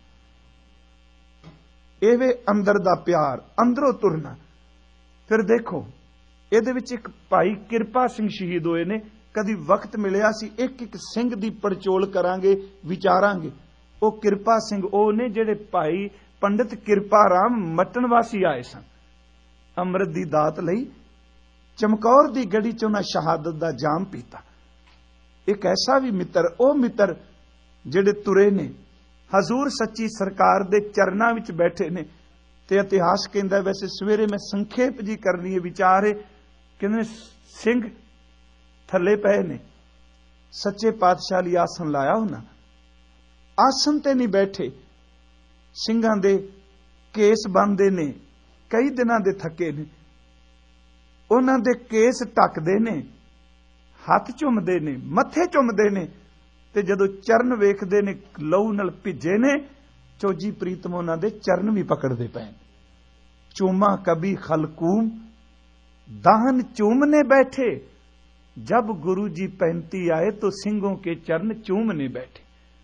एवे अंदर दा प्यार, अंदरों तुरना। फिर देखो ਇਹਦੇ ਵਿੱਚ ਇੱਕ ਭਾਈ ਕਿਰਪਾ ਸਿੰਘ ਸ਼ਹੀਦ ਹੋਏ ਨੇ। ਕਦੀ ਵਕਤ ਮਿਲਿਆ ਸੀ ਇੱਕ ਇੱਕ ਸਿੰਘ ਦੀ ਪੜਚੋਲ ਕਰਾਂਗੇ, ਵਿਚਾਰਾਂਗੇ। ਉਹ ਕਿਰਪਾ ਸਿੰਘ ਉਹ ਨੇ ਜਿਹੜੇ ਭਾਈ ਪੰਡਿਤ ਕਿਰਪਾ ਰਾਮ ਮਟਨ ਵਾਸੀ ਆਏ ਸਨ ਅੰਮ੍ਰਿਤ ਦੀ ਦਾਤ ਲਈ। ਚਮਕੌਰ ਦੀ ਗੜੀ ਚ ਉਹਨਾਂ ਸ਼ਹਾਦਤ ਦਾ ਜਾਮ ਪੀਤਾ। ਇੱਕ ਐਸਾ ਵੀ ਮਿੱਤਰ, ਉਹ ਮਿੱਤਰ ਜਿਹੜੇ ਤੁਰੇ ਨੇ ਹਜ਼ੂਰ ਸੱਚੀ ਸਰਕਾਰ ਦੇ ਚਰਨਾਂ ਵਿੱਚ ਬੈਠੇ ਨੇ। ਤੇ ਇਤਿਹਾਸ ਕਹਿੰਦਾ, ਵੈਸੇ ਸਵੇਰੇ ਮੈਂ ਸੰਖੇਪ ਜੀ ਕਰਨੀ ਹੈ ਵਿਚਾਰ, ਕਹਿੰਦੇ ਸਿੰਘ ਥੱਲੇ ਪਏ ਨੇ, ਸੱਚੇ ਪਾਤਸ਼ਾਹ ਲਈ ਆਸਣ ਲਾਇਆ ਉਹਨਾਂ, ਆਸਣ ਤੇ ਨਹੀਂ ਬੈਠੇ। ਸਿੰਘਾਂ ਦੇ ਕੇਸ ਬੰਨਦੇ ਨੇ, ਕਈ ਦਿਨਾਂ ਦੇ ਥੱਕੇ ਨੇ, ਉਹਨਾਂ ਦੇ ਕੇਸ ਢੱਕਦੇ ਨੇ, ਹੱਥ ਚੁੰਮਦੇ ਨੇ, ਮੱਥੇ ਚੁੰਮਦੇ ਨੇ। ਤੇ ਜਦੋਂ ਚਰਨ ਵੇਖਦੇ ਨੇ ਲਹੂ ਨਾਲ ਭਿੱਜੇ ਨੇ, ਚੋਜੀ ਪ੍ਰੀਤਮ ਉਹਨਾਂ ਦੇ ਚਰਨ ਵੀ ਪਕੜਦੇ ਪਏ। ਚੂਮਾ ਕਭੀ ਖਲਕੂਮ दाहन चूमने बैठे, जब गुरु जी पैंती आए तो सिंहों के चरण चूमने बैठे।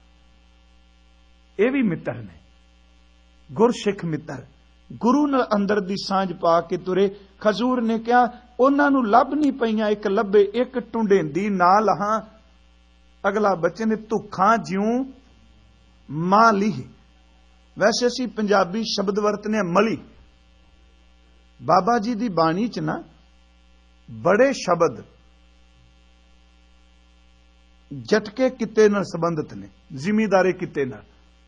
ये भी मित्र ने, गुरसिख मित्र, गुरु नाल अंदर दी सांझ पा के तुरे। खजूर ने क्या, उन्हां नूं लभ नहीं पईयां, एक लभे एक टुंडेंदी ना लहां। अगला बचन धुखां ज्यों मां लीह। वैसे असीं पंजाबी शब्द वरतने मली। बाबा जी दी बाणी च ना बड़े शब्द झटके किते नाल संबंधित ने, जिमीदारी किते नाल।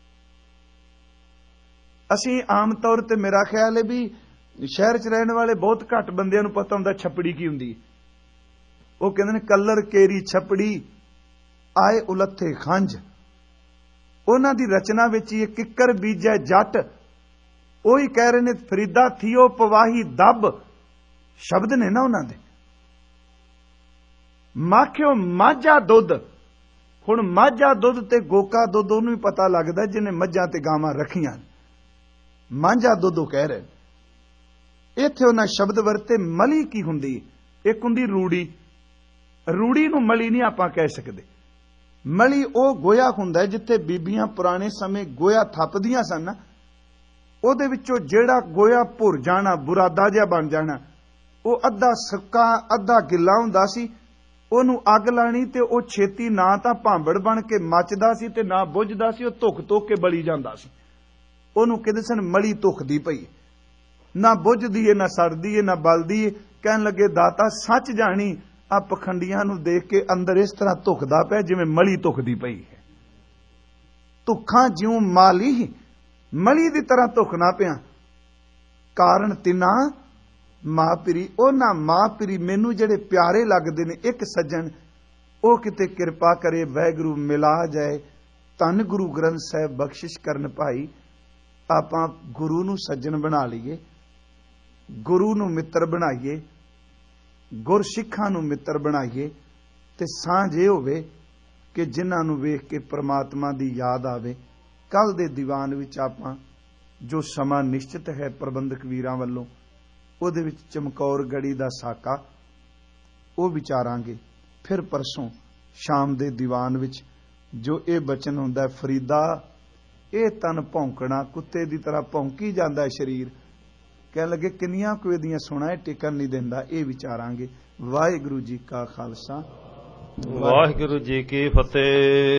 असीं आम तौर ते मेरा ख्याल है भी शहर च रहने वाले बहुत घट बंदियां नूं पता हुंदा छपड़ी की हुंदी। वो कहंदे ने कलर केरी छपड़ी आए उलथे खंज। उन्हां दी रचना विच ये किकर बीजै जट, ਉਹੀ ਕਹਿ ਰਹੇ ਨੇ ਫਰੀਦਾ ਥੀਓ ਪਵਾਹੀ ਦੱਬ। ਸ਼ਬਦ ਨੇ ਨਾ ਉਹਨਾਂ ਦੇ। ਮਾਖਿਓ ਮਾਝਾ ਦੁੱਧ। ਹੁਣ ਮਾਝਾ ਦੁੱਧ ਤੇ ਗੋਕਾ ਦੁੱਧ ਉਹਨੂੰ ਵੀ ਪਤਾ ਲੱਗਦਾ ਜਿਹਨੇ ਮੱਝਾਂ ਤੇ ਗਾਵਾਂ ਰੱਖੀਆਂ। ਮਾਝਾ ਦੁੱਧ ਉਹ ਕਹਿ ਰਹੇ। ਇੱਥੇ ਉਹਨਾਂ ਸ਼ਬਦ ਵਰਤੇ ਮਲੀ ਕੀ ਹੁੰਦੀ, ਇੱਕ ਹੁੰਦੀ ਰੂੜੀ। ਰੂੜੀ ਨੂੰ ਮਲੀ ਨਹੀਂ ਆਪਾਂ ਕਹਿ ਸਕਦੇ। ਮਲੀ ਉਹ ਗੋਇਆ ਹੁੰਦਾ ਜਿੱਥੇ ਬੀਬੀਆਂ ਪੁਰਾਣੇ ਸਮੇਂ ਗੋਇਆ ਥੱਪਦੀਆਂ ਸਨ। ਉਹਦੇ ਵਿੱਚੋਂ ਜਿਹੜਾ ਗੋਇਆ ਭੁਰ ਜਾਣਾ, ਬੁਰਾਦਾ ਜਿਹਾ ਬਣ ਜਾਣਾ, ਉਹ ਅੱਧਾ ਸੁੱਕਾ ਅੱਧਾ ਗਿੱਲਾ ਹੁੰਦਾ ਸੀ। ਉਹਨੂੰ ਅੱਗ ਲਾਣੀ ਤੇ ਉਹ ਛੇਤੀ ਨਾ ਤਾਂ ਭਾਂਬੜ ਬਣ ਕੇ ਮੱਚਦਾ ਸੀ ਤੇ ਨਾ ਬੁੱਝਦਾ ਸੀ, ਉਹ ਧੁੱਖ ਧੁੱਖ ਕੇ ਬਲੀ ਜਾਂਦਾ ਸੀ। ਉਹਨੂੰ ਕਹਿੰਦੇ ਸਨ ਮਲੀ ਧੁੱਖਦੀ ਪਈ, ਨਾ ਬੁੱਝਦੀ ਏ ਨਾ ਸੜਦੀ ਏ ਨਾ ਬਲਦੀ ਏ। ਕਹਿਣ ਲੱਗੇ ਦਾਤਾ ਸੱਚ ਜਾਣੀ, ਆ ਪਖੰਡੀਆਂ ਨੂੰ ਦੇਖ ਕੇ ਅੰਦਰ ਇਸ ਤਰ੍ਹਾਂ ਧੁੱਖਦਾ ਪਿਆ ਜਿਵੇਂ ਮਲੀ ਧੁੱਖਦੀ ਪਈ ਹੈ। ਧੁੱਖਾਂ ਜਿਉਂ ਮਾਲੀ, ਮਲੀ ਦੀ ਤਰ੍ਹਾਂ ਧੁਖਣਾ ਪਿਆ। ਕਾਰਨ ਤਿਨਾ ਮਾਂ ਪਿਰੀ, ਉਹਨਾਂ ਮਾਂ ਪਿਰੀ ਮੈਨੂੰ ਜਿਹੜੇ ਪਿਆਰੇ ਲੱਗਦੇ ਨੇ। ਇੱਕ ਸੱਜਣ ਉਹ ਕਿਤੇ ਕਿਰਪਾ ਕਰੇ, ਵਾਹਿਗੁਰੂ ਮਿਲਾ ਜਾਏ। ਧੰਨ ਗੁਰੂ ਗ੍ਰੰਥ ਸਾਹਿਬ ਬਖਸ਼ਿਸ਼ ਕਰਨ ਭਾਈ, ਆਪਾਂ ਗੁਰੂ ਨੂੰ ਸੱਜਣ ਬਣਾ ਲਈਏ, ਗੁਰੂ ਨੂੰ ਮਿੱਤਰ ਬਣਾਈਏ, ਗੁਰਸਿੱਖਾਂ ਨੂੰ ਮਿੱਤਰ ਬਣਾਈਏ। ਤੇ ਸਾਂਝ ਇਹ ਹੋਵੇ ਕਿ ਜਿਨ੍ਹਾਂ ਨੂੰ ਵੇਖ ਕੇ ਪ੍ਰਮਾਤਮਾ ਦੀ ਯਾਦ ਆਵੇ। ਕੱਲ ਦੇ ਦੀਵਾਨ ਵਿੱਚ ਆਪਾਂ ਜੋ ਸਮਾਂ ਨਿਸ਼ਚਿਤ ਹੈ ਪ੍ਰਬੰਧਕ ਵੀਰਾਂ ਵੱਲੋਂ, ਉਹਦੇ ਵਿੱਚ ਚਮਕੌਰ ਗੜੀ ਦਾ ਸਾਕਾ ਉਹ ਵਿਚਾਰਾਂਗੇ। ਫਿਰ ਪਰਸੋਂ ਸ਼ਾਮ ਦੇ ਦੀਵਾਨ ਵਿੱਚ ਜੋ ਇਹ ਬਚਨ ਹੁੰਦਾ, ਫਰੀਦਾ ਇਹ ਤਨ ਭੌਂਕਣਾ, ਕੁੱਤੇ ਦੀ ਤਰ੍ਹਾਂ ਭੌਂਕੀ ਜਾਂਦਾ ਸਰੀਰ। ਕਹਿਣ ਲੱਗੇ ਕਿੰਨੀਆਂ ਕੁ ਇਹਦੀਆਂ ਸੁਣਾ, ਟਿਕਣ ਨਹੀਂ ਦਿੰਦਾ। ਇਹ ਵਿਚਾਰਾਂਗੇ। ਵਾਹਿਗੁਰੂ ਜੀ ਕਾ ਖਾਲਸਾ, ਵਾਹਿਗੁਰੂ ਜੀ ਕੀ ਫਤਿਹ।